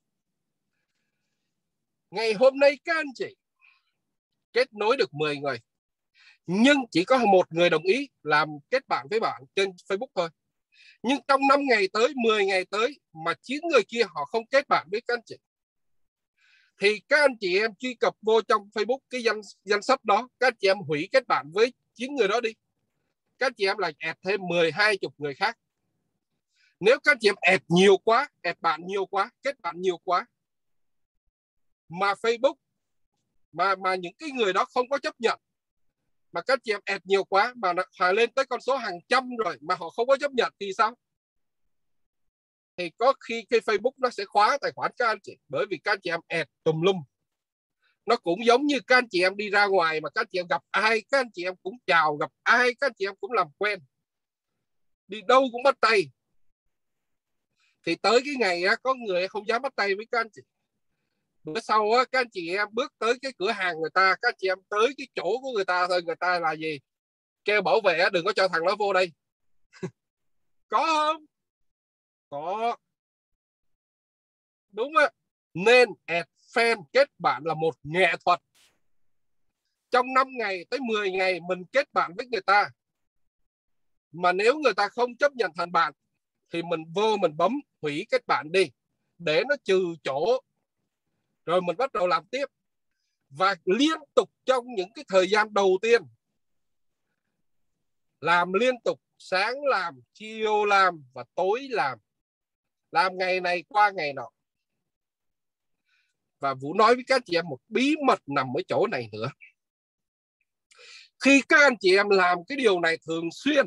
ngày hôm nay các anh chị kết nối được 10 người, nhưng chỉ có một người đồng ý làm kết bạn với bạn trên Facebook thôi. Nhưng trong 5 ngày tới, 10 ngày tới mà 9 người kia họ không kết bạn với các anh chị, thì các anh chị em truy cập vô trong Facebook cái danh sách đó, các anh chị em hủy kết bạn với 9 người đó đi. Các anh chị em lại add thêm 10, 20 người khác. Nếu các anh chị em add nhiều quá, add bạn nhiều quá, kết bạn nhiều quá, mà Facebook mà những cái người đó không có chấp nhận, mà các chị em add nhiều quá mà họ lên tới con số hàng trăm rồi mà họ không có chấp nhận thì sao? Thì có khi cái Facebook nó sẽ khóa tài khoản các anh chị, bởi vì các anh chị em add tùm lum. Nó cũng giống như các anh chị em đi ra ngoài mà các anh chị em gặp ai các anh chị em cũng chào, gặp ai các anh chị em cũng làm quen, đi đâu cũng bắt tay. Thì tới cái ngày á, có người không dám bắt tay với các anh chị. Bữa sau á, các anh chị em bước tới cái cửa hàng người ta, các anh chị em tới cái chỗ của người ta thôi, người ta là gì? Kêu bảo vệ đừng có cho thằng đó vô đây. Có không? Có. Đúng á. Nên add fan, kết bạn là một nghệ thuật. Trong 5 ngày tới 10 ngày mình kết bạn với người ta, mà nếu người ta không chấp nhận thành bạn thì mình vô mình bấm hủy kết bạn đi để nó trừ chỗ, rồi mình bắt đầu làm tiếp. Và liên tục trong những cái thời gian đầu tiên làm liên tục, sáng làm, chiều làm và tối làm ngày này qua ngày nọ. Và Vũ nói với các chị em một bí mật nằm ở chỗ này nữa. Khi các anh chị em làm cái điều này thường xuyên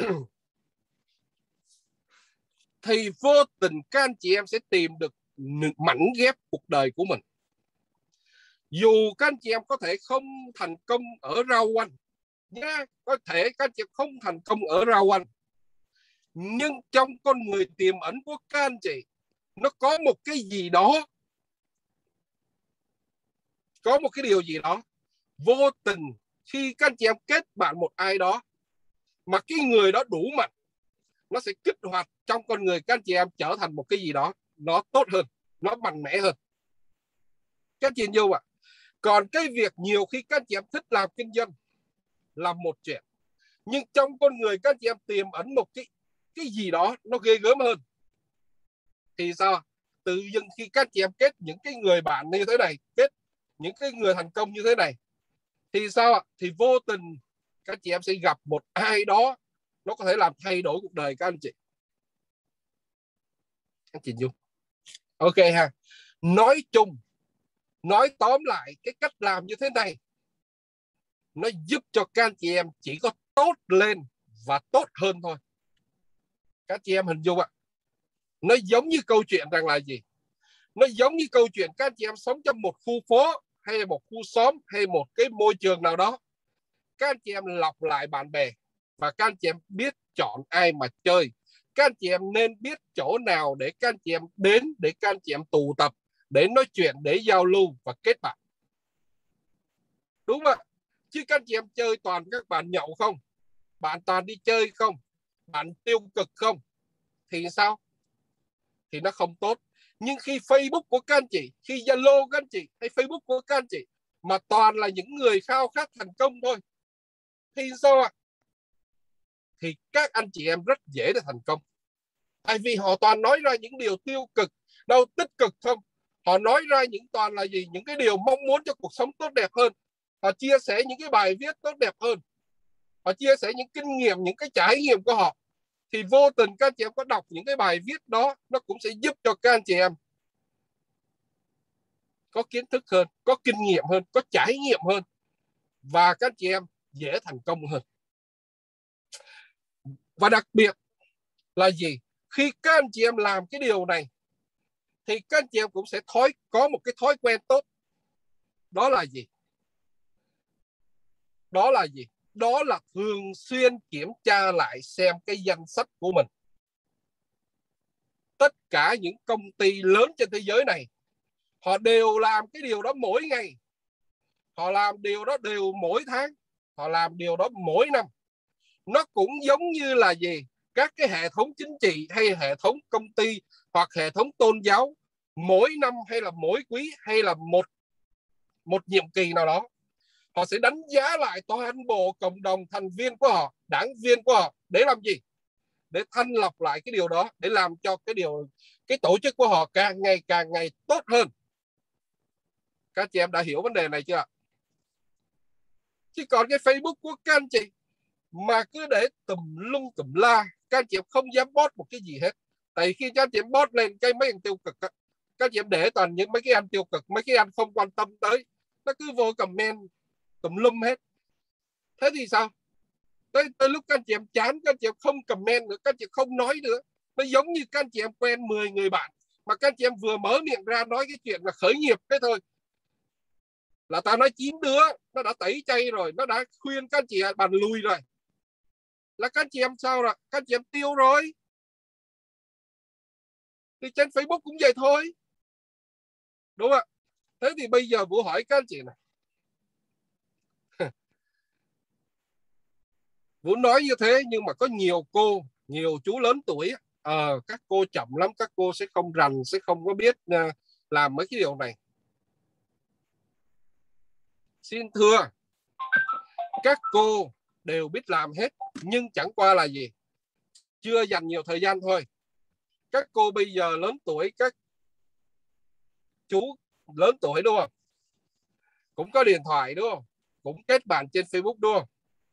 thì vô tình các anh chị em sẽ tìm được mảnh ghép cuộc đời của mình. Dù các anh chị em có thể không thành công ở rau quanh nha, có thể các anh chị em không thành công ở rau quanh, nhưng trong con người tiềm ẩn của các anh chị nó có một cái gì đó, có một cái điều gì đó vô tình khi các anh chị em kết bạn một ai đó mà cái người đó đủ mạnh, nó sẽ kích hoạt trong con người các anh chị em trở thành một cái gì đó nó tốt hơn, nó mạnh mẽ hơn. Các anh chị yêu ạ. Còn cái việc nhiều khi các anh chị em thích làm kinh doanh là một chuyện, nhưng trong con người các anh chị em tiềm ẩn một cái gì đó nó ghê gớm hơn thì sao? Tự dưng khi các anh chị em kết những cái người bạn như thế này, kết những cái người thành công như thế này thì sao ạ? Thì vô tình các chị em sẽ gặp một ai đó nó có thể làm thay đổi cuộc đời các anh chị. Anh chị Dung. Ok ha. Nói chung, nói tóm lại, cái cách làm như thế này nó giúp cho các anh chị em chỉ có tốt lên và tốt hơn thôi. Các chị em hình dung ạ. Nó giống như câu chuyện rằng là gì? Nó giống như câu chuyện các anh chị em sống trong một khu phố hay một khu xóm hay một cái môi trường nào đó. Các anh chị em lọc lại bạn bè và các anh chị em biết chọn ai mà chơi. Các anh chị em nên biết chỗ nào để các anh chị em đến, để các anh chị em tụ tập, để nói chuyện, để giao lưu và kết bạn. Đúng không ạ? Chứ các anh chị em chơi toàn các bạn nhậu không, bạn toàn đi chơi không, bạn tiêu cực không thì sao? Thì nó không tốt. Nhưng khi Facebook của các anh chị, khi Zalo các anh chị hay Facebook của các anh chị mà toàn là những người khao khát thành công thôi thì sao ạ? Thì các anh chị em rất dễ để thành công. Tại vì họ toàn nói ra những điều tiêu cực, đâu tích cực không. Họ nói ra những toàn là gì? Những cái điều mong muốn cho cuộc sống tốt đẹp hơn. Họ chia sẻ những cái bài viết tốt đẹp hơn. Họ chia sẻ những kinh nghiệm, những cái trải nghiệm của họ. Thì vô tình các anh chị em có đọc những cái bài viết đó, nó cũng sẽ giúp cho các anh chị em có kiến thức hơn, có kinh nghiệm hơn, có trải nghiệm hơn và các anh chị em dễ thành công hơn. Và đặc biệt là gì? Khi các anh chị em làm cái điều này thì các anh chị em cũng sẽ có một cái thói quen tốt. Đó là gì? Đó là gì? Đó là thường xuyên kiểm tra lại xem cái danh sách của mình. Tất cả những công ty lớn trên thế giới này họ đều làm cái điều đó mỗi ngày. Họ làm điều đó đều mỗi tháng. Họ làm điều đó mỗi năm. Nó cũng giống như là gì? Các cái hệ thống chính trị hay hệ thống công ty hoặc hệ thống tôn giáo, mỗi năm hay là mỗi quý hay là một nhiệm kỳ nào đó, họ sẽ đánh giá lại toàn bộ cộng đồng thành viên của họ, đảng viên của họ để làm gì? Để thanh lọc lại cái điều đó, để làm cho cái tổ chức của họ càng ngày tốt hơn. Các chị em đã hiểu vấn đề này chưa? Chứ còn cái Facebook của các anh chị mà cứ để tùm lum tùm la, các anh chị em không dám post một cái gì hết. Tại khi các anh chị em post lên cái mấy anh tiêu cực, các anh chị em để toàn những mấy cái anh tiêu cực, mấy cái anh không quan tâm tới, nó cứ vô comment tùm lum hết. Thế thì sao? Tới lúc các anh chị em chán, các anh chị em không comment nữa, các anh chị em không nói nữa. Nó giống như các anh chị em quen 10 người bạn, mà các anh chị em vừa mở miệng ra nói cái chuyện là khởi nghiệp cái thôi là ta nói 9 đứa nó đã tẩy chay rồi, nó đã khuyên các anh chị bàn lùi rồi, là các anh chị em sao rồi? Các anh chị em tiêu rồi. Thì trên Facebook cũng vậy thôi, đúng không ạ? Thế thì bây giờ Vũ hỏi các anh chị này, Vũ nói như thế nhưng mà có nhiều cô, nhiều chú lớn tuổi, các cô chậm lắm, các cô sẽ không rành, sẽ không có biết làm mấy cái điều này. Xin thưa, các cô đều biết làm hết, nhưng chẳng qua là gì? Chưa dành nhiều thời gian thôi. Các cô bây giờ lớn tuổi, các chú lớn tuổi đúng không? Cũng có điện thoại đúng không? Cũng kết bạn trên Facebook đúng không?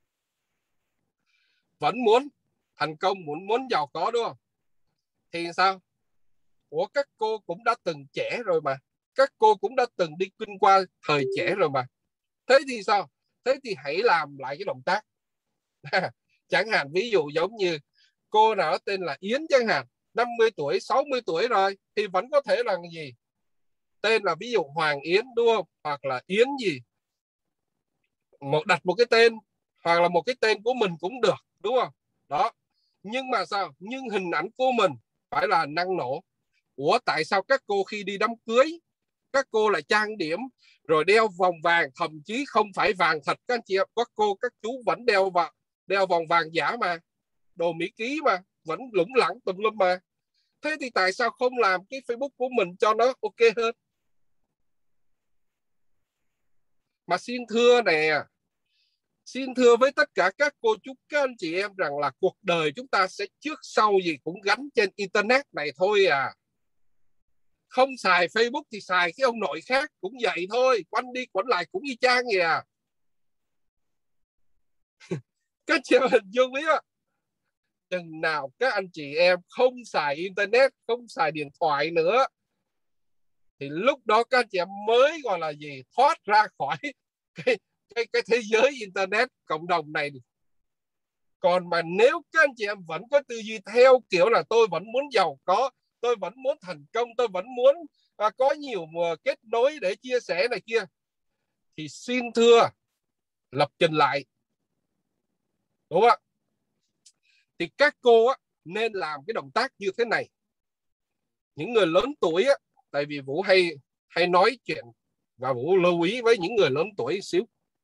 Vẫn muốn thành công, muốn giàu có đúng không? Thì sao? Ủa, các cô cũng đã từng trẻ rồi mà. Các cô cũng đã từng đi kinh qua thời trẻ rồi mà. Thế thì sao? Thế thì hãy làm lại cái động tác. Chẳng hạn ví dụ giống như cô nào tên là Yến chẳng hạn, 50 tuổi, 60 tuổi rồi thì vẫn có thể là gì? Tên là ví dụ Hoàng Yến đúng không? Hoặc là Yến gì? Đặt một cái tên, hoặc là một cái tên của mình cũng được, đúng không? Đó. Nhưng mà sao? Nhưng hình ảnh của mình phải là năng nổ. Ủa, tại sao các cô khi đi đám cưới các cô lại trang điểm rồi đeo vòng vàng, thậm chí không phải vàng thật các anh chị em, các cô các chú vẫn đeo vòng vàng giả mà, đồ Mỹ ký mà, vẫn lủng lẳng tùm lum mà. Thế thì tại sao không làm cái Facebook của mình cho nó ok hơn? Mà xin thưa nè, xin thưa với tất cả các cô chú các anh chị em rằng là cuộc đời chúng ta sẽ trước sau gì cũng gắn trên internet này thôi à. Không xài Facebook thì xài cái ông nội khác cũng vậy thôi, quanh đi quẩn lại cũng y chang vậy à. Các chị em hình dung biết á, chừng nào các anh chị em không xài internet, không xài điện thoại nữa, thì lúc đó các anh chị em mới gọi là gì, thoát ra khỏi cái cái thế giới internet cộng đồng này. Còn mà nếu các anh chị em vẫn có tư duy theo kiểu là tôi vẫn muốn giàu có, tôi vẫn muốn thành công, tôi vẫn muốn có nhiều kết nối để chia sẻ này kia, thì xin thưa, lập trình lại, đúng không ạ? Thì các cô á, nên làm cái động tác như thế này. Những người lớn tuổi á, tại vì Vũ hay hay nói chuyện và Vũ lưu ý với những người lớn tuổi xíu.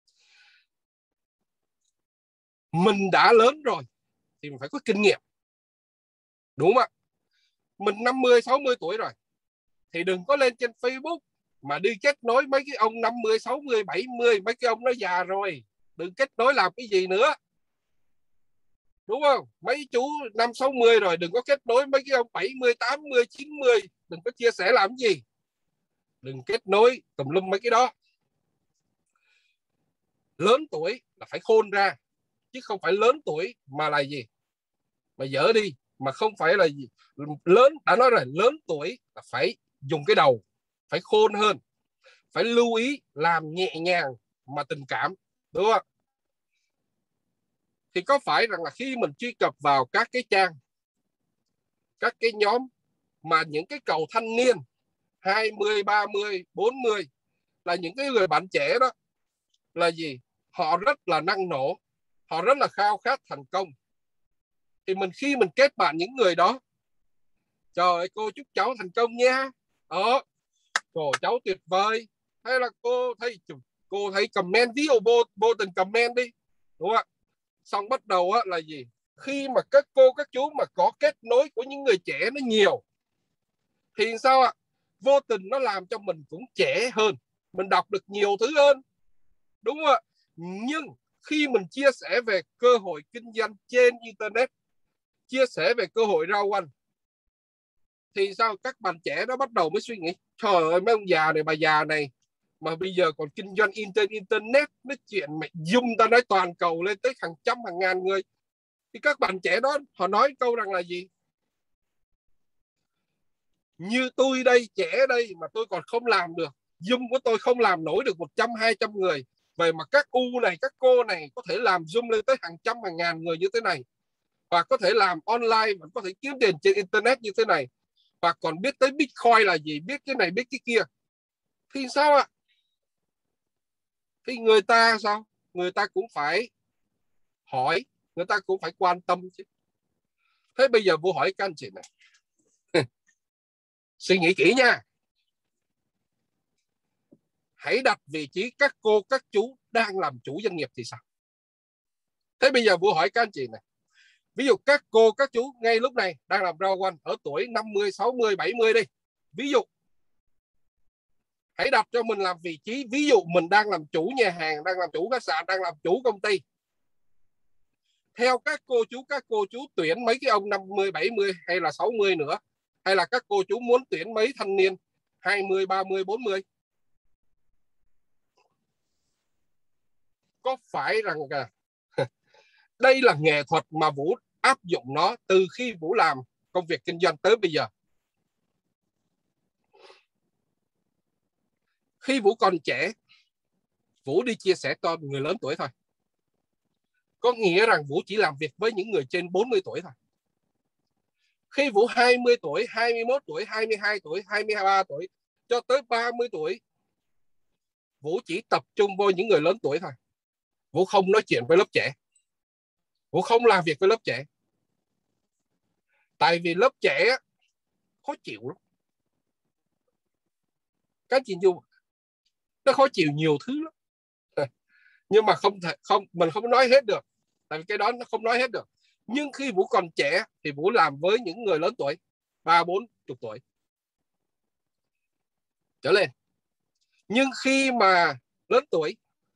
Mình đã lớn rồi thì mình phải có kinh nghiệm, đúng không ạ? Mình 50, 60 tuổi rồi thì đừng có lên trên Facebook mà đi kết nối mấy cái ông 50, 60, 70, mấy cái ông nó già rồi. Đừng kết nối làm cái gì nữa, đúng không? Mấy chú 5, 60 rồi đừng có kết nối mấy cái ông 70, 80, 90, đừng có chia sẻ làm gì. Đừng kết nối tùm lum mấy cái đó. Lớn tuổi là phải khôn ra, chứ không phải lớn tuổi mà là gì, mà dở đi, mà không phải là gì. Lớn, đã nói rồi, lớn tuổi là phải dùng cái đầu, phải khôn hơn, phải lưu ý, làm nhẹ nhàng mà tình cảm, đúng không? Thì có phải rằng là khi mình truy cập vào các cái trang, các cái nhóm mà những cái cầu thanh niên 20, 30, 40 là những cái người bạn trẻ đó, là gì? Họ rất là năng nổ, họ rất là khao khát thành công. Thì khi mình kết bạn những người đó, trời ơi, cô chúc cháu thành công nha, cô cháu tuyệt vời, hay là cô thấy comment, ví dụ vô tình comment đi, đúng không ạ? Xong bắt đầu á là gì, khi mà các cô các chú mà có kết nối của những người trẻ nó nhiều thì sao ạ? Vô tình nó làm cho mình cũng trẻ hơn, mình đọc được nhiều thứ hơn, đúng không ạ? Nhưng khi mình chia sẻ về cơ hội kinh doanh trên internet, chia sẻ về cơ hội rao quanh, thì sao? Các bạn trẻ nó bắt đầu mới suy nghĩ, trời ơi, mấy ông già này bà già này mà bây giờ còn kinh doanh internet, nói chuyện mày zoom, ta nói toàn cầu lên tới hàng trăm hàng ngàn người. Thì các bạn trẻ đó họ nói câu rằng là gì? Như tôi đây, trẻ đây mà tôi còn không làm được, Zoom của tôi không làm nổi được 100, 200 người, Vậy mà các này, các cô này có thể làm Zoom lên tới hàng trăm hàng ngàn người như thế này, và có thể làm online, và có thể kiếm tiền trên internet như thế này, và còn biết tới Bitcoin là gì, biết cái này biết cái kia, thì sao ạ? Thì người ta sao? Người ta cũng phải hỏi, người ta cũng phải quan tâm chứ. Thế bây giờ Vũ hỏi các anh chị này, suy nghĩ kỹ nha. Hãy đặt vị trí các cô, các chú đang làm chủ doanh nghiệp thì sao? Thế bây giờ Vũ hỏi các anh chị này, ví dụ các cô, các chú ngay lúc này đang làm rau quanh ở tuổi 50, 60, 70 đi. Ví dụ, hãy đặt cho mình làm vị trí, ví dụ mình đang làm chủ nhà hàng, đang làm chủ khách sạn, đang làm chủ công ty. Theo các cô chú tuyển mấy cái ông 50, 70 hay là 60 nữa? Hay là các cô chú muốn tuyển mấy thanh niên 20, 30, 40? Có phải rằng đây là nghệ thuật mà Vũ áp dụng nó từ khi Vũ làm công việc kinh doanh tới bây giờ. Khi Vũ còn trẻ, Vũ đi chia sẻ cho người lớn tuổi thôi. Có nghĩa rằng Vũ chỉ làm việc với những người trên 40 tuổi thôi. Khi Vũ 20 tuổi, 21 tuổi, 22 tuổi, 23 tuổi, cho tới 30 tuổi, Vũ chỉ tập trung vô những người lớn tuổi thôi. Vũ không nói chuyện với lớp trẻ. Vũ không làm việc với lớp trẻ. Tại vì lớp trẻ khó chịu lắm. Các chị dù nó khó chịu nhiều thứ lắm. Nhưng mà mình không nói hết được. Tại vì cái đó nó không nói hết được. Nhưng khi Vũ còn trẻ thì Vũ làm với những người lớn tuổi, 30-40 tuổi trở lên. Nhưng khi mà lớn tuổi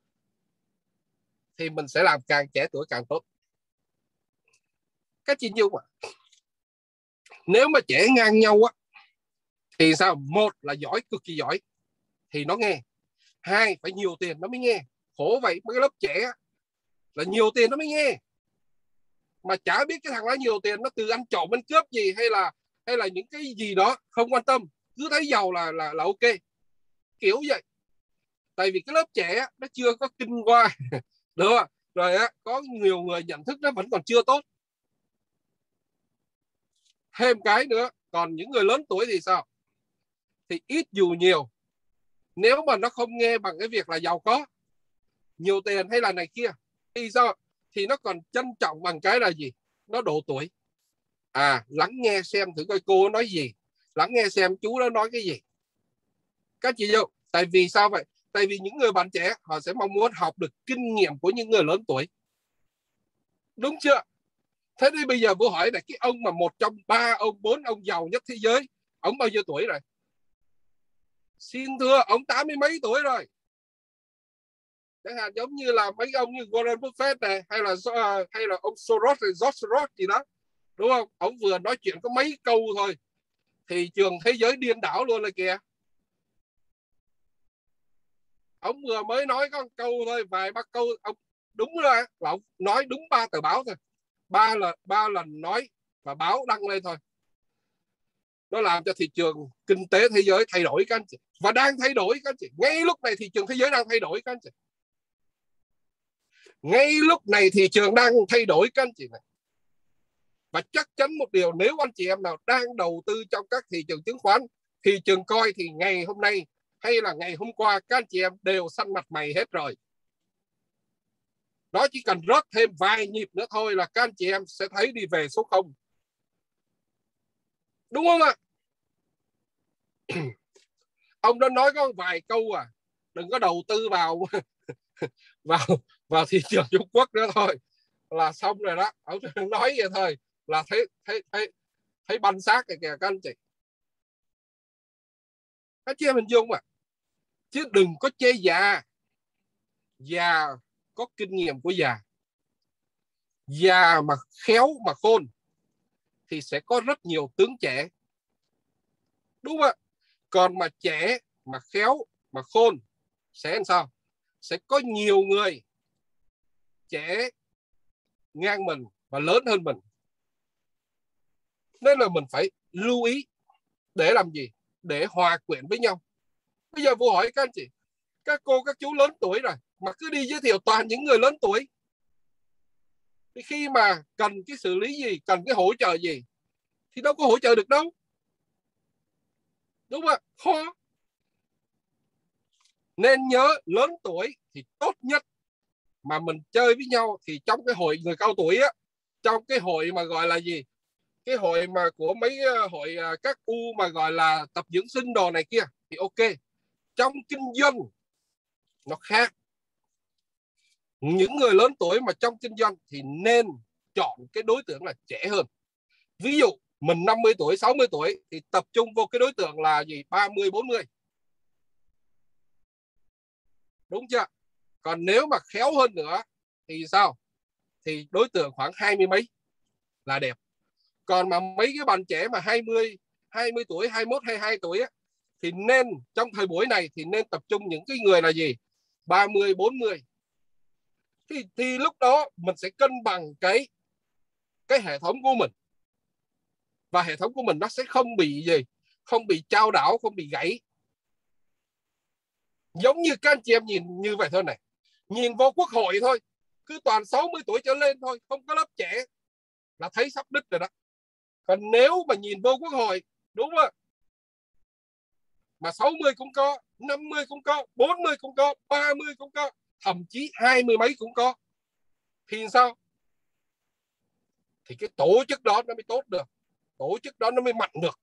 thì mình sẽ làm càng trẻ tuổi càng tốt. Các chị Dung ạ, nếu mà trẻ ngang nhau á thì sao? Một là giỏi, cực kỳ giỏi thì nó nghe. Hai, phải nhiều tiền nó mới nghe. Khổ vậy, mấy lớp trẻ là nhiều tiền nó mới nghe, mà chả biết cái thằng đó nhiều tiền nó từ ăn trộm ăn cướp gì, hay là những cái gì đó, không quan tâm, cứ thấy giàu là ok, kiểu vậy. Tại vì cái lớp trẻ nó chưa có kinh qua được không? Rồi á, có nhiều người nhận thức nó vẫn còn chưa tốt. Thêm cái nữa, còn những người lớn tuổi thì sao? Thì ít dù nhiều, nếu mà nó không nghe bằng cái việc là giàu có, nhiều tiền hay là này kia, thì sao? Thì nó còn trân trọng bằng cái là gì? Nó độ tuổi. Lắng nghe xem thử coi cô nói gì, lắng nghe xem chú đó nói cái gì. Các chị vô, tại vì sao vậy? Tại vì những người bạn trẻ họ sẽ mong muốn học được kinh nghiệm của những người lớn tuổi, đúng chưa? Thế thì bây giờ Vũ hỏi là cái ông mà một trong ba ông, bốn ông giàu nhất thế giới, ông bao nhiêu tuổi rồi? Xin thưa, ông 80 mấy tuổi rồi. Chẳng hạn giống như là mấy ông như Warren Buffett này, hay là ông Soros, George Soros gì đó, đúng không? Ông vừa nói chuyện có mấy câu thôi thì trường thế giới điên đảo luôn rồi kìa. Ông vừa mới nói có một câu thôi, vài ba câu, ông đúng rồi, là ông nói đúng 3 tờ báo thôi, ba lần nói và báo đăng lên thôi, nó làm cho thị trường kinh tế thế giới thay đổi các anh chị, và đang thay đổi các anh chị. Ngay lúc này thị trường thế giới đang thay đổi các anh chị. Ngay lúc này thị trường đang thay đổi các anh chị này. Và chắc chắn một điều, nếu anh chị em nào đang đầu tư trong các thị trường chứng khoán, thị trường coi, thì ngày hôm nay hay là ngày hôm qua các anh chị em đều xanh mặt mày hết rồi. Nó chỉ cần rớt thêm vài nhịp nữa thôi là các anh chị em sẽ thấy đi về số 0. Đúng không ạ? Ông đã nói có vài câu đừng có đầu tư vào vào vào thị trường Trung Quốc nữa thôi là xong rồi đó. Ông nói vậy thôi là thấy banh xác kìa các anh chị. Các chị em hình dung chứ đừng có chê già. Già có kinh nghiệm của già. Già mà khéo mà khôn thì sẽ có rất nhiều tướng trẻ, đúng không ạ? Còn mà trẻ mà khéo mà khôn sẽ làm sao? Sẽ có nhiều người trẻ ngang mình và lớn hơn mình. Nên là mình phải lưu ý để làm gì? Để hòa quyện với nhau. Bây giờ Vũ hỏi các anh chị, các cô các chú lớn tuổi rồi, mà cứ đi giới thiệu toàn những người lớn tuổi. Thì khi mà cần cái xử lý gì, cần cái hỗ trợ gì thì đâu có hỗ trợ được đâu. Đúng không ạ? Khó. Nên nhớ lớn tuổi thì tốt nhất mà mình chơi với nhau thì trong cái hội người cao tuổi á, trong cái hội mà gọi là gì, cái hội mà của mấy hội các U mà gọi là tập dưỡng sinh đồ này kia thì ok. Trong kinh doanh nó khác. Những người lớn tuổi mà trong kinh doanh thì nên chọn cái đối tượng là trẻ hơn. Ví dụ mình 50 tuổi, 60 tuổi thì tập trung vô cái đối tượng là gì? 30, 40. Đúng chưa? Còn nếu mà khéo hơn nữa thì sao? Thì đối tượng khoảng 20 mấy là đẹp. Còn mà mấy cái bạn trẻ mà 20 tuổi, 21, 22 tuổi á, thì nên trong thời buổi này thì nên tập trung những cái người là gì? 30, 40. Thì lúc đó mình sẽ cân bằng cái hệ thống của mình. Và hệ thống của mình nó sẽ không bị gì? Không bị chao đảo, không bị gãy. Giống như các anh chị em nhìn như vậy thôi này. Nhìn vô Quốc hội thôi, cứ toàn 60 tuổi trở lên thôi, không có lớp trẻ là thấy sắp đứt rồi đó. Còn nếu mà nhìn vô Quốc hội, đúng không? Mà 60 cũng có, 50 cũng có, 40 cũng có, 30 cũng có, thậm chí 20 mấy cũng có. Thì sao? Thì cái tổ chức đó nó mới tốt được. Tổ chức đó nó mới mạnh được.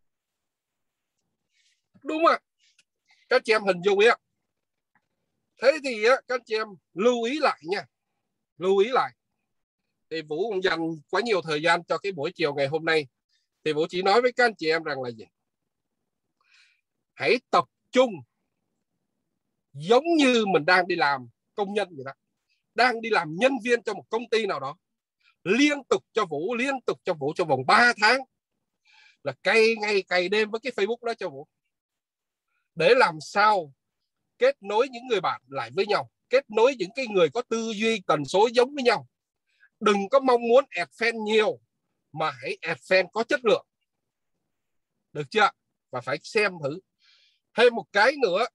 Đúng không? Các chị em hình dung ấy. Thế thì các chị em lưu ý lại nha. Lưu ý lại. Thì Vũ cũng dành quá nhiều thời gian cho cái buổi chiều ngày hôm nay. Thì Vũ chỉ nói với các anh chị em rằng là gì? Hãy tập trung giống như mình đang đi làm công nhân vậy đó. Đang đi làm nhân viên cho một công ty nào đó. Liên tục cho Vũ trong vòng 3 tháng. Là cày ngày cày đêm với cái Facebook đó cho Vũ. Để làm sao kết nối những người bạn lại với nhau. Kết nối những cái người có tư duy tần số giống với nhau. Đừng có mong muốn add fan nhiều, mà hãy add fan có chất lượng. Được chưa? Và phải xem thử. Thêm một cái nữa.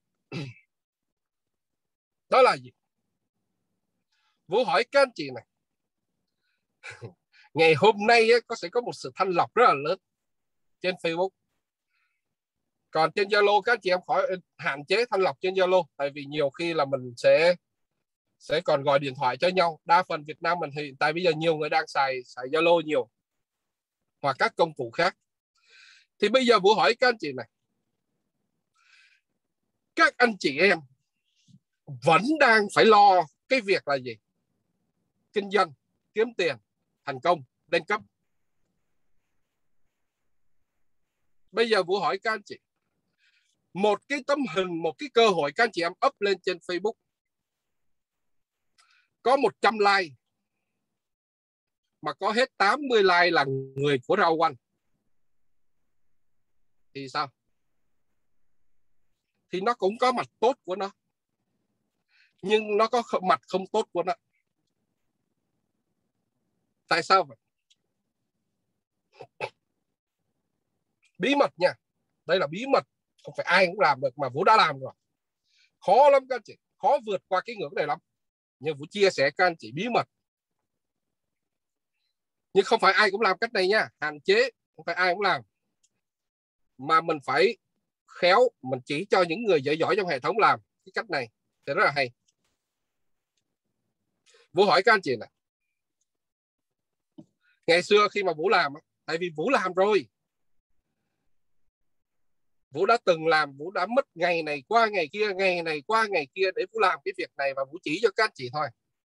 Đó là gì? Vũ hỏi các anh chị này. Ngày hôm nay sẽ có một sự thanh lọc rất là lớn trên Facebook. Còn trên Zalo các anh chị em khỏi hạn chế thanh lọc trên Zalo. Tại vì nhiều khi là mình sẽ còn gọi điện thoại cho nhau. Đa phần Việt Nam mình hiện tại bây giờ nhiều người đang xài Zalo nhiều. Hoặc các công cụ khác. Thì bây giờ Vũ hỏi các anh chị này. Các anh chị em vẫn đang phải lo cái việc là gì? Kinh doanh, kiếm tiền, thành công, lên cấp. Bây giờ Vũ hỏi các anh chị. Một cái tấm hình, một cái cơ hội các anh chị em up lên trên Facebook. Có 100 like. Mà có hết 80 like là người của Rau Quanh. Thì sao? Thì nó cũng có mặt tốt của nó. Nhưng nó có mặt không tốt của nó. Tại sao vậy? Bí mật nha. Đây là bí mật. Không phải ai cũng làm được, mà Vũ đã làm rồi. Khó lắm các anh chị. Khó vượt qua cái ngưỡng này lắm. Nhưng Vũ chia sẻ các anh chị bí mật. Nhưng không phải ai cũng làm cách này nha. Hạn chế. Không phải ai cũng làm. Mà mình phải khéo. Mình chỉ cho những người giỏi trong hệ thống làm cái cách này thì rất là hay. Vũ hỏi các anh chị này. Ngày xưa khi mà Vũ làm, tại vì Vũ làm rồi, Vũ đã từng làm, Vũ đã mất ngày này qua ngày kia, ngày này qua ngày kia để Vũ làm cái việc này, và Vũ chỉ cho các anh chị thôi.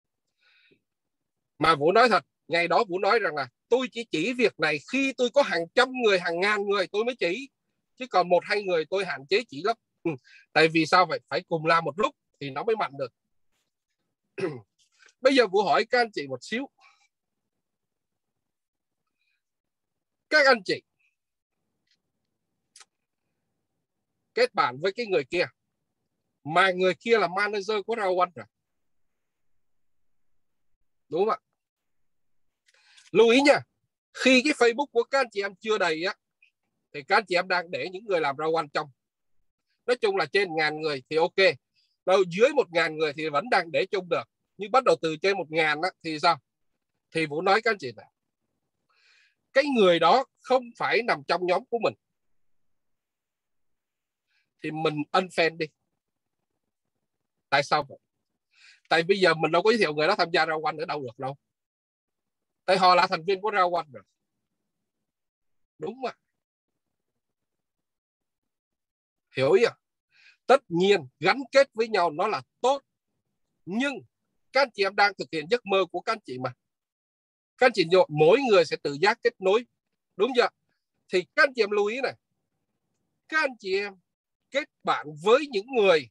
Mà Vũ nói thật, ngày đó Vũ nói rằng là tôi chỉ việc này khi tôi có hàng trăm người, hàng ngàn người tôi mới chỉ, chứ còn 1-2 người tôi hạn chế chỉ lắm. Tại vì sao vậy? Phải cùng làm một lúc thì nó mới mạnh được. Bây giờ Vũ hỏi các anh chị một xíu. Các anh chị kết bạn với cái người kia, mà người kia là manager của Rau Quanh rồi, đúng không ạ? Lưu ý nha, khi cái Facebook của các anh chị em chưa đầy á, thì các anh chị em đang để những người làm Rau Quanh trong. Nói chung là trên 1000 người thì ok. đâu dưới 1.000 người thì vẫn đang để chung được, nhưng bắt đầu từ trên 1.000 thì sao? Thì Vũ nói các anh chị này, cái người đó không phải nằm trong nhóm của mình thì mình unfriend đi. Tại sao vậy? Tại bây giờ mình đâu có giới thiệu người đó tham gia rao quanh ở đâu được đâu, tại họ là thành viên của rao quanh rồi, đúng không? Hiểu ý à? Tất nhiên gắn kết với nhau nó là tốt, nhưng các anh chị em đang thực hiện giấc mơ của các anh chị mà. Các anh chị mỗi người sẽ tự giác kết nối, đúng chưa? Thì các anh chị em lưu ý này, các anh chị em kết bạn với những người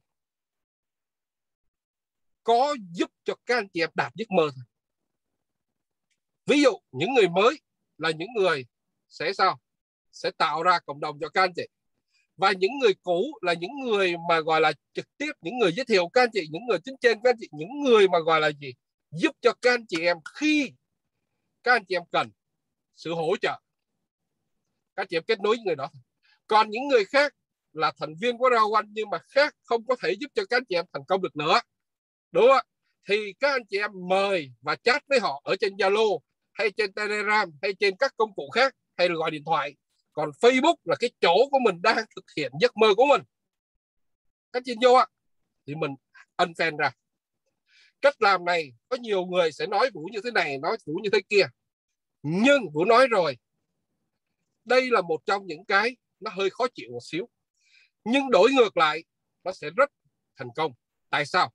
có giúp cho các anh chị em đạt giấc mơ thôi. Ví dụ những người mới là những người sẽ sao? Sẽ tạo ra cộng đồng cho các anh chị. Và những người cũ là những người mà gọi là trực tiếp, những người giới thiệu các anh chị, những người chính trên các anh chị, những người mà gọi là gì? Giúp cho các anh chị em khi các anh chị em cần sự hỗ trợ, các anh chị em kết nối với người đó. Còn những người khác là thành viên của Rao Quanh nhưng mà khác không có thể giúp cho các anh chị em thành công được nữa, đúng không? Thì các anh chị em mời và chat với họ ở trên Zalo hay trên Telegram hay trên các công cụ khác, hay là gọi điện thoại. Còn Facebook là cái chỗ của mình đang thực hiện giấc mơ của mình. Các chị vô thì mình unfriend ra. Cách làm này có nhiều người sẽ nói Vũ như thế này, nói Vũ như thế kia, nhưng Vũ nói rồi, đây là một trong những cái nó hơi khó chịu một xíu, nhưng đổi ngược lại nó sẽ rất thành công. Tại sao?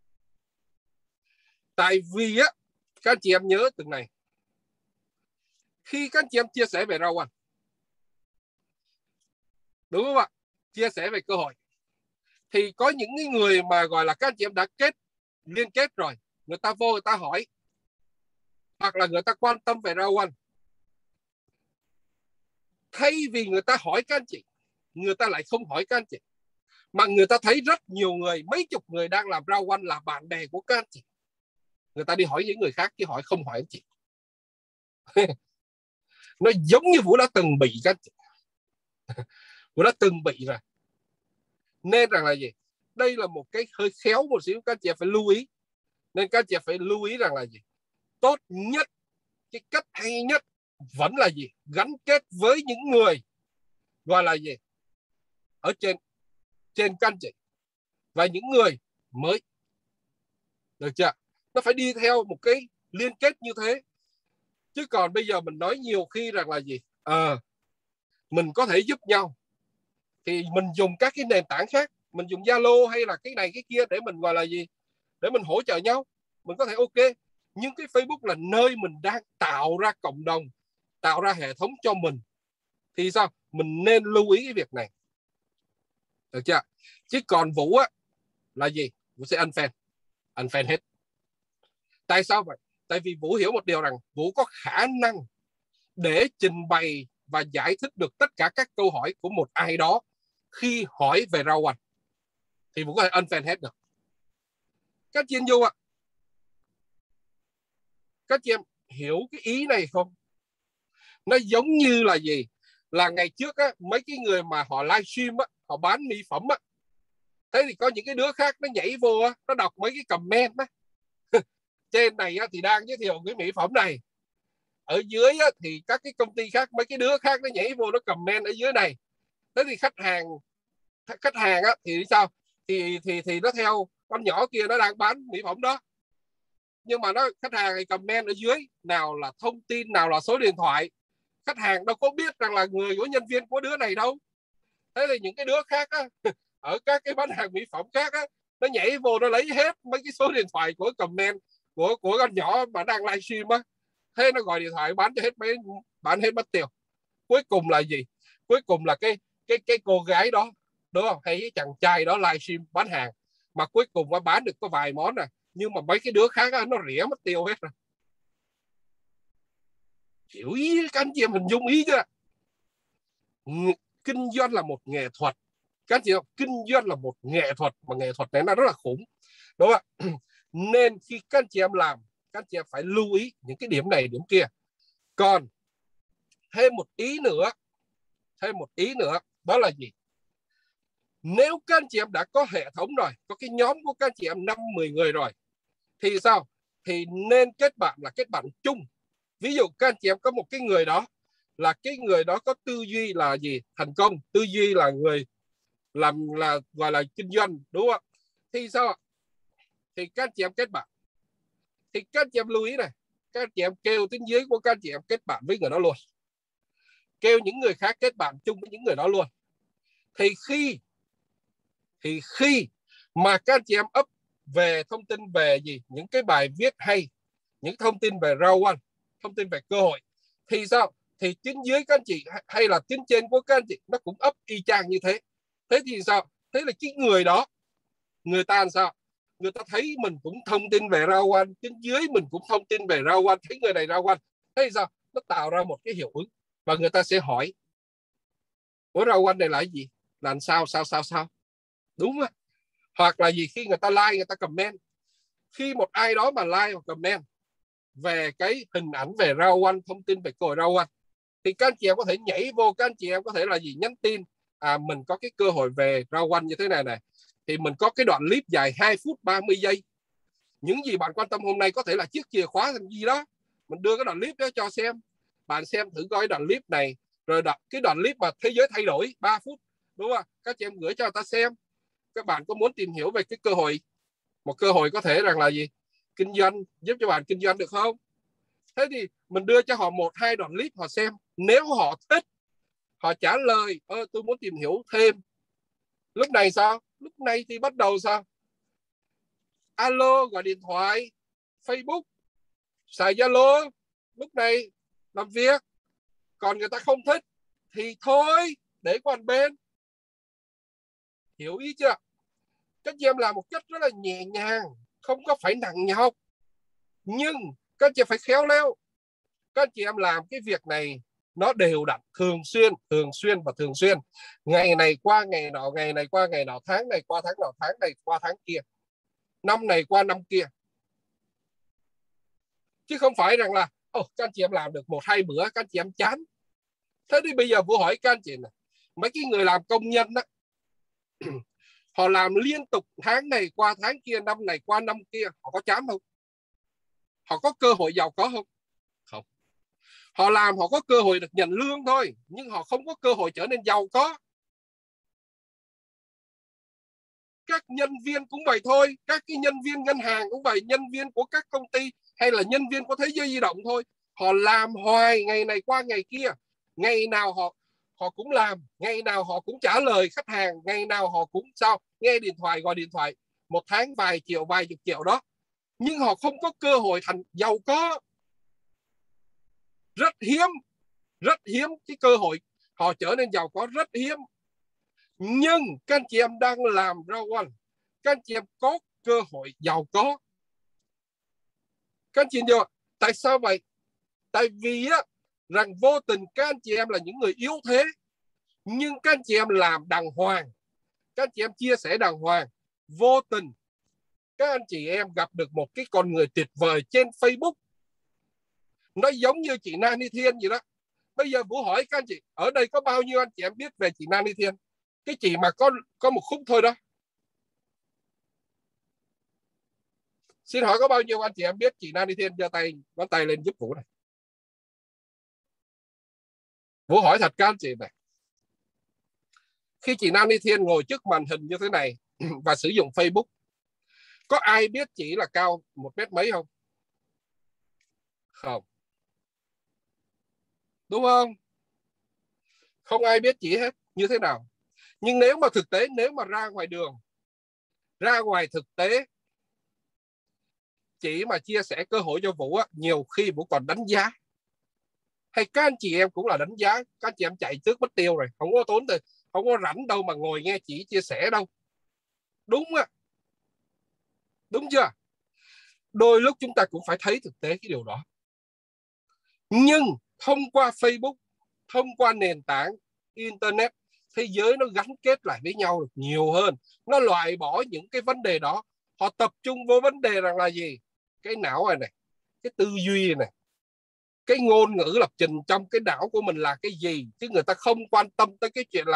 Tại vì các anh chị em nhớ từng này, khi các anh chị em chia sẻ về rau ăn, đúng không ạ? Chia sẻ về cơ hội thì có những người mà gọi là các anh chị em đã liên kết rồi, người ta vô người ta hỏi, hoặc là người ta quan tâm về rau ăn, thay vì người ta hỏi các anh chị, người ta lại không hỏi các anh chị, mà người ta thấy rất nhiều người, mấy chục người đang làm rau quanh là bạn bè của các anh chị, người ta đi hỏi những người khác chứ không hỏi anh chị. Nó giống như Vũ đã từng bị các anh chị. Vũ đã từng bị rồi. Nên rằng là gì? Đây là một cái hơi khéo một xíu, các anh chị phải lưu ý. Nên các anh chị phải lưu ý rằng là gì? Tốt nhất, cái cách hay nhất vẫn là gì? Gắn kết với những người gọi là gì? Ở trên các anh chị và những người mới. Được chưa? Nó phải đi theo một cái liên kết như thế. Chứ còn bây giờ mình nói nhiều khi rằng là gì? Mình có thể giúp nhau thì mình dùng các cái nền tảng khác, mình dùng Zalo hay là cái này cái kia để mình gọi là gì? Để mình hỗ trợ nhau. Mình có thể ok. Nhưng cái Facebook là nơi mình đang tạo ra cộng đồng, tạo ra hệ thống cho mình. Thì sao? Mình nên lưu ý cái việc này. Được chưa? Chứ còn Vũ là gì? Vũ sẽ unfriend hết. Tại sao vậy? Tại vì Vũ hiểu một điều rằng Vũ có khả năng để trình bày và giải thích được tất cả các câu hỏi của một ai đó khi hỏi về rau quanh, thì Vũ có thể unfriend hết được. Các chị em vô các chị em hiểu cái ý này không? Nó giống như là gì? Là ngày trước mấy cái người mà họ livestream họ bán mỹ phẩm thế thì có những cái đứa khác nó nhảy vô nó đọc mấy cái comment trên này thì đang giới thiệu cái mỹ phẩm này, ở dưới thì các cái công ty khác, mấy cái đứa khác nó nhảy vô nó comment ở dưới này. Thế thì khách hàng thì sao? Thì nó theo con nhỏ kia nó đang bán mỹ phẩm đó, nhưng mà khách hàng thì comment ở dưới, nào là thông tin, nào là số điện thoại. Khách hàng đâu có biết rằng là người của nhân viên của đứa này đâu. Thế thì những cái đứa khác ở các cái bán hàng mỹ phẩm khác nó nhảy vô nó lấy hết mấy cái số điện thoại của comment của con nhỏ mà đang livestream thế nó gọi điện thoại bán cho hết bán hết mất tiêu. Cuối cùng là gì? Cuối cùng là cái cô gái đó, đúng không, hay cái chàng trai đó livestream bán hàng mà cuối cùng bán được có vài món nhưng mà mấy cái đứa khác nó rỉa mất tiêu hết rồi. Hiểu ý các anh chị em hình dung ý chưa? Kinh doanh là một nghệ thuật. Các anh chị em, kinh doanh là một nghệ thuật, mà nghệ thuật này nó rất là khủng, đúng không? Nên khi các anh chị em làm, các anh chị em phải lưu ý những cái điểm này điểm kia. Còn thêm một ý nữa đó là gì? Nếu các anh chị em đã có hệ thống rồi, có cái nhóm của các anh chị em 5-10 người rồi, thì sao? Thì nên kết bạn là kết bạn chung. Ví dụ các anh chị em có một cái người đó, là cái người đó có tư duy là gì? Thành công, tư duy là người làm, là gọi là kinh doanh, đúng không? Thì sao? Thì các anh chị em kết bạn. Thì các anh chị em lưu ý này, các anh chị em kêu tiếng dưới của các anh chị em kết bạn với người đó luôn, kêu những người khác kết bạn chung với những người đó luôn. Thì khi mà các anh chị em up về thông tin về gì, những cái bài viết hay, những thông tin về round one, thông tin về cơ hội, thì sao? Thì tiếng dưới các anh chị hay là tiếng trên của các anh chị nó cũng up y chang như thế. Thế thì sao? Thế là cái người đó, người ta làm sao? Người ta thấy mình cũng thông tin về round one, tiếng dưới mình cũng thông tin về round one, thấy người này round one, thế thì sao? Nó tạo ra một cái hiệu ứng, và người ta sẽ hỏi: ủa round one này là cái gì, làm sao đúng không? Hoặc là gì, khi người ta like, người ta comment, khi một ai đó mà like hoặc comment về cái hình ảnh về round one, thông tin về cơ hội round one, thì các anh chị em có thể nhảy vô, các anh chị em có thể là gì, nhắn tin: mình có cái cơ hội về round one như thế này này, thì mình có cái đoạn clip dài 2 phút 30 giây, những gì bạn quan tâm hôm nay, có thể là chiếc chìa khóa thành gì đó, mình đưa cái đoạn clip đó cho xem, bạn xem thử coi đoạn clip này, rồi cái đoạn clip mà thế giới thay đổi 3 phút, đúng không? Các chị em gửi cho người ta xem. Các bạn có muốn tìm hiểu về cái cơ hội, một cơ hội có thể rằng là gì, kinh doanh, giúp cho bạn kinh doanh được không? Thế thì mình đưa cho họ 1-2 đoạn clip họ xem, nếu họ thích, họ trả lời tôi muốn tìm hiểu thêm. Lúc này sao? Lúc này thì bắt đầu sao? Alo, gọi điện thoại, Facebook, xài Zalo, lúc này làm việc. Còn người ta không thích thì thôi, để qua một bên. Hiểu ý chưa? Các chị em làm một cách rất là nhẹ nhàng, không có phải nặng nhọc, nhưng các chị phải khéo léo. Các chị em làm cái việc này nó đều đặn, thường xuyên. Ngày này qua ngày nọ, ngày này qua ngày nọ, tháng này qua tháng nọ, tháng này qua tháng kia, năm này qua năm kia. Chứ không phải rằng là các anh chị em làm được 1-2 bữa các anh chị em chán. Thế thì bây giờ Vũ hỏi các anh chị này, mấy cái người làm công nhân đó, họ làm liên tục tháng này qua tháng kia, năm này qua năm kia, họ có chán không? Họ có cơ hội giàu có không? Không. Họ làm, họ có cơ hội được nhận lương thôi, nhưng họ không có cơ hội trở nên giàu có. Các nhân viên cũng vậy thôi, các cái nhân viên ngân hàng cũng vậy, nhân viên của các công ty hay là nhân viên của thế giới di động thôi, họ làm hoài, ngày này qua ngày kia, ngày nào họ cũng làm, ngày nào họ cũng trả lời khách hàng, ngày nào họ cũng nghe điện thoại, gọi điện thoại, một tháng vài triệu, vài chục triệu đó, nhưng họ không có cơ hội thành giàu có. Rất hiếm cái cơ hội họ trở nên giàu có, rất hiếm. Nhưng các anh chị em đang làm round one, các anh chị em có cơ hội giàu có. Các anh chị em hiểu tại sao vậy? Tại vì rằng vô tình các anh chị em là những người yếu thế, nhưng các anh chị em làm đàng hoàng, các anh chị em chia sẻ đàng hoàng, vô tình các anh chị em gặp được một cái con người tuyệt vời trên Facebook. Nó giống như chị Nani Thiên vậy đó. Bây giờ Vũ hỏi các anh chị, ở đây có bao nhiêu anh chị em biết về chị Nani Thiên? Cái chị mà có một khúc thôi đó. Xin hỏi có bao nhiêu anh chị em biết chị Nani Thiên? Giơ tay, ngón tay lên giúp Vũ này. Vũ hỏi thật các anh chị này, khi chị Nani Thiên ngồi trước màn hình như thế này và sử dụng Facebook, có ai biết chị là cao 1 mét mấy không? Không. Đúng không? Không ai biết chị hết. Như thế nào? Nhưng nếu mà thực tế, nếu mà ra ngoài đường, ra ngoài thực tế, chị mà chia sẻ cơ hội cho Vũ nhiều khi Vũ còn đánh giá. Hay các anh chị em cũng là đánh giá, các anh chị em chạy trước mất tiêu rồi, không có tốn từ, không có rảnh đâu mà ngồi nghe chị chia sẻ đâu. Đúng đúng chưa? Đôi lúc chúng ta cũng phải thấy thực tế cái điều đó. Nhưng thông qua Facebook, thông qua nền tảng internet, thế giới nó gắn kết lại với nhau được nhiều hơn. Nó loại bỏ những cái vấn đề đó, họ tập trung vô vấn đề rằng là gì, cái não này, cái tư duy này, cái ngôn ngữ lập trình trong cái não của mình là cái gì, chứ người ta không quan tâm tới cái chuyện là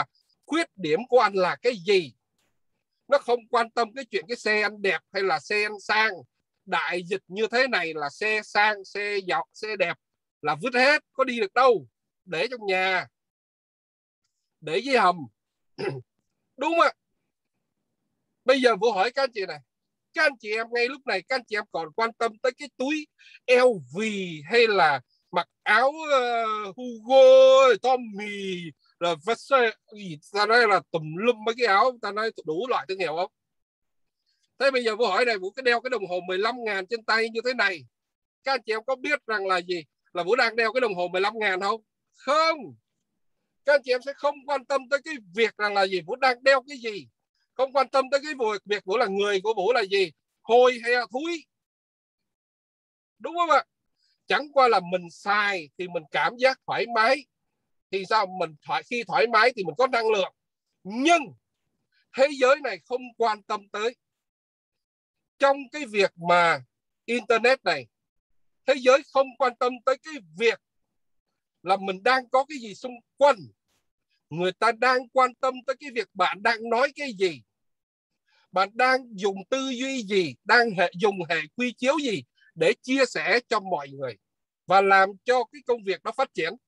khuyết điểm của anh là cái gì. Nó không quan tâm cái chuyện cái xe anh đẹp hay là xe anh sang. Đại dịch như thế này là xe sang, xe dọc, xe đẹp là vứt hết, có đi được đâu, để trong nhà, để dưới hầm. Đúng không ạ? Bây giờ Vũ hỏi các anh chị này, các anh chị em ngay lúc này các anh chị em còn quan tâm tới cái túi LV hay là mặc áo Hugo, Tommy, rồi Versace, ta nói là tùm lum mấy cái áo, ta nói đủ loại thương hiệu không? Thế bây giờ Vũ hỏi này, Vũ cái đeo cái đồng hồ 15.000 trên tay như thế này, các anh chị em có biết rằng là gì? Là Vũ đang đeo cái đồng hồ 15.000 không? Không. Các anh chị em sẽ không quan tâm tới cái việc rằng là gì, Vũ đang đeo cái gì. Không quan tâm tới cái việc Vũ là người của Vũ là gì, hôi hay là thúi. Đúng không ạ? Chẳng qua là mình xài thì mình cảm giác thoải mái. Thì sao? Khi thoải mái thì mình có năng lượng. Nhưng thế giới này không quan tâm tới. Trong cái việc mà Internet này, thế giới không quan tâm tới cái việc là mình đang có cái gì xung quanh. Người ta đang quan tâm tới cái việc bạn đang nói cái gì, bạn đang dùng tư duy gì, đang dùng hệ quy chiếu gì để chia sẻ cho mọi người và làm cho cái công việc nó phát triển.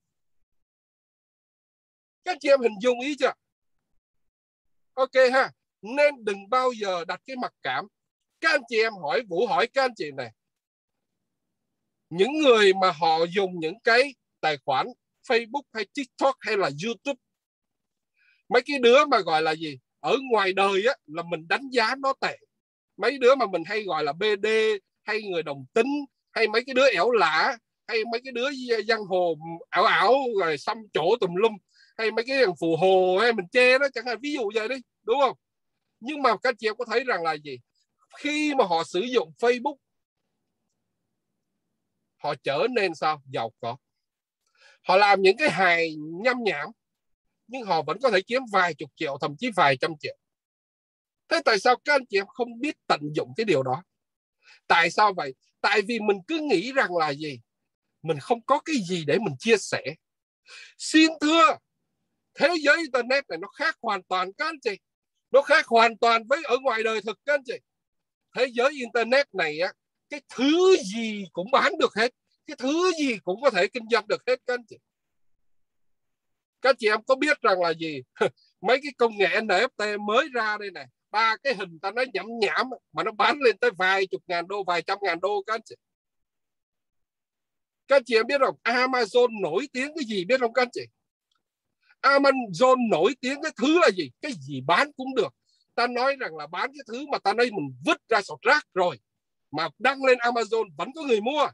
Các chị em hình dung ý chưa? Ok ha. Nên đừng bao giờ đặt cái mặc cảm. Các anh chị em hỏi Vũ, hỏi các anh chị này, những người mà họ dùng những cái tài khoản Facebook hay TikTok hay là YouTube, mấy cái đứa mà gọi là gì, ở ngoài đời á, là mình đánh giá nó tệ. Mấy đứa mà mình hay gọi là BD, hay người đồng tính, hay mấy cái đứa ẻo lả, hay mấy cái đứa giang hồ ảo ảo rồi xăm chỗ tùm lum, hay mấy cái thằng phù hồ hay mình chê đó chẳng hạn, ví dụ vậy đi, đúng không? Nhưng mà các chị em có thấy rằng là gì, khi mà họ sử dụng Facebook, họ trở nên sao? Giàu có. Họ làm những cái hài nhăm nhảm, nhưng họ vẫn có thể kiếm vài chục triệu, thậm chí vài trăm triệu. Thế tại sao các anh chị em không biết tận dụng cái điều đó? Tại sao vậy? Tại vì mình cứ nghĩ rằng là gì, mình không có cái gì để mình chia sẻ. Xin thưa, thế giới Internet này nó khác hoàn toàn các anh chị. Nó khác hoàn toàn với ở ngoài đời thực các anh chị. Thế giới Internet này á, cái thứ gì cũng bán được hết, cái thứ gì cũng có thể kinh doanh được hết các anh chị. Các chị em có biết rằng là gì, mấy cái công nghệ NFT mới ra đây này, 3 cái hình ta nói nhảm nhảm mà nó bán lên tới vài chục ngàn đô, vài trăm ngàn đô các anh chị. Các chị em biết không, Amazon nổi tiếng cái gì biết không các anh chị? Amazon nổi tiếng cái thứ là gì? Cái gì bán cũng được. Ta nói rằng là bán cái thứ mà ta nói mình vứt ra sọt rác rồi, mà đăng lên Amazon vẫn có người mua.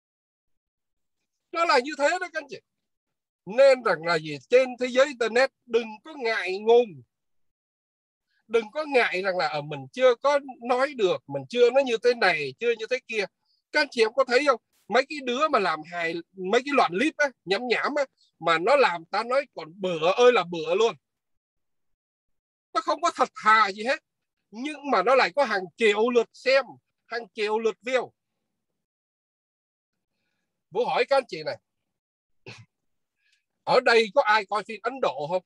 Nó là như thế đó các anh chị. Nên rằng là gì, trên thế giới Internet đừng có ngại ngùng, đừng có ngại rằng là ở mình chưa có nói được, mình chưa nói như thế này, chưa như thế kia. Các anh chị em có thấy không, mấy cái đứa mà làm hài, mấy cái loạt clip á, nhảm nhảm á, mà nó làm ta nói còn bựa ơi là bựa luôn. Nó không có thật thà gì hết, nhưng mà nó lại có hàng triệu lượt xem, hàng triệu lượt view. Vũ hỏi các anh chị này, ở đây có ai coi phim Ấn Độ không?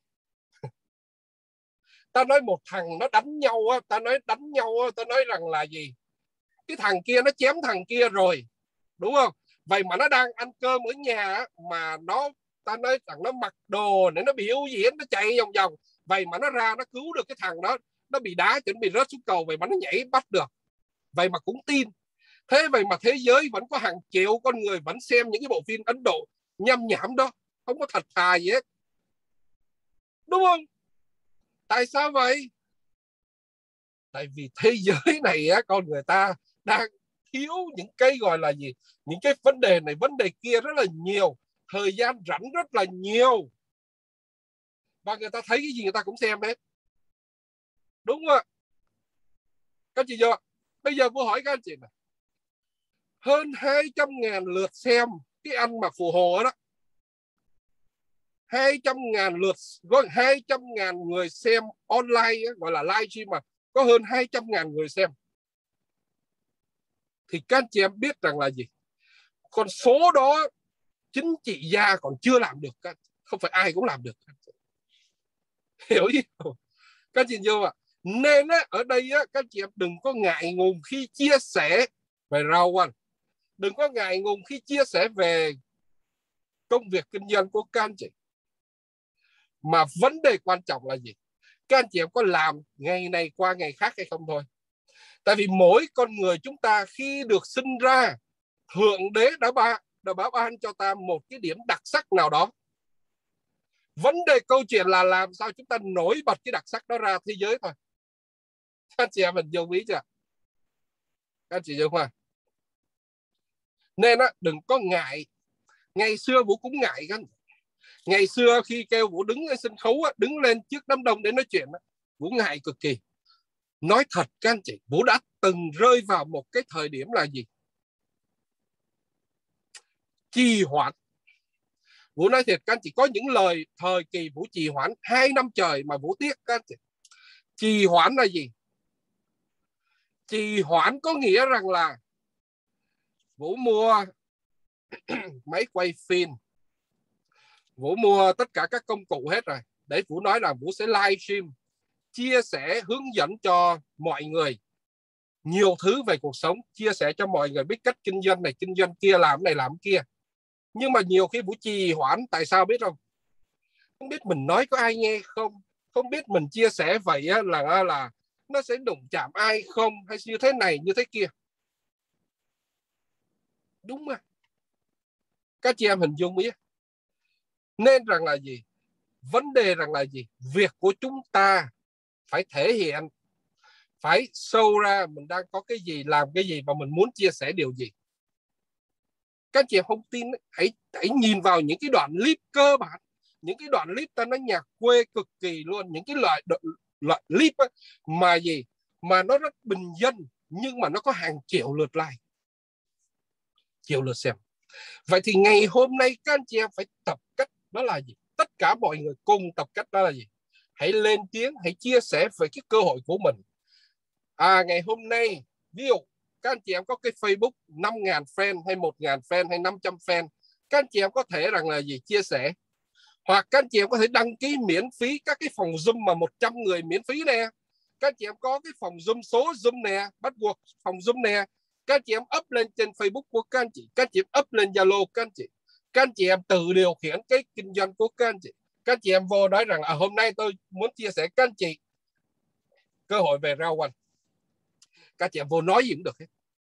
Ta nói một thằng nó đánh nhau á, ta nói đánh nhau á, ta nói rằng là gì, cái thằng kia nó chém thằng kia rồi, đúng không? Vậy mà nó đang ăn cơm ở nhà á, mà nó, ta nói thằng nó mặc đồ để nó biểu diễn, nó chạy vòng vòng, vậy mà nó ra nó cứu được cái thằng đó, nó bị đá chuẩn bị rớt xuống cầu, vậy mà nó nhảy bắt được, vậy mà cũng tin. Thế vậy mà thế giới vẫn có hàng triệu con người vẫn xem những cái bộ phim Ấn Độ nhăm nhảm đó, không có thật thà gì hết, đúng không? Tại sao vậy? Tại vì thế giới này á, con người ta đang thiếu những cái gọi là gì, những cái vấn đề này vấn đề kia rất là nhiều, thời gian rảnh rất là nhiều, và người ta thấy cái gì người ta cũng xem hết, đúng không ạ? Các chị vô, bây giờ tôi hỏi các anh chị này, hơn 200.000 lượt xem cái anh mà phù hồ đó, 200.000 lượt, có 200.000 người xem online, gọi là live stream, mà có hơn 200.000 người xem, thì các anh chị em biết rằng là gì, con số đó chính trị gia còn chưa làm được, không phải ai cũng làm được. Hiểu ý không? Các chị vô ạ. Nên á, ở đây á, các chị em đừng có ngại ngùng khi chia sẻ về rau ăn. Đừng có ngại ngùng khi chia sẻ về công việc kinh doanh của các anh chị. Mà vấn đề quan trọng là gì? Các anh chị em có làm ngày này qua ngày khác hay không thôi. Tại vì mỗi con người chúng ta khi được sinh ra, Thượng Đế đã báo ban cho ta một cái điểm đặc sắc nào đó. Vấn đề câu chuyện là làm sao chúng ta nổi bật cái đặc sắc đó ra thế giới thôi. Các chị em mình dùng ý chưa? Các chị dùng không? Nên á, đừng có ngại. Ngày xưa Vũ cũng ngại. Ngày xưa khi kêu Vũ đứng lên sân khấu, đứng lên trước đám đông để nói chuyện, Vũ ngại cực kỳ. Nói thật các anh chị, Vũ đã từng rơi vào một cái thời điểm là gì? Trì hoãn. Vũ nói thiệt các anh chị, có những lời thời kỳ Vũ trì hoãn 2 năm trời mà Vũ tiếc các anh chị. Trì hoãn là gì? Trì hoãn có nghĩa rằng là Vũ mua máy quay phim, Vũ mua tất cả các công cụ hết rồi. Để Vũ nói là Vũ sẽ live stream, chia sẻ hướng dẫn cho mọi người nhiều thứ về cuộc sống, chia sẻ cho mọi người biết cách kinh doanh này, kinh doanh kia, làm này, làm kia. Nhưng mà nhiều khi Vũ trì hoãn, tại sao biết không? Không biết mình nói có ai nghe không, không biết mình chia sẻ vậy là nó sẽ đụng chạm ai không, hay như thế này như thế kia. Đúng mà, các chị em hình dung ý. Nên rằng là gì? Vấn đề rằng là gì? Việc của chúng ta phải thể hiện, phải show ra mình đang có cái gì, làm cái gì và mình muốn chia sẻ điều gì. Các chị em không tin, hãy nhìn vào những cái đoạn clip cơ bản, những cái đoạn clip ta nói nhạc quê cực kỳ luôn, những cái loại clip ấy, mà gì mà nó rất bình dân nhưng mà nó có hàng triệu lượt like, triệu lượt xem. Vậy thì ngày hôm nay các anh chị em phải tập cách đó là gì? Tất cả mọi người cùng tập cách đó là gì? Hãy lên tiếng, hãy chia sẻ về cái cơ hội của mình. Ngày hôm nay ví dụ các anh chị em có cái Facebook 5.000 fan hay 1.000 fan hay 500 fan, các anh chị em có thể rằng là gì? Chia sẻ. Hoặc các anh chị em có thể đăng ký miễn phí các cái phòng Zoom mà 100 người miễn phí nè. Các anh chị em có cái phòng Zoom, số Zoom nè, bắt buộc phòng Zoom nè. Các anh chị em up lên trên Facebook của các anh chị, các anh chị em up lên Zalo các anh chị. Các anh chị em tự điều khiển cái kinh doanh của các anh chị. Các anh chị em vô nói rằng là hôm nay tôi muốn chia sẻ các anh chị cơ hội về rau quanh. Các anh chị em vô nói gì cũng được hết.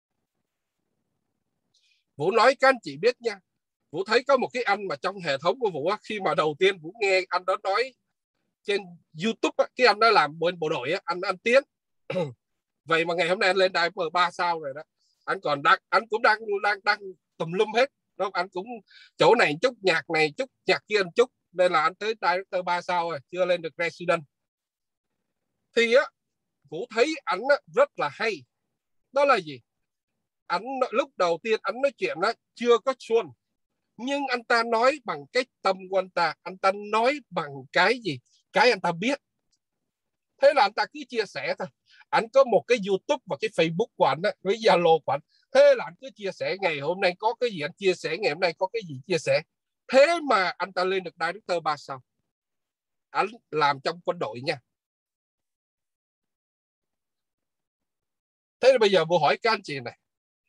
Vũ nói các anh chị biết nha. Vũ thấy có một cái anh mà trong hệ thống của Vũ, khi mà đầu tiên Vũ nghe anh đó nói trên YouTube, cái anh đó làm bên bộ đội, anh Tiến. Vậy mà ngày hôm nay anh lên đài M3 sao rồi đó. Anh còn anh cũng đang tùm lum hết. Đúng, anh cũng chỗ này chút nhạc này, chút nhạc kia một chút, nên là anh tới director 3 sao rồi, chưa lên được resident. Thì á, Vũ thấy ảnh rất là hay. Đó là gì? Ảnh lúc đầu tiên anh nói chuyện đó chưa có suôn, nhưng anh ta nói bằng cái tâm của anh ta nói bằng cái gì? Cái anh ta biết. Thế là anh ta cứ chia sẻ thôi. Anh có một cái YouTube và cái Facebook của anh, với Zalo của anh. Thế là anh cứ chia sẻ, ngày hôm nay có cái gì anh chia sẻ, ngày hôm nay có cái gì chia sẻ. Thế mà anh ta lên được director 3 sao. Anh làm trong quân đội nha. Thế là bây giờ vô hỏi các anh chị này,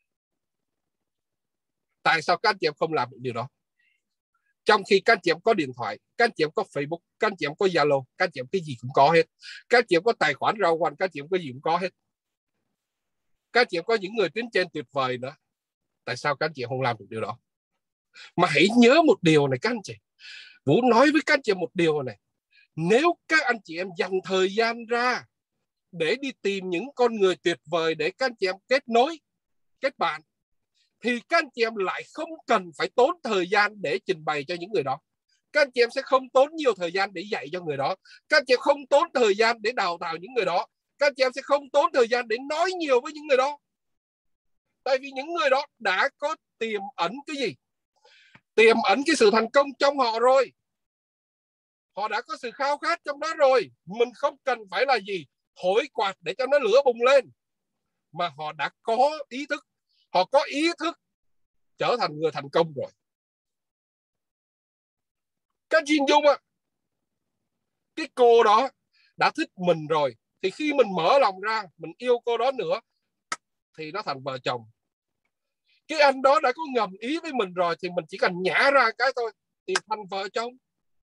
tại sao các anh chị em không làm được điều đó? Trong khi các anh chị em có điện thoại, các anh chị em có Facebook, các anh chị em có Zalo, các anh chị em cái gì cũng có hết. Các anh chị em có tài khoản rau quanh, các anh chị em cái gì cũng có hết. Các anh chị em có những người tuyến trên tuyệt vời nữa. Tại sao các anh chị em không làm được điều đó? Mà hãy nhớ một điều này các anh chị. Vũ nói với các anh chị em một điều này. Nếu các anh chị em dành thời gian ra để đi tìm những con người tuyệt vời để các anh chị em kết nối, kết bạn, thì các anh chị em lại không cần phải tốn thời gian để trình bày cho những người đó. Các anh chị em sẽ không tốn nhiều thời gian để dạy cho người đó. Các anh chị em không tốn thời gian để đào tạo những người đó. Các anh chị em sẽ không tốn thời gian để nói nhiều với những người đó. Tại vì những người đó đã có tiềm ẩn cái gì? Tiềm ẩn cái sự thành công trong họ rồi. Họ đã có sự khao khát trong đó rồi. Mình không cần phải là gì? Thổi quạt để cho nó lửa bùng lên. Mà họ đã có ý thức. Họ có ý thức trở thành người thành công rồi. Các chuyên dung cái cô đó đã thích mình rồi, thì khi mình mở lòng ra, mình yêu cô đó nữa, thì nó thành vợ chồng. Cái anh đó đã có ngầm ý với mình rồi, thì mình chỉ cần nhả ra cái thôi, thì thành vợ chồng.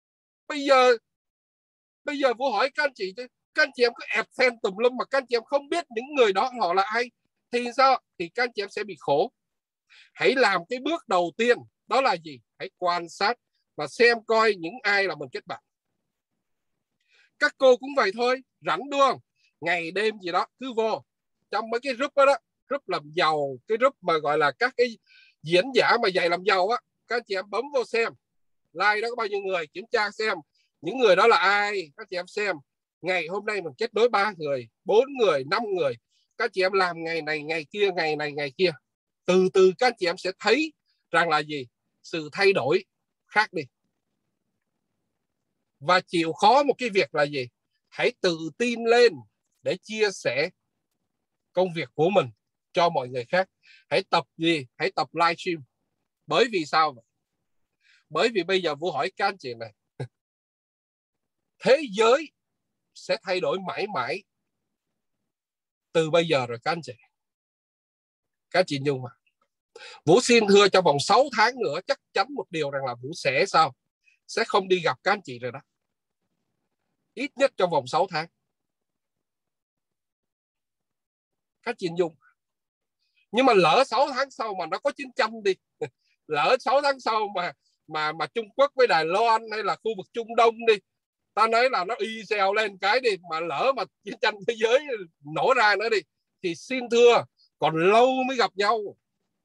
Bây giờ Vũ hỏi các anh chị, các anh chị em cứ ẹp fan tùm lum mà các anh chị em không biết những người đó họ là ai, thì sao? Thì các anh chị em sẽ bị khổ. Hãy làm cái bước đầu tiên, đó là gì? Hãy quan sát và xem coi những ai là mình kết bạn. Các cô cũng vậy thôi, rảnh đúng không? Ngày đêm gì đó cứ vô trong mấy cái group đó, group làm giàu, cái group mà gọi là các cái diễn giả mà dạy làm giàu á, các anh chị em bấm vô xem like đó có bao nhiêu người, kiểm tra xem những người đó là ai. Các chị em xem ngày hôm nay mình kết nối 3 người, 4 người, 5 người, các chị em làm ngày này ngày kia, ngày này ngày kia, từ từ các chị em sẽ thấy rằng là gì? Sự thay đổi khác đi. Và chịu khó một cái việc là gì? Hãy tự tin lên để chia sẻ công việc của mình cho mọi người khác. Hãy tập gì? Hãy tập livestream. Bởi vì sao? Bởi vì bây giờ Vũ hỏi các anh chị này, thế giới sẽ thay đổi mãi mãi từ bây giờ rồi các anh chị. Các chị Nhung mà, Vũ xin thưa trong vòng 6 tháng nữa chắc chắn một điều rằng là Vũ sẽ sao? Sẽ không đi gặp các anh chị rồi đó. Ít nhất trong vòng 6 tháng. Các chị Nhung. Nhưng mà lỡ 6 tháng sau mà nó có chiến tranh đi, lỡ 6 tháng sau mà Trung Quốc với Đài Loan hay là khu vực Trung Đông đi, ta nói là nó y xèo lên cái đi, mà lỡ mà chiến tranh thế giới nổ ra nữa đi, thì xin thưa còn lâu mới gặp nhau.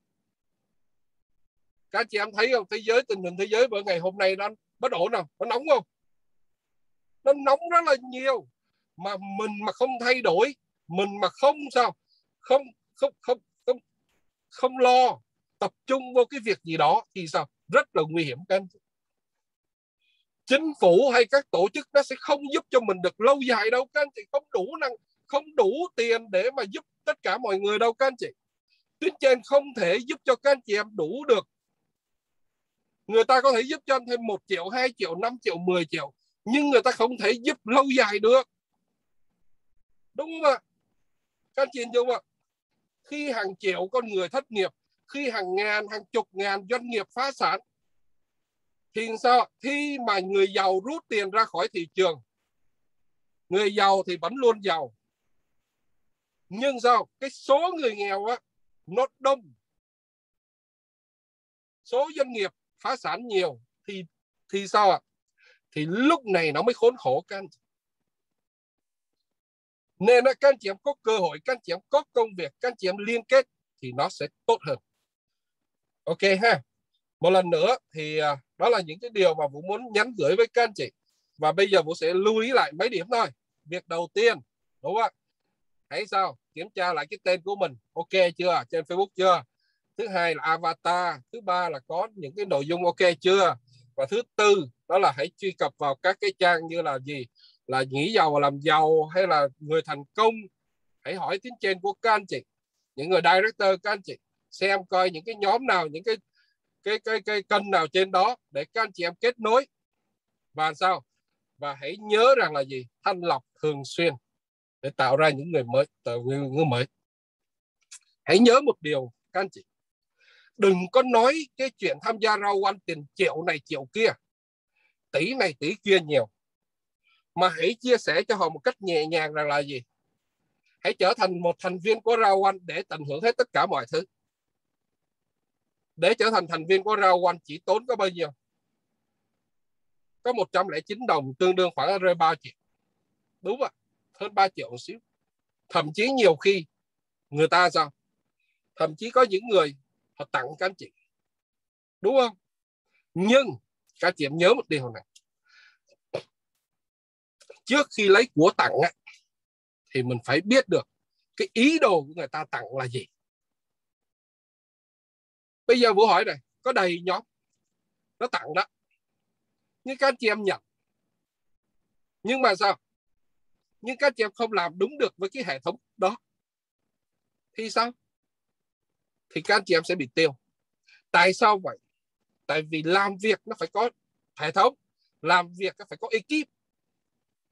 Các chị em thấy không? Thế giới, tình hình thế giới bữa ngày hôm nay nó bất ổn không? Nó nóng không? Nó nóng rất là nhiều. Mà mình mà không thay đổi, mình mà không sao, không không không không không lo tập trung vô cái việc gì đó thì sao? Rất là nguy hiểm các anh. Chính phủ hay các tổ chức nó sẽ không giúp cho mình được lâu dài đâu các anh chị. Không đủ năng, không đủ tiền để mà giúp tất cả mọi người đâu các anh chị. Tuyến trên không thể giúp cho các anh chị em đủ được. Người ta có thể giúp cho anh thêm 1 triệu, 2 triệu, 5 triệu, 10 triệu, nhưng người ta không thể giúp lâu dài được. Đúng không ạ? Các anh chị hiểu không ạ? Khi hàng triệu con người thất nghiệp, khi hàng ngàn, hàng chục ngàn doanh nghiệp phá sản, thì sao? Khi mà người giàu rút tiền ra khỏi thị trường, người giàu thì vẫn luôn giàu. Nhưng sao? Cái số người nghèo á, nó đông. Số doanh nghiệp phá sản nhiều, thì sao ạ? Thì lúc này nó mới khốn khổ các anh chị. Nên các anh chị em có cơ hội, các anh chị em có công việc, các anh chị em liên kết thì nó sẽ tốt hơn. Ok ha. Một lần nữa thì đó là những cái điều mà Vũ muốn nhắn gửi với các anh chị. Và bây giờ Vũ sẽ lưu ý lại mấy điểm thôi. Việc đầu tiên, đúng không ạ? Hãy sao? Kiểm tra lại cái tên của mình. Ok chưa? Trên Facebook chưa? Thứ hai là avatar. Thứ ba là có những cái nội dung ok chưa? Và thứ tư, đó là hãy truy cập vào các cái trang như là gì? Là nghĩ giàu và làm giàu hay là người thành công. Hãy hỏi tiếng trên của các anh chị, những người director các anh chị, xem coi những cái nhóm nào, những cái kênh nào trên đó để các anh chị em kết nối. Và sao? Và hãy nhớ rằng là gì? Thanh lọc thường xuyên để tạo ra những người mới, tạo người mới. Hãy nhớ một điều các anh chị, đừng có nói cái chuyện tham gia rao quanh tiền triệu này triệu kia, tỷ này tỷ kia nhiều, mà hãy chia sẻ cho họ một cách nhẹ nhàng rằng là gì? Hãy trở thành một thành viên của rao quanh để tận hưởng hết tất cả mọi thứ. Để trở thành thành viên của rao quanh chỉ tốn có bao nhiêu? Có 109 đồng, tương đương khoảng rơi 3 triệu. Đúng ạ, hơn 3 triệu một xíu. Thậm chí nhiều khi người ta sao? Thậm chí có những người họ tặng các anh chị. Đúng không? Nhưng các chị em nhớ một điều này. Trước khi lấy của tặng á, thì mình phải biết được cái ý đồ của người ta tặng là gì. Bây giờ Vũ hỏi này, có đầy nhóm nó tặng đó, nhưng các anh chị em nhận. Nhưng mà sao? Nhưng các anh chị em không làm đúng được với cái hệ thống đó thì sao? Thì các anh chị em sẽ bị tiêu. Tại sao vậy? Tại vì làm việc nó phải có hệ thống, làm việc nó phải có ekip.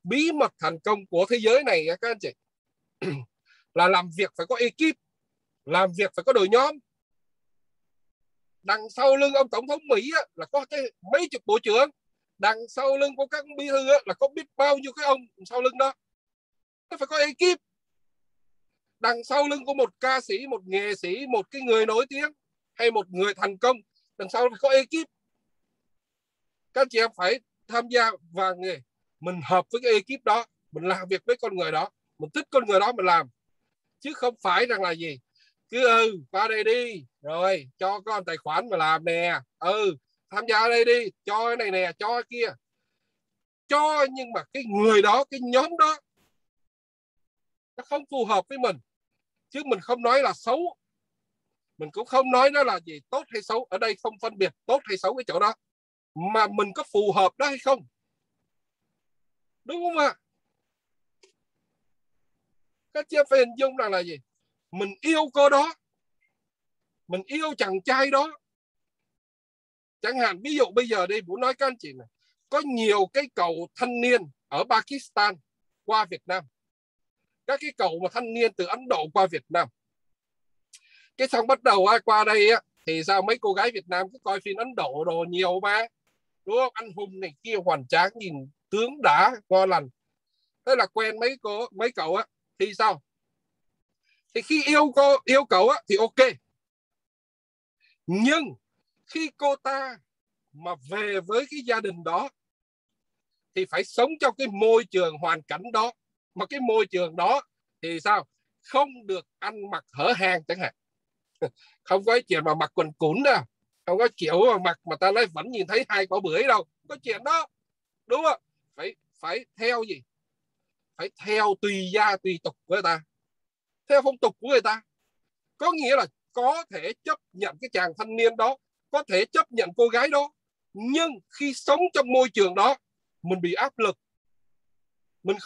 bí mật thành công của thế giới này các anh chị là làm việc phải có ekip, làm việc phải có đội nhóm. Đằng sau lưng ông tổng thống Mỹ là có mấy chục bộ trưởng, đằng sau lưng của các bí thư là có biết bao nhiêu cái ông sau lưng đó. Nó phải có ekip. Đằng sau lưng của một ca sĩ, một nghệ sĩ, một cái người nổi tiếng hay một người thành công, đằng sau phải có ekip. Các chị em phải tham gia vào nghề, mình hợp với cái ekip đó, mình làm việc với con người đó, mình thích con người đó mình làm, chứ không phải rằng là gì cứ qua đây đi rồi cho con tài khoản mà làm nè, tham gia đây đi, cho cái này nè, cho cái kia, cho nhưng mà cái người đó, cái nhóm đó nó không phù hợp với mình. Chứ mình không nói là xấu, mình cũng không nói nó là gì tốt hay xấu, ở đây không phân biệt tốt hay xấu cái chỗ đó, mà mình có phù hợp đó hay không, đúng không ạ? Các chị phải hình dung rằng là gì, mình yêu cô đó, mình yêu chàng trai đó. Chẳng hạn ví dụ bây giờ đi, Vũ nói các anh chị này, có nhiều cái cầu thanh niên ở Pakistan qua Việt Nam, các cái cầu mà thanh niên từ Ấn Độ qua Việt Nam, cái xong bắt đầu qua đây thì sao mấy cô gái Việt Nam cứ coi phim Ấn Độ đồ nhiều mà, đúng không? Anh hùng này kia hoành tráng, nhìn tướng đã ngon lành, thế là quen mấy cậu thì sao? Thì khi yêu cậu thì ok, nhưng khi cô ta mà về với cái gia đình đó thì phải sống trong cái môi trường hoàn cảnh đó, mà cái môi trường đó thì sao? Không được ăn mặc hở hang chẳng hạn, không có chuyện mà mặc quần cũn đâu, không có kiểu mà mặc mà ta nói vẫn nhìn thấy hai quả bưởi đâu, không có chuyện đó, đúng không? Phải theo gì? Phải theo tùy gia tùy tục của người ta, theo phong tục của người ta. Có nghĩa là có thể chấp nhận cái chàng thanh niên đó, có thể chấp nhận cô gái đó, nhưng khi sống trong môi trường đó mình bị áp lực, mình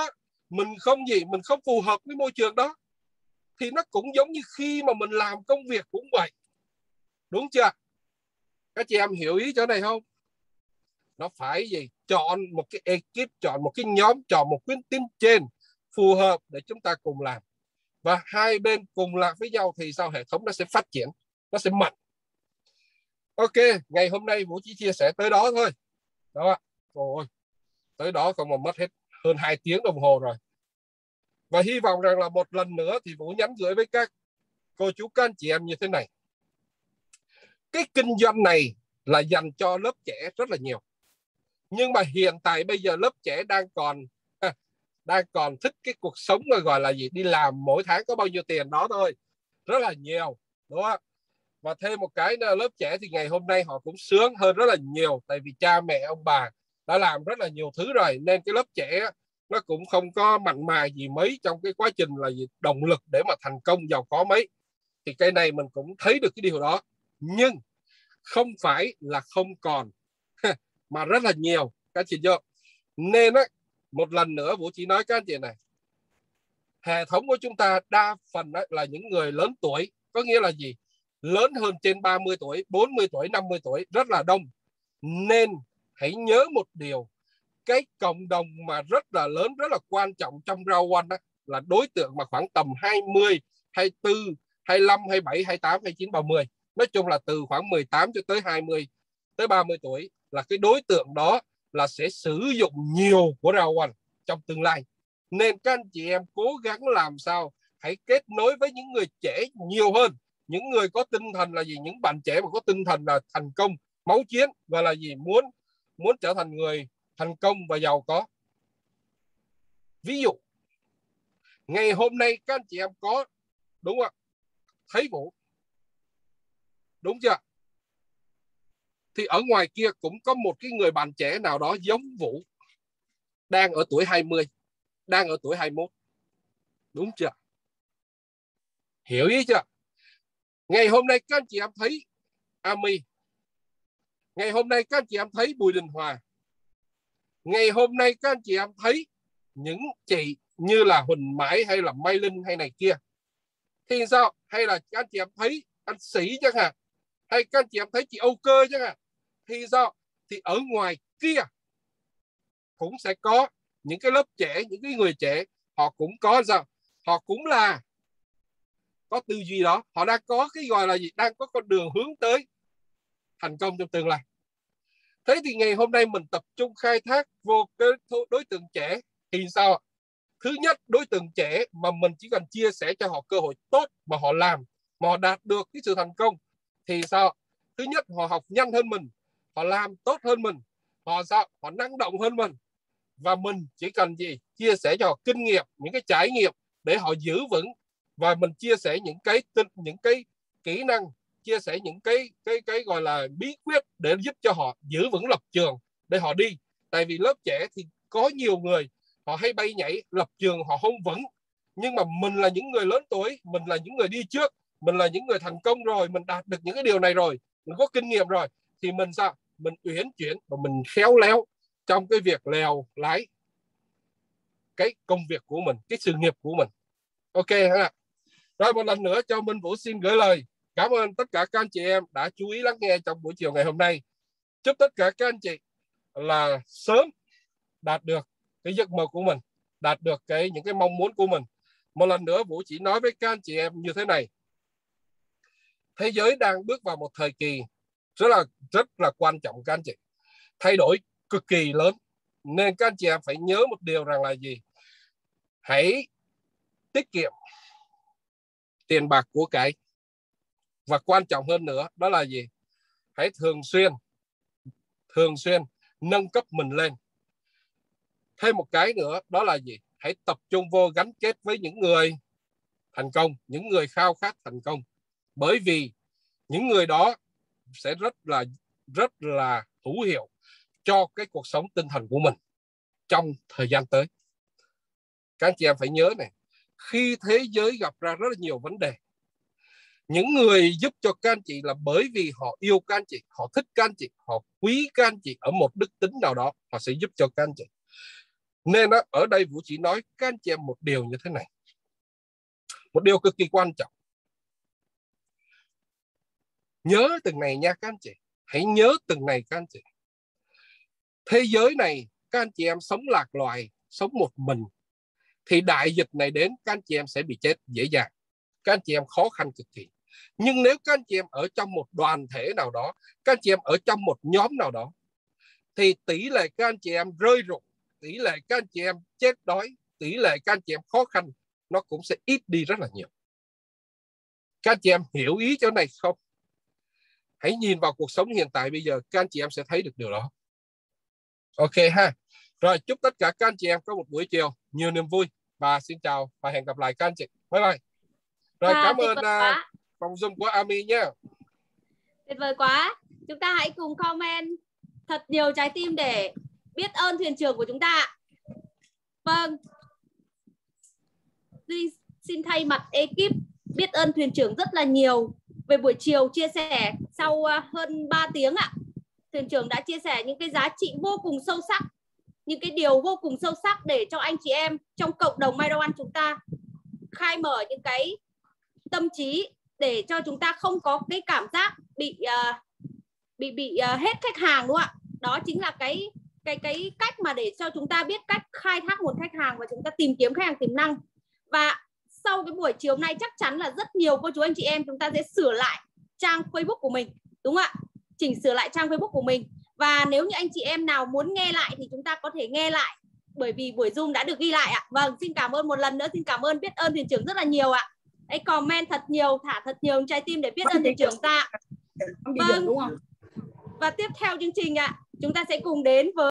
không phù hợp với môi trường đó, thì nó cũng giống như khi mà mình làm công việc cũng vậy, đúng chưa? Các chị em hiểu ý chỗ này không? Nó phải gì? Chọn một cái ekip, chọn một cái nhóm, chọn một cái team trên phù hợp để chúng ta cùng làm, và hai bên cùng làm với nhau thì sao? Hệ thống nó sẽ phát triển, nó sẽ mạnh. Ok, ngày hôm nay Vũ chỉ chia sẻ tới đó thôi. Đó, ôi, tới đó không mà mất hết hơn 2 tiếng đồng hồ rồi. Và hy vọng rằng là một lần nữa thì Vũ nhắn gửi với các cô chú các anh chị em như thế này. Cái kinh doanh này là dành cho lớp trẻ rất là nhiều. Nhưng mà hiện tại bây giờ lớp trẻ đang còn thích cái cuộc sống mà gọi là gì, đi làm mỗi tháng có bao nhiêu tiền đó thôi, rất là nhiều, đúng không? Và thêm một cái là lớp trẻ thì ngày hôm nay họ cũng sướng hơn rất là nhiều, tại vì cha mẹ ông bà đã làm rất là nhiều thứ rồi, nên cái lớp trẻ nó cũng không có mặn mà gì mấy trong cái quá trình là gì động lực để mà thành công giàu có mấy. Thì cái này mình cũng thấy được cái điều đó, nhưng không phải là không còn mà rất là nhiều, các chị chưa? Nên một lần nữa Vũ chỉ nói các anh chị này, hệ thống của chúng ta đa phần là những người lớn tuổi, có nghĩa là gì? Lớn hơn trên 30 tuổi, 40 tuổi, 50 tuổi, rất là đông. Nên hãy nhớ một điều, cái cộng đồng mà rất là lớn, rất là quan trọng trong round one là đối tượng mà khoảng tầm 20, 24, 25, 27, 28, 29, 30. Nói chung là từ khoảng 18 cho tới 20, tới 30 tuổi là cái đối tượng đó là sẽ sử dụng nhiều của round one trong tương lai. Nên các anh chị em cố gắng làm sao hãy kết nối với những người trẻ nhiều hơn, những người có tinh thần là gì, những bạn trẻ mà có tinh thần là thành công, máu chiến, và là gì, muốn trở thành người thành công và giàu có. Ví dụ ngày hôm nay các anh chị em có, đúng không, thấy Vũ, đúng chưa? Thì ở ngoài kia cũng có một cái người bạn trẻ nào đó giống Vũ, đang ở tuổi 20, đang ở tuổi 21, đúng chưa? Hiểu ý chưa? Ngày hôm nay các anh chị em thấy Ami, ngày hôm nay các anh chị em thấy Bùi Đình Hòa, ngày hôm nay các anh chị em thấy những chị như là Huỳnh Mãi hay là Mai Linh hay này kia, thì sao? Hay là các anh chị em thấy anh Sĩ chẳng hạn, hay các anh chị em thấy chị Âu Cơ chẳng hạn, thì sao? Thì ở ngoài kia cũng sẽ có những cái lớp trẻ, những cái người trẻ, họ cũng có sao? Họ cũng là có tư duy đó, họ đang có cái gọi là gì, đang có con đường hướng tới thành công trong tương lai. Thế thì ngày hôm nay mình tập trung khai thác vô cái đối tượng trẻ thì sao? Thứ nhất, đối tượng trẻ mà mình chỉ cần chia sẻ cho họ cơ hội tốt mà họ làm, mà họ đạt được cái sự thành công thì sao? Thứ nhất, họ học nhanh hơn mình, họ làm tốt hơn mình, họ sao? Họ năng động hơn mình, và mình chỉ cần gì? Chia sẻ cho họ kinh nghiệm, những cái trải nghiệm để họ giữ vững, và mình chia sẻ những cái kỹ năng, chia sẻ những cái gọi là bí quyết để giúp cho họ giữ vững lập trường để họ đi. Tại vì lớp trẻ thì có nhiều người họ hay bay nhảy, lập trường họ không vững, nhưng mà mình là những người lớn tuổi, mình là những người đi trước, mình là những người thành công rồi, mình đạt được những cái điều này rồi, mình có kinh nghiệm rồi, thì mình sao? Mình uyển chuyển và mình khéo léo trong cái việc lèo lái cái công việc của mình, cái sự nghiệp của mình. Ok ha. Rồi một lần nữa cho Minh Vũ xin gửi lời cảm ơn tất cả các anh chị em đã chú ý lắng nghe trong buổi chiều ngày hôm nay. Chúc tất cả các anh chị là sớm đạt được cái giấc mơ của mình, đạt được những cái mong muốn của mình. Một lần nữa Vũ chỉ nói với các anh chị em như thế này: thế giới đang bước vào một thời kỳ rất là quan trọng các anh chị, thay đổi cực kỳ lớn, nên các anh chị em phải nhớ một điều rằng là gì? Hãy tiết kiệm tiền bạc của cải, và quan trọng hơn nữa đó là gì? Hãy thường xuyên nâng cấp mình lên. Thêm một cái nữa đó là gì? Hãy tập trung vô gắn kết với những người thành công, những người khao khát thành công, bởi vì những người đó sẽ rất là hữu hiệu cho cái cuộc sống tinh thần của mình trong thời gian tới. Các anh chị em phải nhớ này, khi thế giới gặp ra rất là nhiều vấn đề, những người giúp cho các anh chị là bởi vì họ yêu các anh chị, họ thích các anh chị, họ quý các anh chị ở một đức tính nào đó, họ sẽ giúp cho các anh chị. Nên đó, ở đây Vũ chỉ nói các anh chị em một điều như thế này, một điều cực kỳ quan trọng. Nhớ từng này nha các anh chị, hãy nhớ từng này các anh chị. Thế giới này các anh chị em sống lạc loài, sống một mình, thì đại dịch này đến các anh chị em sẽ bị chết dễ dàng, các anh chị em khó khăn cực kỳ. Nhưng nếu các anh chị em ở trong một đoàn thể nào đó, các anh chị em ở trong một nhóm nào đó, thì tỷ lệ các anh chị em rơi rụng, tỷ lệ các anh chị em chết đói, tỷ lệ các anh chị em khó khăn nó cũng sẽ ít đi rất là nhiều. Các anh chị em hiểu ý chỗ này không? Hãy nhìn vào cuộc sống hiện tại bây giờ, các anh chị em sẽ thấy được điều đó. Ok ha. Rồi, chúc tất cả các anh chị em có một buổi chiều nhiều niềm vui, và xin chào và hẹn gặp lại các anh chị. Bye bye. Rồi, cảm ơn phòng Zoom của Ami nhé. Tuyệt vời quá. Chúng ta hãy cùng comment thật nhiều trái tim để biết ơn thuyền trưởng của chúng ta. Vâng. Duy xin thay mặt ekip biết ơn thuyền trưởng rất là nhiều về buổi chiều chia sẻ sau hơn 3 tiếng ạ. Thuyền trưởng đã chia sẻ những cái giá trị vô cùng sâu sắc, những cái điều vô cùng sâu sắc để cho anh chị em trong cộng đồng Micro One chúng ta khai mở những cái tâm trí để cho chúng ta không có cái cảm giác bị hết khách hàng, đúng không ạ? Đó chính là cái cách mà để cho chúng ta biết cách khai thác nguồn khách hàng và chúng ta tìm kiếm khách hàng tiềm năng. Và sau cái buổi chiều nay chắc chắn là rất nhiều cô chú anh chị em chúng ta sẽ sửa lại trang Facebook của mình, đúng không ạ? Chỉnh sửa lại trang Facebook của mình. Và nếu như anh chị em nào muốn nghe lại thì chúng ta có thể nghe lại, bởi vì buổi Zoom đã được ghi lại ạ. Vâng, xin cảm ơn một lần nữa, xin cảm ơn biết ơn thuyền trưởng rất là nhiều ạ. Hãy comment thật nhiều, thả thật nhiều trái tim để biết ơn thuyền trưởng ta. Vâng. Và tiếp theo chương trình ạ, chúng ta sẽ cùng đến với